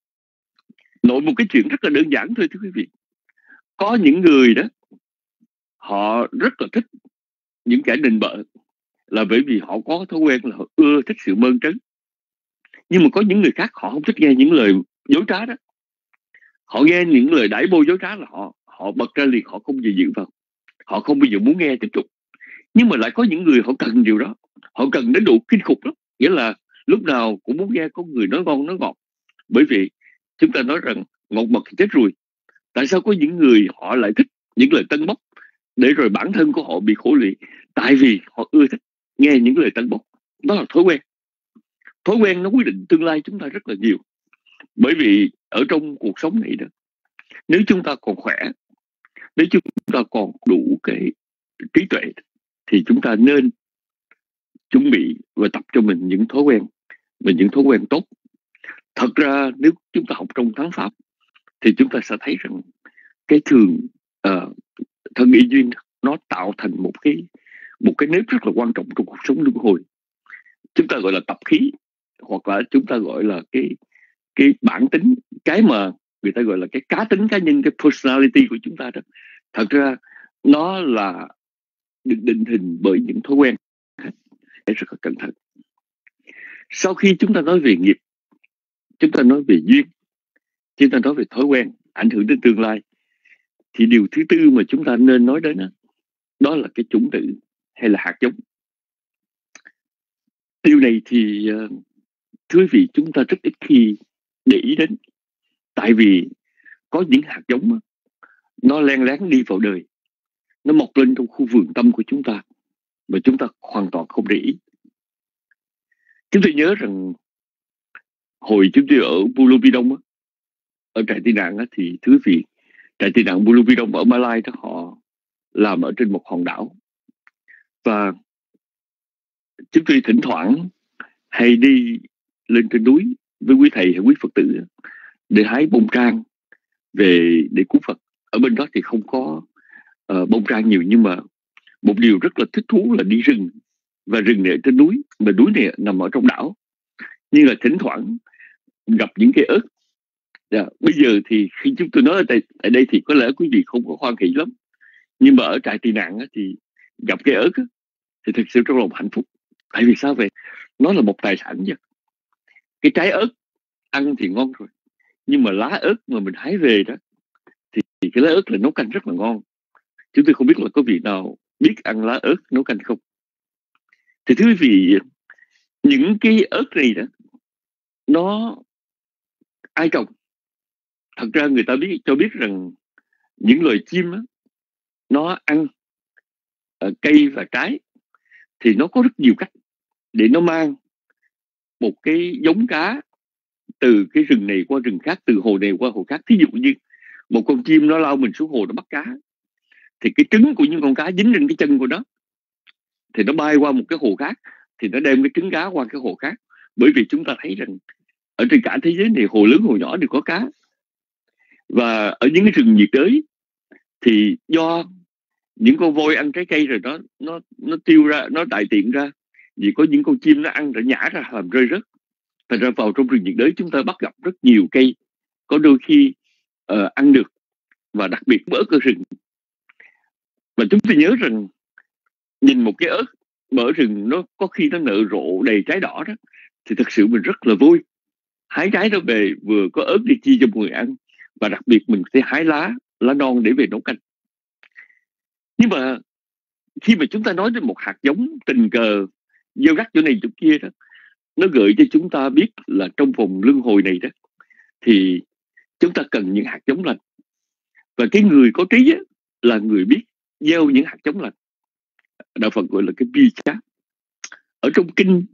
[SPEAKER 4] Nội một cái chuyện rất là đơn giản thôi thưa quý vị. Có những người đó họ rất là thích những kẻ nịnh bợ, là bởi vì họ có thói quen là họ ưa thích sự mơn trớn. Nhưng mà có những người khác họ không thích nghe những lời dối trá đó. Họ nghe những lời đãi bôi dối trá là họ họ bật ra liền, họ không gì dự vào, họ không bao giờ muốn nghe tiếp tục. Nhưng mà lại có những người họ cần điều đó, họ cần đến độ kinh khủng lắm. Nghĩa là lúc nào cũng muốn nghe có người nói ngon nói ngọt. Bởi vì chúng ta nói rằng ngọt mật thì chết ruồi. Tại sao có những người họ lại thích những lời tân bốc để rồi bản thân của họ bị khổ lụy? Tại vì họ ưa thích nghe những lời tân bốc. Đó là thói quen. Thói quen nó quyết định tương lai chúng ta rất là nhiều. Bởi vì ở trong cuộc sống này đó, nếu chúng ta còn khỏe, nếu chúng ta còn đủ cái trí tuệ, thì chúng ta nên chuẩn bị và tập cho mình những thói quen và những thói quen tốt. Thật ra nếu chúng ta học trong thắng pháp thì chúng ta sẽ thấy rằng cái thường uh, thân y duyên nó tạo thành một cái một cái nếp rất là quan trọng trong cuộc sống luân hồi. Chúng ta gọi là tập khí, hoặc là chúng ta gọi là cái cái bản tính, cái mà người ta gọi là cái cá tính cá nhân, cái personality của chúng ta đó. Thật ra nó là được định hình bởi những thói quen. Rất là cẩn thận. Sau khi chúng ta nói về nghiệp, chúng ta nói về duyên, chúng ta nói về thói quen ảnh hưởng đến tương lai, thì điều thứ tư mà chúng ta nên nói đến đó, đó là cái chủng tử hay là hạt giống. Điều này thì thưa quý vị, chúng ta rất ít khi để ý đến. Tại vì có những hạt giống nó len lén đi vào đời, nó mọc lên trong khu vườn tâm của chúng ta mà chúng ta hoàn toàn không để ý. Chúng tôi nhớ rằng hồi chúng tôi ở Pulau Pidong, ở trại tị nạn, thì thưa quý vị, trại tị nạn Pulau Pidong ở Malai đó, họ làm ở trên một hòn đảo. Và chúng tôi thỉnh thoảng hay đi lên trên núi với quý thầy hay quý Phật tử để hái bông trang về để cúng Phật. Ở bên đó thì không có uh, bông trang nhiều, nhưng mà một điều rất là thích thú là đi rừng. Và rừng này ở trên núi, mà núi này nằm ở trong đảo, nhưng là thỉnh thoảng gặp những cây ớt. Yeah. Bây giờ thì khi chúng tôi nói ở đây, ở đây thì có lẽ quý vị không có hoan hỷ lắm, nhưng mà ở trại tị nạn thì gặp cây ớt thì thực sự trong lòng hạnh phúc. Tại vì sao vậy? Nó là một tài sản vậy. Cái trái ớt ăn thì ngon rồi, nhưng mà lá ớt mà mình hái về đó thì, thì cái lá ớt là nấu canh rất là ngon. Chúng tôi không biết là có vị nào biết ăn lá ớt nấu canh không. Thì thưa quý vị, những cái ớt này đó, nó ai trồng? Thật ra người ta biết cho biết rằng những loài chim đó, nó ăn uh, cây và trái thì nó có rất nhiều cách để nó mang một cái giống cá từ cái rừng này qua rừng khác, từ hồ này qua hồ khác. Thí dụ như một con chim nó lao mình xuống hồ nó bắt cá, thì cái trứng của những con cá dính trên cái chân của nó, thì nó bay qua một cái hồ khác, thì nó đem cái trứng cá qua cái hồ khác. Bởi vì chúng ta thấy rằng ở trên cả thế giới này, hồ lớn hồ nhỏ đều có cá. Và ở những cái rừng nhiệt đới thì do những con voi ăn trái cây rồi nó nó nó tiêu ra, nó đại tiện ra, vì có những con chim nó ăn rồi nhả ra làm rơi rớt. Thành ra vào trong rừng nhiệt đới chúng ta bắt gặp rất nhiều cây có đôi khi uh, ăn được, và đặc biệt ở cơ rừng. Và chúng ta nhớ rằng nhìn một cái ớt mà ở rừng nó có khi nó nở rộ đầy trái đỏ đó, thì thật sự mình rất là vui. Hái trái đó về vừa có ớt để chia cho mọi người ăn, và đặc biệt mình sẽ hái lá lá non để về nấu canh. Nhưng mà khi mà chúng ta nói đến một hạt giống tình cờ gieo rắc chỗ này chỗ kia đó, nó gợi cho chúng ta biết là trong vòng luân hồi này đó, thì chúng ta cần những hạt giống lành. Và cái người có trí á, là người biết gieo những hạt giống lành. Đạo Phật gọi là cái bi chát. Ở trong kinh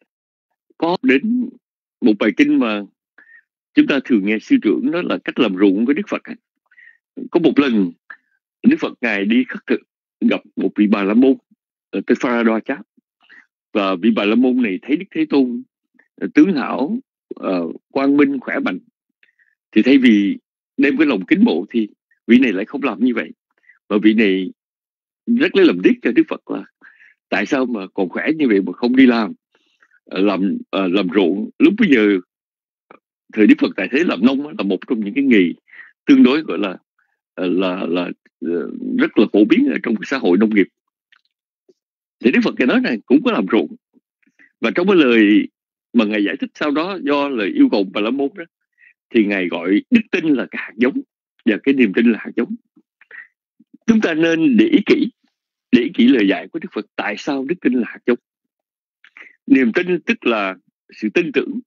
[SPEAKER 4] có đến một bài kinh mà chúng ta thường nghe sư trưởng đó là cách làm ruộng của Đức Phật. Có một lần Đức Phật Ngài đi khất thực, gặp một vị Bà La Môn ở tới Phara Đoa Chát. Và vị Bà La Môn này thấy Đức Thế Tôn tướng hảo, uh, quang minh, khỏe mạnh, thì thay vì đem cái lòng kính mộ thì vị này lại không làm như vậy. Và vị này rất lấy làm tiếc cho Đức Phật là tại sao mà còn khỏe như vậy mà không đi làm làm uh, làm ruộng. Lúc bây giờ thời Đức Phật tại thế làm nông là một trong những cái nghề tương đối gọi là là là rất là phổ biến ở trong xã hội nông nghiệp. Thì Đức Phật Ngài nói này cũng có làm ruộng. Và trong cái lời mà Ngài giải thích sau đó, do lời yêu cầu Bà La Môn đó, thì Ngài gọi đức tin là cái hạt giống, và cái niềm tin là hạt giống. Chúng ta nên để ý kỹ, để ý kỹ lời dạy của Đức Phật. Tại sao đức tin là hạt giống? Niềm tin tức là sự tin tưởng,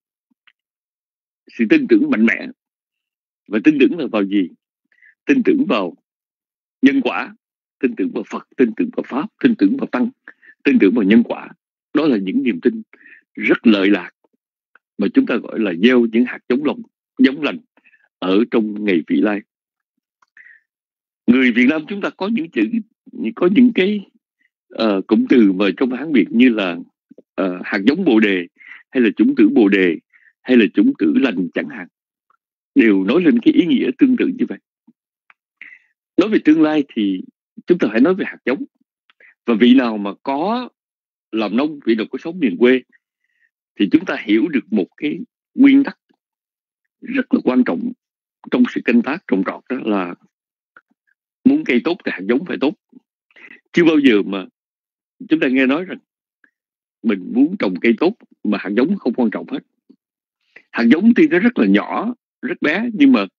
[SPEAKER 4] sự tin tưởng mạnh mẽ. Và tin tưởng là vào gì? Tin tưởng vào nhân quả, tin tưởng vào Phật, tin tưởng vào Pháp, tin tưởng vào Tăng, tin tưởng vào nhân quả. Đó là những niềm tin rất lợi lạc mà chúng ta gọi là gieo những hạt giống lành, giống lành ở trong ngày vị lai. Người Việt Nam chúng ta có những chữ, có những cái uh, cụm từ mà trong Hán Việt như là uh, hạt giống bồ đề, hay là chủng tử bồ đề, hay là chủng tử lành chẳng hạn, đều nói lên cái ý nghĩa tương tự như vậy. Nói về tương lai thì chúng ta phải nói về hạt giống. Và vị nào mà có làm nông, vị nào có sống miền quê, thì chúng ta hiểu được một cái nguyên tắc rất là quan trọng trong sự canh tác trồng trọt, đó là muốn cây tốt thì hạt giống phải tốt. Chưa bao giờ mà chúng ta nghe nói rằng mình muốn trồng cây tốt mà hạt giống không quan trọng hết. Hạt giống tuy nó rất là nhỏ, rất bé, nhưng mà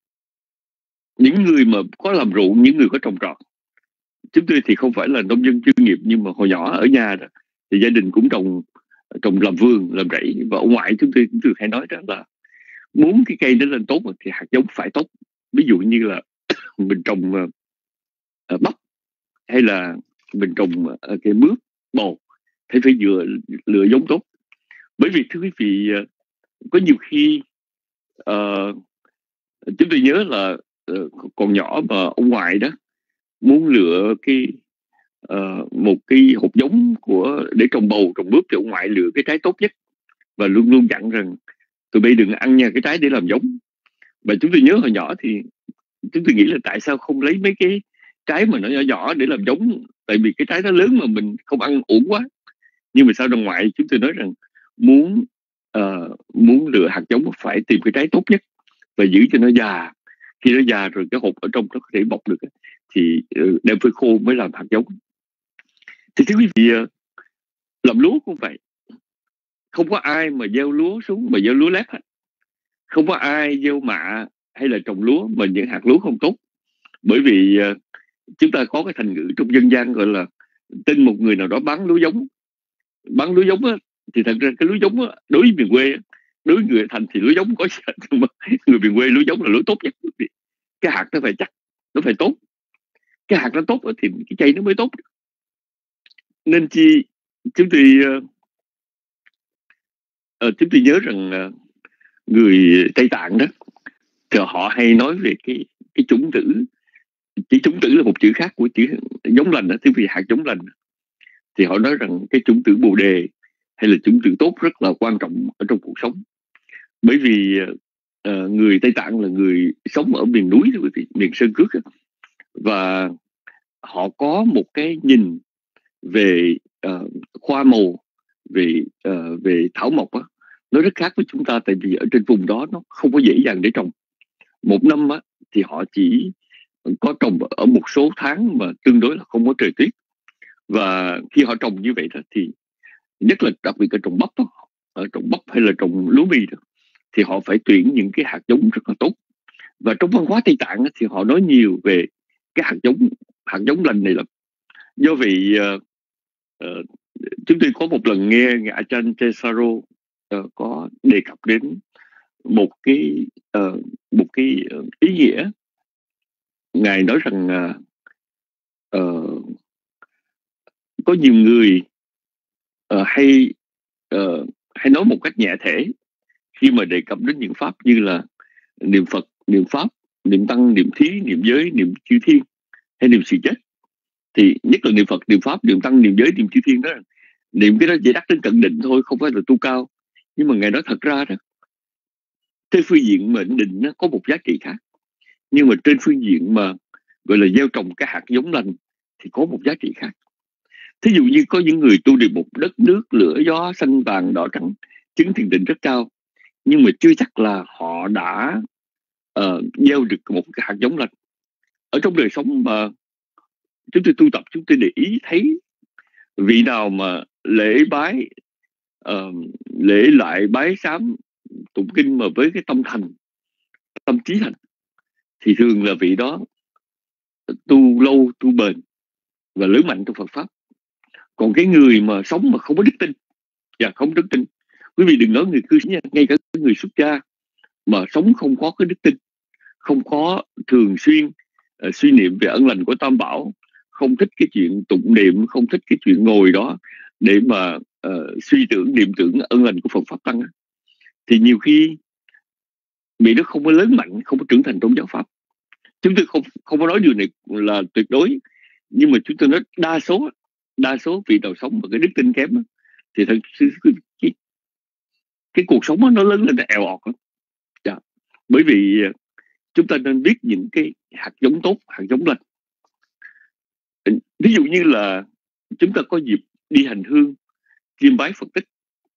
[SPEAKER 4] những người mà có làm ruộng, những người có trồng trọt, chúng tôi thì không phải là nông dân chuyên nghiệp, nhưng mà hồi nhỏ ở nhà đó, thì gia đình cũng trồng trồng làm vườn, làm rẫy. Và ông ngoại chúng tôi cũng thường hay nói đó là muốn cái cây nó lên tốt thì hạt giống phải tốt. Ví dụ như là mình trồng uh, bắp, hay là mình trồng uh, cây mướp, bồ, thì phải vừa lựa giống tốt. Bởi vì thưa quý vị, uh, có nhiều khi uh, chúng tôi nhớ là uh, còn nhỏ mà ông ngoại đó muốn lựa cái uh, một cái hột giống của để trồng bầu, trồng mướp, thì ông ngoại lựa cái trái tốt nhất và luôn luôn dặn rằng tụi bay đừng ăn nha cái trái để làm giống. Và chúng tôi nhớ hồi nhỏ thì chúng tôi nghĩ là tại sao không lấy mấy cái trái mà nó nhỏ nhỏ để làm giống, tại vì cái trái nó lớn mà mình không ăn uổng quá. Nhưng mà sau đồng ngoại chúng tôi nói rằng muốn uh, muốn lựa hạt giống phải tìm cái trái tốt nhất và giữ cho nó già. Khi nó già rồi cái hột ở trong nó có thể bọc được thì uh, đem phơi khô mới làm hạt giống. Thì thưa quý vị, uh, làm lúa cũng vậy. Không có ai mà gieo lúa xuống mà gieo lúa lép hết. Không có ai gieo mạ hay là trồng lúa mà những hạt lúa không tốt. Bởi vì uh, chúng ta có cái thành ngữ trong dân gian gọi là tin một người nào đó bán lúa giống. Bán lúa giống á, thì thật ra cái lúa giống á, đối với miền quê, đối với người thành thì lúa giống có gì, người miền quê lúa giống là lúa tốt nhất. Cái hạt nó phải chắc, nó phải tốt. Cái hạt nó tốt á, thì cái cây nó mới tốt. Nên chi chúng tôi uh, uh, chúng tôi nhớ rằng uh, người Tây Tạng đó thì họ hay nói về cái cái chủng tử. Chỉ chủng tử là một chữ khác của chữ giống lành đó, tiếng Việt hạt giống lành. Thì họ nói rằng cái chủng tử Bồ đề hay là chủng tử tốt rất là quan trọng ở trong cuộc sống. Bởi vì uh, người Tây Tạng là người sống ở miền núi, miền sơn cước đó. Và họ có một cái nhìn về uh, hoa màu, về uh, về thảo mộc á, nó rất khác với chúng ta. Tại vì ở trên vùng đó nó không có dễ dàng để trồng. Một năm á, thì họ chỉ có trồng ở một số tháng mà tương đối là không có trời tuyết. Và khi họ trồng như vậy đó, thì nhất là đặc biệt là trồng bắp đó, ở trồng bắp hay là trồng lúa mì đó, thì họ phải tuyển những cái hạt giống rất là tốt. Và trong văn hóa Tây Tạng á, thì họ nói nhiều về cái hạt giống hạt giống lành này lắm. Do vậy uh, uh, chúng tôi có một lần nghe ngài Ajahn Chesaro uh, có đề cập đến một cái uh, một cái uh, ý nghĩa. Ngài nói rằng uh, uh, có nhiều người uh, hay uh, hay nói một cách nhẹ thể khi mà đề cập đến những pháp như là niệm Phật, niệm Pháp, niệm Tăng, niệm Thí, niệm Giới, niệm Chư Thiên hay niệm sự chết. Thì nhất là niệm Phật, niệm Pháp, niệm Tăng, niệm Giới, niệm Chư Thiên đó, niệm cái đó chỉ đắc đến cận định thôi, không phải là tu cao. Nhưng mà ngài nói thật ra đó, trên phương diện mệnh định nó có một giá trị khác, nhưng mà trên phương diện mà gọi là gieo trồng cái hạt giống lành thì có một giá trị khác. Thí dụ như có những người tu được một đất nước lửa gió xanh vàng đỏ trắng, chứng thiền định rất cao, nhưng mà chưa chắc là họ đã uh, gieo được một cái hạt giống lành. Ở trong đời sống mà chúng tôi tu tập, chúng tôi để ý thấy vị nào mà lễ bái, uh, lễ lại bái sám tụng kinh mà với cái tâm thành, tâm trí thành, thì thường là vị đó tu lâu, tu bền và lớn mạnh trong Phật pháp. Còn cái người mà sống mà không có đức tin, và không đức tin, quý vị đừng nói người cư sĩ nha, ngay cả người xuất gia mà sống không có cái đức tin, không có thường xuyên uh, suy niệm về ân lành của Tam Bảo, không thích cái chuyện tụng niệm, không thích cái chuyện ngồi đó để mà uh, suy tưởng, niệm tưởng ân lành của Phật pháp tăng, thì nhiều khi vị đó không có lớn mạnh, không có trưởng thành trong giáo pháp. Chúng tôi không không có nói điều này là tuyệt đối, nhưng mà chúng tôi nói đa số đa số vị nào sống mà cái đức tin kém thì thật sự cái, cái cuộc sống đó, nó lớn lên là eo ọt lắm. Dạ. Bởi vì chúng ta nên biết những cái hạt giống tốt, hạt giống lành. Ví dụ như là chúng ta có dịp đi hành hương, chiêm bái Phật tích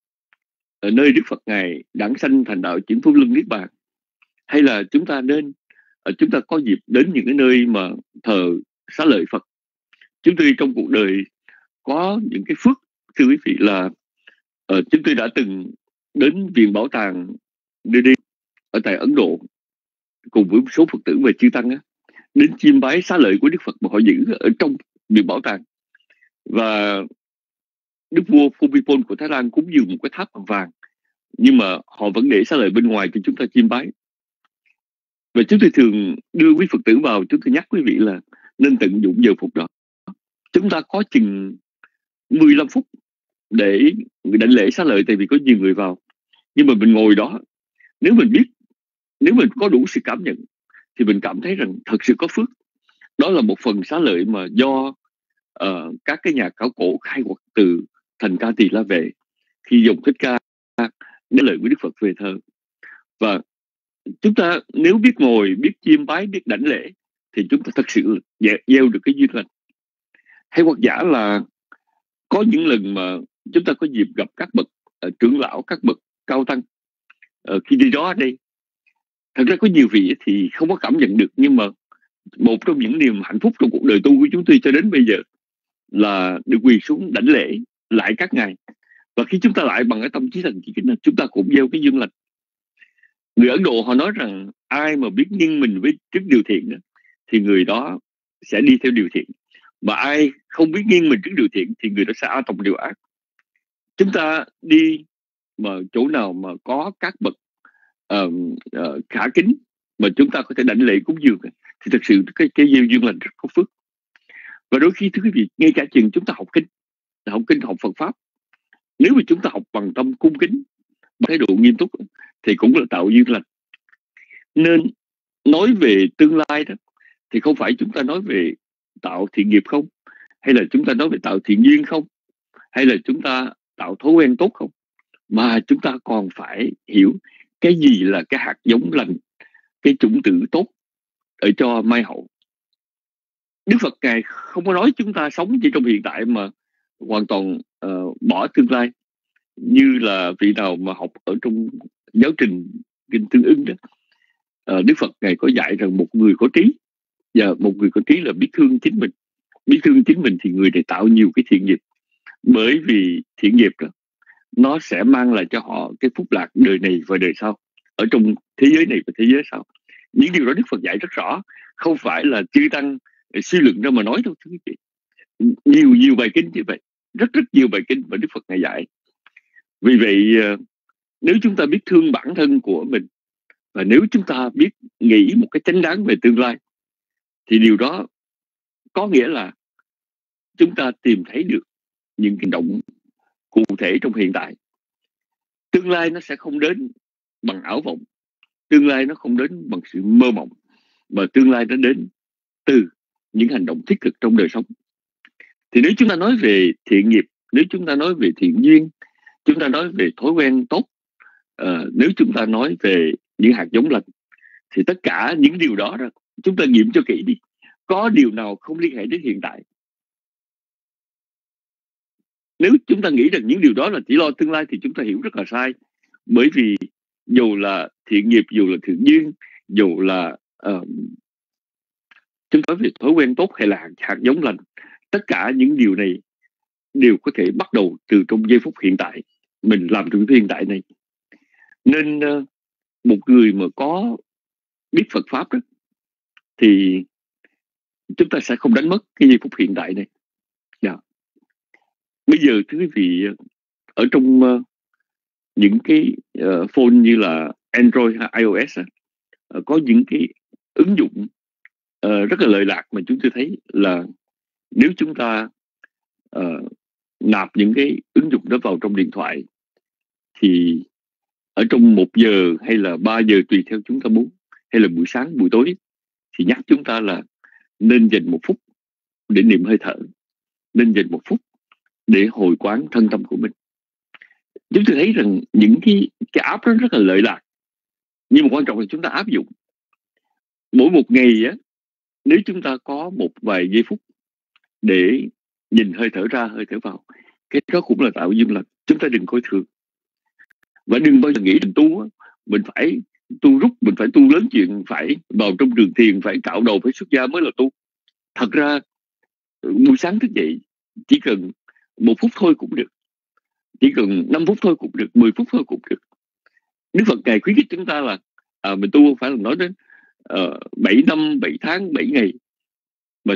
[SPEAKER 4] ở nơi Đức Phật Ngài đản sanh thành đạo chuyển pháp luân niết bàn, hay là chúng ta nên chúng ta có dịp đến những cái nơi mà thờ xá lợi Phật. Chúng tôi trong cuộc đời có những cái phước, thưa quý vị, là uh, chúng tôi đã từng đến viện bảo tàng đê đê ở tại Ấn Độ cùng với một số Phật tử và chư tăng á, đến chiêm bái xá lợi của Đức Phật mà họ giữ ở trong viện bảo tàng. Và Đức vua Phumipol của Thái Lan cũng dùng một cái tháp bằng vàng, nhưng mà họ vẫn để xá lợi bên ngoài cho chúng ta chiêm bái. Và chúng tôi thường đưa quý Phật tử vào, chúng tôi nhắc quý vị là nên tận dụng giờ phút đó. Chúng ta có chừng mười lăm phút để đảnh lễ xá lợi, tại vì có nhiều người vào. Nhưng mà mình ngồi đó, nếu mình biết, nếu mình có đủ sự cảm nhận, thì mình cảm thấy rằng thật sự có phước. Đó là một phần xá lợi mà do uh, các cái nhà khảo cổ khai quật từ thành Ca Tỳ La Vệ, khi dùng Thích Ca nói lời của Đức Phật về thơ. Và chúng ta nếu biết ngồi, biết chiêm bái, biết đảnh lễ, thì chúng ta thật sự gieo được cái duyên lành. Hay hoặc giả là có những lần mà chúng ta có dịp gặp các bậc uh, trưởng lão, các bậc cao tăng, uh, khi đi đó ở đây, thật ra có nhiều vị thì không có cảm nhận được, nhưng mà một trong những niềm hạnh phúc trong cuộc đời tu của chúng tôi cho đến bây giờ là được quỳ xuống đảnh lễ lại các ngài. Và khi chúng ta lại bằng cái tâm trí thành kính, chúng ta cũng gieo cái duyên lành. Người Ấn Độ họ nói rằng ai mà biết nghiêng mình với trước điều thiện đó, thì người đó sẽ đi theo điều thiện. Mà ai không biết nghiêng mình trước điều thiện thì người đó sẽ a tòng điều ác. Chúng ta đi mà chỗ nào mà có các bậc uh, uh, khả kính mà chúng ta có thể đảnh lễ cúng dường, thì thực sự cái cái gieo duyên lành rất có phước. Và đôi khi thưa quý vị, ngay cả chừng chúng ta học kinh, học kinh học Phật pháp, nếu mà chúng ta học bằng tâm cung kính thái độ nghiêm túc thì cũng là tạo duyên lành. Nên nói về tương lai đó thì không phải chúng ta nói về tạo thiện nghiệp không, hay là chúng ta nói về tạo thiện duyên không, hay là chúng ta tạo thói quen tốt không, mà chúng ta còn phải hiểu cái gì là cái hạt giống lành, cái chủng tử tốt ở cho mai hậu. Đức Phật Ngài không có nói chúng ta sống chỉ trong hiện tại mà hoàn toàn uh, bỏ tương lai. Như là vị nào mà học ở trong giáo trình kinh Tương Ưng đó, uh, Đức Phật Ngài có dạy rằng một người có trí, và một người có trí là biết thương chính mình. Biết thương chính mình thì người này tạo nhiều cái thiện nghiệp. Bởi vì thiện nghiệp đó, nó sẽ mang lại cho họ cái phúc lạc đời này và đời sau, ở trong thế giới này và thế giới sau. Những điều đó Đức Phật dạy rất rõ, không phải là chư tăng suy luận ra mà nói đâu thưa quý vị. Nhiều nhiều bài kinh như vậy, rất rất nhiều bài kinh mà Đức Phật Ngài dạy. Vì vậy nếu chúng ta biết thương bản thân của mình, và nếu chúng ta biết nghĩ một cái chánh đáng về tương lai, thì điều đó có nghĩa là chúng ta tìm thấy được những hành động cụ thể trong hiện tại. Tương lai nó sẽ không đến bằng ảo vọng, tương lai nó không đến bằng sự mơ mộng, mà tương lai nó đến từ những hành động thiết thực trong đời sống. Thì nếu chúng ta nói về thiện nghiệp, nếu chúng ta nói về thiện duyên, chúng ta nói về thói quen tốt, uh, nếu chúng ta nói về những hạt giống lành, thì tất cả những điều đó, đó chúng ta nghiệm cho kỹ đi. Có điều nào không liên hệ đến hiện tại? Nếu chúng ta nghĩ rằng những điều đó là chỉ lo tương lai thì chúng ta hiểu rất là sai. Bởi vì dù là thiện nghiệp, dù là thiện duyên, dù là uh, chúng ta nói về thói quen tốt hay là hạt, hạt giống lành, tất cả những điều này đều có thể bắt đầu từ trong giây phút hiện tại. Mình làm trong hiện tại này. Nên uh, một người mà có biết Phật Pháp đó, thì chúng ta sẽ không đánh mất cái giây phút hiện tại này. Yeah. Bây giờ thưa quý vị, ở trong uh, những cái uh, phone như là Android hay iOS uh, có những cái ứng dụng uh, rất là lợi lạc mà chúng tôi thấy là nếu chúng ta uh, nạp những cái ứng dụng đó vào trong điện thoại, thì ở trong một giờ hay là ba giờ tùy theo chúng ta muốn, hay là buổi sáng buổi tối, thì nhắc chúng ta là nên dành một phút để niệm hơi thở, nên dành một phút để hồi quán thân tâm của mình. Chúng tôi thấy rằng những cái, cái app đó rất là lợi lạc, nhưng mà quan trọng là chúng ta áp dụng. Mỗi một ngày á, nếu chúng ta có một vài giây phút để nhìn hơi thở ra, hơi thở vào, cái đó cũng là tạo duyên lành. Chúng ta đừng coi thường. Và đừng bao giờ nghĩ mình tu á, mình phải tu rút, mình phải tu lớn chuyện, phải vào trong trường thiền, phải cạo đầu, phải xuất gia mới là tu. Thật ra buổi sáng thức dậy chỉ cần một phút thôi cũng được, chỉ cần năm phút thôi cũng được, mười phút thôi cũng được. Đức Phật Ngài khuyến khích chúng ta là à, mình tu không phải là nói đến bảy uh, năm, bảy tháng, bảy ngày, mà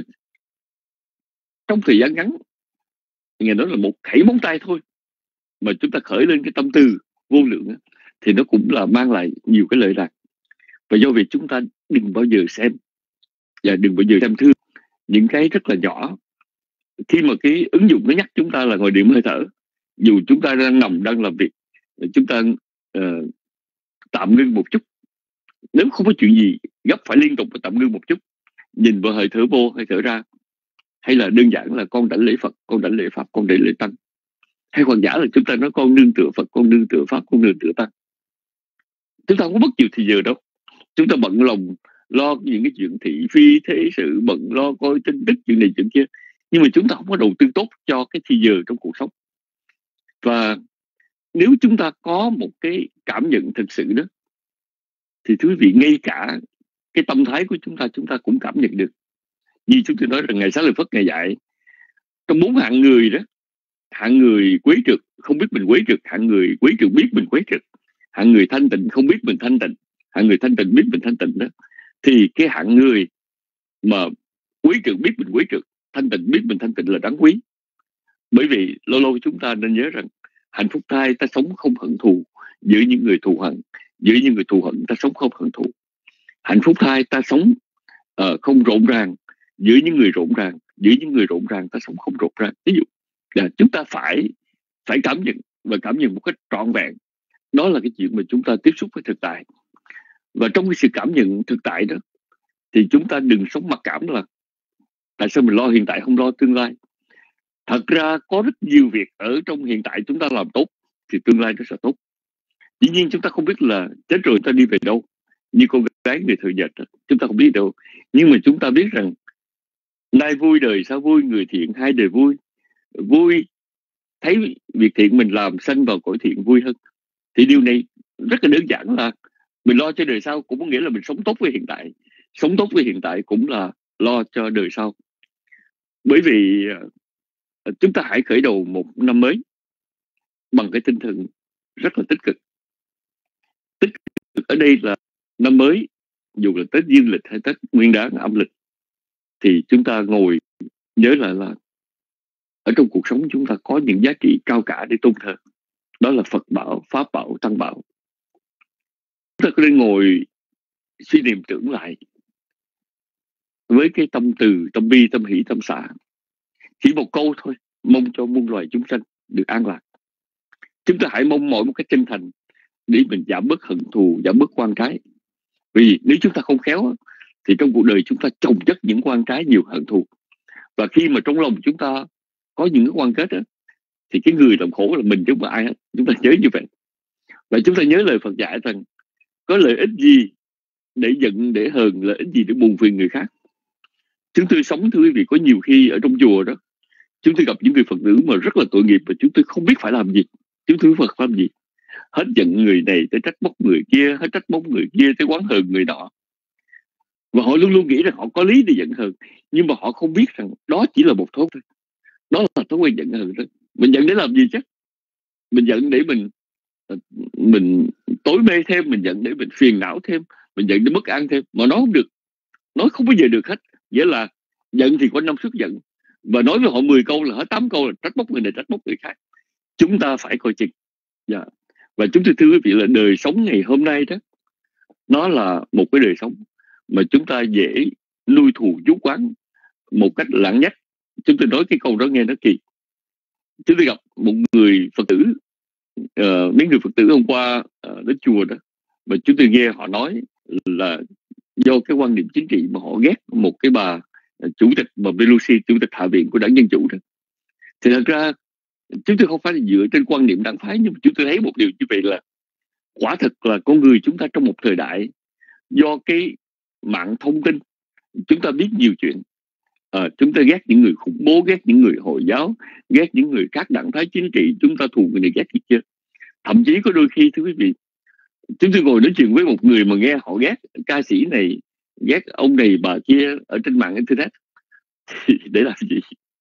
[SPEAKER 4] trong thời gian ngắn. Ngài nói là một khẩy móng tay thôi mà chúng ta khởi lên cái tâm tư vô lượng á, thì nó cũng là mang lại nhiều cái lợi lạc. Và do vậy chúng ta đừng bao giờ xem, và đừng bao giờ xem thương những cái rất là nhỏ. Khi mà cái ứng dụng nó nhắc chúng ta là ngồi niệm hơi thở, dù chúng ta đang nằm, đang làm việc, chúng ta uh, tạm ngưng một chút. Nếu không có chuyện gì gấp phải liên tục, tạm ngưng một chút, nhìn vào hơi thở vô, hơi thở ra. Hay là đơn giản là con đảnh lễ Phật, con đảnh lễ Pháp, con đảnh lễ Tăng. Hay hoặc giả là chúng ta nói con nương tựa Phật, con nương tựa Pháp, con nương tựa Tăng. Chúng ta không có mất nhiều thì giờ đâu. Chúng ta bận lòng lo những cái chuyện thị phi thế sự, bận lo coi tin tức chuyện này chuyện kia, nhưng mà chúng ta không có đầu tư tốt cho cái thì giờ trong cuộc sống. Và nếu chúng ta có một cái cảm nhận thực sự đó, thì thưa quý vị, ngay cả cái tâm thái của chúng ta chúng ta cũng cảm nhận được. Như chúng tôi nói rằng Ngài Xá Lợi Phất Ngài dạy trong bốn hạng người đó, hạng người quấy trượt không biết mình quấy trượt, hạng người quấy trượt biết mình quấy trượt, hạng người thanh tịnh không biết mình thanh tịnh, hạng người thanh tịnh biết mình thanh tịnh đó, thì cái hạng người mà quấy trượt biết mình quấy trượt, thanh tịnh biết mình thanh tịnh là đáng quý. Bởi vì lâu lâu chúng ta nên nhớ rằng hạnh phúc thai ta sống không hận thù với những người thù hận, với những người thù hận ta sống không hận thù. Hạnh phúc thai ta sống uh, không rộn ràng với những người rộn ràng, với những người rộn ràng ta sống không rộn ràng. Ví dụ là chúng ta phải phải cảm nhận và cảm nhận một cách trọn vẹn Đó là cái chuyện mà chúng ta tiếp xúc với thực tại. Và trong cái sự cảm nhận thực tại đó thì chúng ta đừng sống mặc cảm là tại sao mình lo hiện tại không lo tương lai. Thật ra có rất nhiều việc ở trong hiện tại chúng ta làm tốt thì tương lai nó sẽ tốt. Dĩ nhiên chúng ta không biết là chết rồi ta đi về đâu. Như con gái người thừa Nhật đó, chúng ta không biết đâu. Nhưng mà chúng ta biết rằng nay vui đời sao vui, người thiện hai đời vui. Vui thấy việc thiện mình làm sanh vào cõi thiện vui hơn. Thì điều này rất là đơn giản là mình lo cho đời sau cũng có nghĩa là mình sống tốt với hiện tại. Sống tốt với hiện tại cũng là lo cho đời sau. Bởi vì chúng ta hãy khởi đầu một năm mới bằng cái tinh thần rất là tích cực. Tích cực ở đây là năm mới, dù là Tết Dương lịch hay Tết Nguyên Đán âm lịch, thì chúng ta ngồi nhớ lại là ở trong cuộc sống chúng ta có những giá trị cao cả để tôn thờ. Đó là Phật bảo, Pháp bảo, Tăng bảo. Chúng ta có nên ngồi suy niệm tưởng lại với cái tâm từ, tâm bi, tâm hỷ, tâm xả. Chỉ một câu thôi, mong cho muôn loài chúng sanh được an lạc. Chúng ta hãy mong mỏi một cách chân thành để mình giảm bớt hận thù, giảm bớt quan trái. Vì nếu chúng ta không khéo thì trong cuộc đời chúng ta chồng chất những quan trái nhiều hận thù. Và khi mà trong lòng chúng ta có những cái quan kết đó, thì cái người làm khổ là mình chứ không phải ai hết. Chúng ta nhớ như vậy. Và chúng ta nhớ lời Phật dạy rằng có lợi ích gì để giận, để hờn, lợi ích gì để buồn phiền người khác. Chúng tôi sống thưa quý vị, có nhiều khi ở trong chùa đó chúng tôi gặp những người Phật tử mà rất là tội nghiệp và chúng tôi không biết phải làm gì. Chúng tôi Phật làm gì? Hết giận người này tới trách móc người kia, hết trách móc người kia tới oán hờn người nọ. Và họ luôn luôn nghĩ rằng họ có lý để giận hờn, nhưng mà họ không biết rằng đó chỉ là một thói quen. Đó là thói quen giận hờn thôi. Mình giận để làm gì chứ? Mình giận để mình mình tối mê thêm, mình giận để mình phiền não thêm, mình giận để bất an thêm. Mà nói không được, nói không bao giờ được hết. Nghĩa là giận thì có năm suất giận, và nói với họ mười câu là hết tám câu là trách móc người này, trách móc người khác. Chúng ta phải coi chừng. Yeah. Và chúng tôi thưa quý vị là đời sống ngày hôm nay đó, nó là một cái đời sống mà chúng ta dễ nuôi thù chuốc oán một cách lãng nhách. Chúng tôi nói cái câu đó nghe nó kỳ. Chúng tôi gặp một người Phật tử, uh, mấy người Phật tử hôm qua uh, đến chùa đó, mà chúng tôi nghe họ nói là do cái quan điểm chính trị mà họ ghét một cái bà uh, chủ tịch mà Pelosi, chủ tịch Hạ viện của đảng Dân Chủ đó. Thì thật ra chúng tôi không phải là dựa trên quan niệm đảng phái, nhưng mà chúng tôi thấy một điều như vậy là quả thực là con người chúng ta trong một thời đại do cái mạng thông tin, chúng ta biết nhiều chuyện. À, chúng ta ghét những người khủng bố, ghét những người Hồi giáo, ghét những người các đảng phái chính trị, chúng ta thù người này ghét người kia. Thậm chí có đôi khi thưa quý vị, chúng tôi ngồi nói chuyện với một người mà nghe họ ghét ca sĩ này, ghét ông này bà kia ở trên mạng internet thì để làm gì?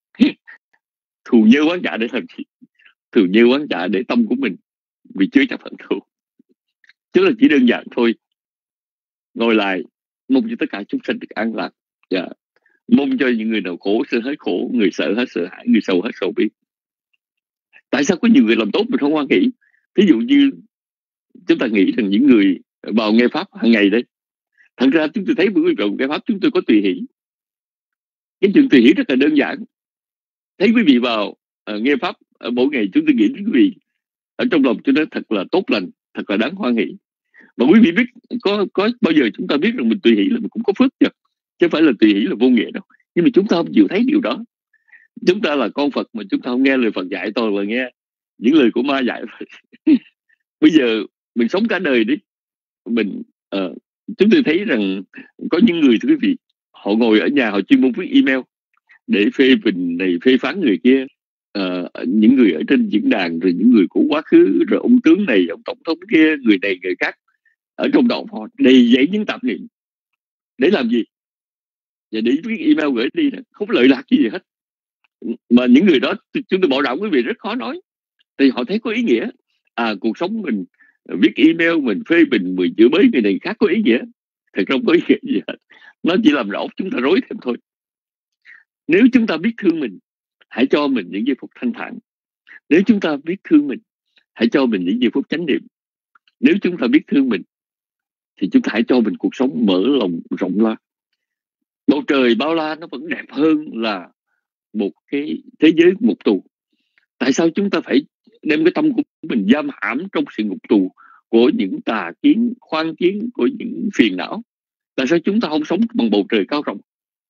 [SPEAKER 4] Thù nhớ oán trả để làm gì? Thù nhớ oán trả để tâm của mình vì chưa chấp hận thù. Chứ là chỉ đơn giản thôi. Ngồi lại mong cho tất cả chúng sanh được an lạc. Yeah. Mong cho những người nào khổ sẽ hết khổ, người sợ hết sợ hãi, người sầu hết sầu bi. Tại sao có nhiều người làm tốt mình không hoan hỷ? Ví dụ như chúng ta nghĩ rằng những người vào nghe pháp hàng ngày đấy, thật ra chúng tôi thấy mỗi người vào nghe pháp chúng tôi có tùy hỷ. Cái chuyện tùy hỷ rất là đơn giản. Thấy quý vị vào uh, nghe pháp uh, mỗi ngày, chúng tôi nghĩ đến quý vị ở trong lòng chúng ta thật là tốt lành, thật là đáng hoan hỷ. Mà quý vị biết có có bao giờ chúng ta biết rằng mình tùy hỷ là mình cũng có phước chứ, chứ không phải là tùy hỷ là vô nghĩa đâu. Nhưng mà chúng ta không chịu thấy điều đó. Chúng ta là con Phật mà chúng ta không nghe lời Phật dạy, toàn là nghe những lời của ma dạy. Bây giờ mình sống cả đời đi, mình uh, chúng tôi thấy rằng có những người thưa quý vị, họ ngồi ở nhà họ chuyên môn viết email để phê bình này, phê phán người kia. Uh, những người ở trên diễn đàn, rồi những người của quá khứ, rồi ông tướng này, ông tổng thống kia, người này người khác, ở trong đầu họ đầy dẫy những tạp niệm. Để làm gì? Và để viết email gửi đi, không lợi lạc gì hết. Mà những người đó chúng tôi bảo đảm quý vị rất khó nói, thì họ thấy có ý nghĩa. À, cuộc sống mình viết email, mình phê bình, mình chửi bới người này khác có ý nghĩa. Thật ra không có ý nghĩa gì hết. Nó chỉ làm đầu chúng ta rối thêm thôi. Nếu chúng ta biết thương mình, hãy cho mình những giây phút thanh thản. Nếu chúng ta biết thương mình, hãy cho mình những giây phút chánh niệm. Nếu chúng ta biết thương mình, thì chúng ta hãy cho mình cuộc sống mở lòng rộng la. Bầu trời bao la nó vẫn đẹp hơn là một cái thế giới ngục tù. Tại sao chúng ta phải đem cái tâm của mình giam hãm trong sự ngục tù của những tà kiến, khoan kiến, của những phiền não. Tại sao chúng ta không sống bằng bầu trời cao rộng?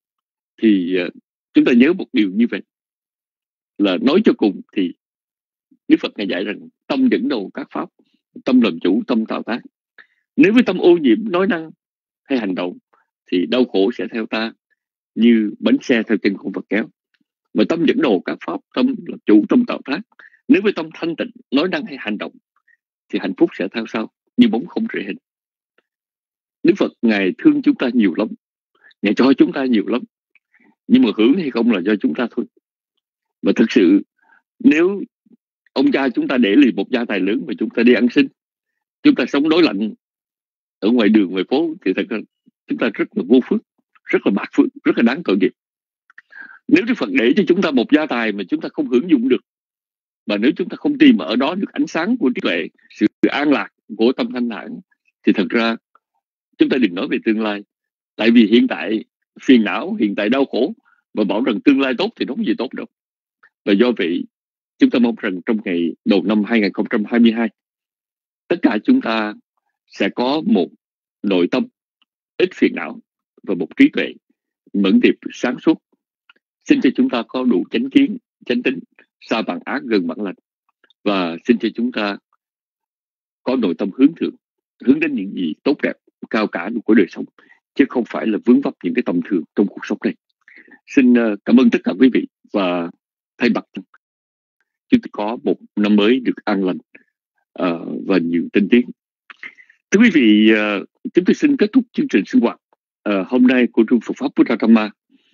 [SPEAKER 4] Thì uh, chúng ta nhớ một điều như vậy, là nói cho cùng thì Đức Phật Ngài dạy rằng tâm dẫn đầu các pháp, tâm làm chủ, tâm tạo tác. Nếu với tâm ô nhiễm, nói năng hay hành động thì đau khổ sẽ theo ta như bánh xe theo chân con vật kéo. Mà tâm dẫn đầu các pháp, tâm làm chủ, tâm tạo tác. Nếu với tâm thanh tịnh, nói năng hay hành động thì hạnh phúc sẽ theo sau như bóng không rễ hình. Đức Phật Ngài thương chúng ta nhiều lắm, Ngài cho chúng ta nhiều lắm, nhưng mà hưởng hay không là do chúng ta thôi. Và thực sự nếu ông cha chúng ta để lì một gia tài lớn mà chúng ta đi ăn xin, chúng ta sống đói lạnh ở ngoài đường, ngoài phố, thì thật ra chúng ta rất là vô phước, rất là bạc phước, rất là đáng tội nghiệp. Nếu Đức Phật để cho chúng ta một gia tài mà chúng ta không hưởng dụng được, và nếu chúng ta không tìm ở đó được ánh sáng của trí tuệ, sự an lạc của tâm thanh thản, thì thật ra chúng ta đừng nói về tương lai. Tại vì hiện tại phiền não, hiện tại đau khổ, mà bảo rằng tương lai tốt thì nó không gì tốt đâu. Và do vậy chúng ta mong rằng trong ngày đầu năm hai nghìn không trăm hai mươi hai, tất cả chúng ta sẽ có một nội tâm ít phiền não và một trí tuệ mẫn tiệp sáng suốt. Xin cho chúng ta có đủ chánh kiến, chánh tính, xa bằng ác, gần bằng lành. Và xin cho chúng ta có nội tâm hướng thượng, hướng đến những gì tốt đẹp, cao cả của đời sống, chứ không phải là vướng vấp những cái tầm thường trong cuộc sống này. Xin cảm ơn tất cả quý vị, và thay mặt chúng ta có một năm mới được an lành uh, và nhiều tinh tiến. Thưa quý vị, uh, chúng tôi xin kết thúc chương trình sinh hoạt uh, hôm nay của Trung Phật Pháp Buddha Dhamma.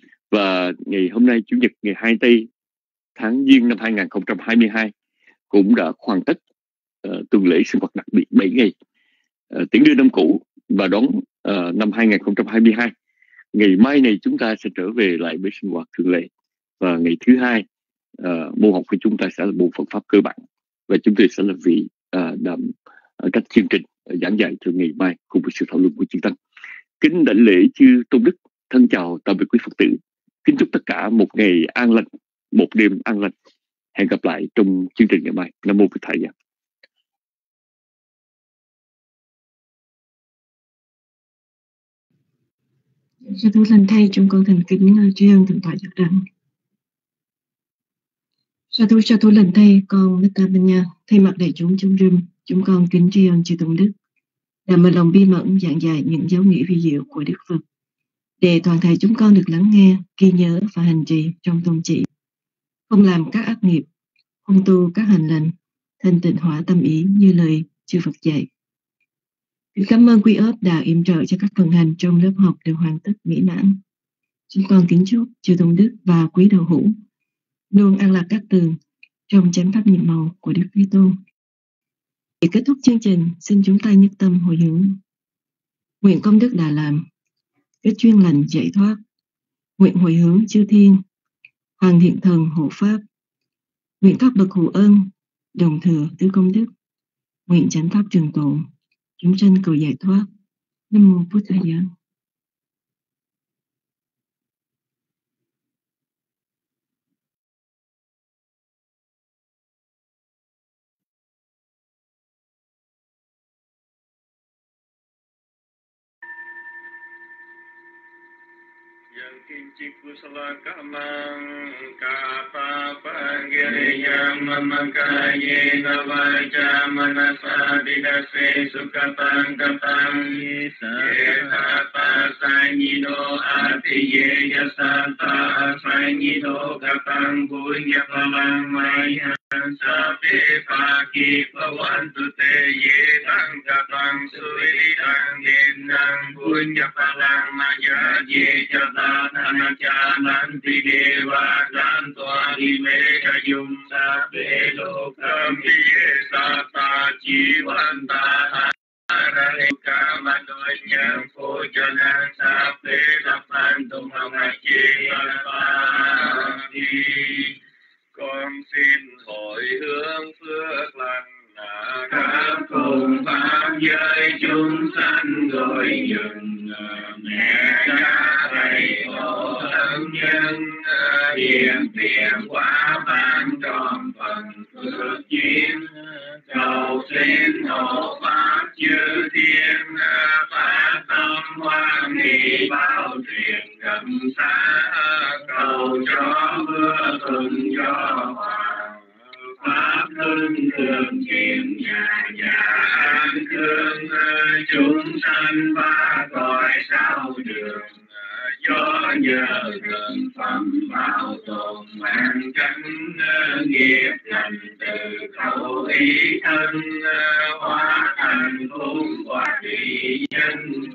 [SPEAKER 4] Và ngày hôm nay Chủ nhật ngày hai tây tháng Giêng năm hai nghìn không trăm hai mươi hai cũng đã hoàn tất uh, tuần lễ sinh hoạt đặc biệt bảy ngày uh, tiễn đưa năm cũ và đón uh, năm hai nghìn không trăm hai mươi hai. Ngày mai này chúng ta sẽ trở về lại với sinh hoạt thường lệ, và ngày thứ hai uh, môn học của chúng ta sẽ là môn Phật pháp cơ bản, và chúng tôi sẽ là vị uh, đảm uh, trách chương trình uh, giảng dạy từ ngày mai cùng với sự thảo luận của chư tăng. Kính đảnh lễ chư tôn đức, thân chào tạm biệt quý Phật tử. Kính chúc tất cả một ngày an lành, một đêm an lành. Hẹn gặp lại trong chương trình ngày mai. Nam mô Bổn Thầy.
[SPEAKER 9] Sư thú lần thay, chúng con thành kính tri ân thượng tọa Giác Đẳng. Sa thú sa thú lần thay, con Metta Banya thay mặt đại chúng trong rừng, chúng con kính tri ân chư tôn đức đã mở lòng bi mẫn giảng dạy những giáo nghĩa vi diệu của Đức Phật, để toàn thể chúng con được lắng nghe, ghi nhớ và hành trì trong tôn chỉ, không làm các ác nghiệp, không tu các hành lành, thanh tịnh hóa tâm ý như lời chư Phật dạy. Cảm ơn quý ớt đã yểm trợ cho các phần hành trong lớp học được hoàn tất mỹ mãn. Chúng con kính chúc chư tôn đức và quý đạo hữu luôn an lạc các tường trong chánh pháp nhiệm màu của Đức Kitô. Để kết thúc chương trình, xin chúng ta nhất tâm hồi hướng. Nguyện công đức đã làm, cái chuyên lành giải thoát. Nguyện hồi hướng chư thiên, hoàng thiện thần hộ pháp. Nguyện các bậc hữu ân, đồng thừa tứ công đức. Nguyện chánh pháp trường tồn, chúng sanh cầu giải thoát. Nam mô Bổn Thầy.
[SPEAKER 10] Yang kincik kusala kamang kapa pagiriyam mamakaye navaja manasa didase sukatang katang yesata sanyido atiye yasata sanyido katang punya palang maya sape pagi pawantu te ye tang katang suili tang gendang punya palang maya ye jata anajananti deva dantoa dimeka yung sape lokam ye sata jivanta arale kamadonya pojanan sape lapan tumangaji alpati. Con xin hồi hướng phước lành khắp cùng pháp giới chúng sanh gọi dừng mẹ cha thầy tổ thân nhân hiện tiền quả ban tròn phần phước duyên cầu xin hộ pháp đường gió nhờ gần phẩm bảo tồn mang cánh nghiệp lành từ khẩu ý thân hóa thành khôn quả trị nhân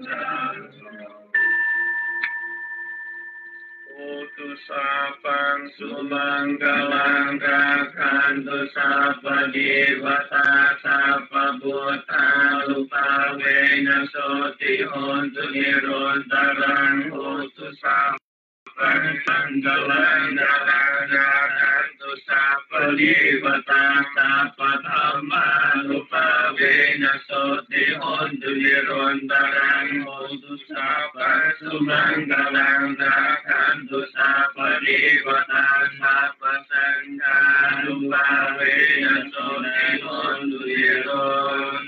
[SPEAKER 10] Utu sapang sumanggalang rakantu sapa divata sapa buta lupa vena soti hontu nirontarang utu sapang sanggalang rakantu sapa divata sapa dhamma lupa vena soti hontu nirontarang utu sapa sumanggalang rakantu tu sapa divata sapa sangha lupa vena soti hontu niron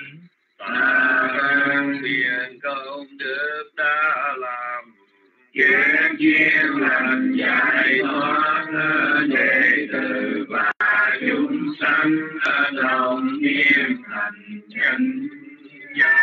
[SPEAKER 10] tăng biện công đức đã làm kiến duyên làm giải thoát đệ tử và chúng sanh đồng niệm thành nhân dòng.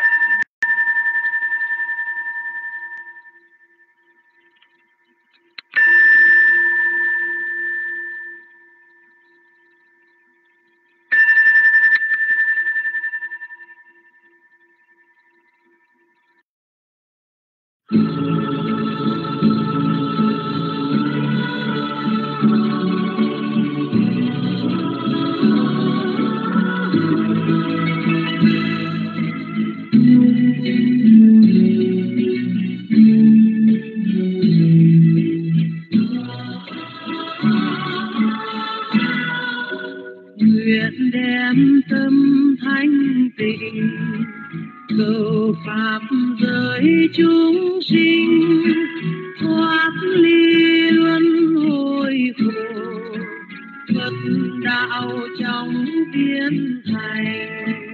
[SPEAKER 11] Nguyện đem tâm thanh tịnh cầu pháp giới chúng sinh thoát ly luân hồi khổ Phật đạo trong tiến thành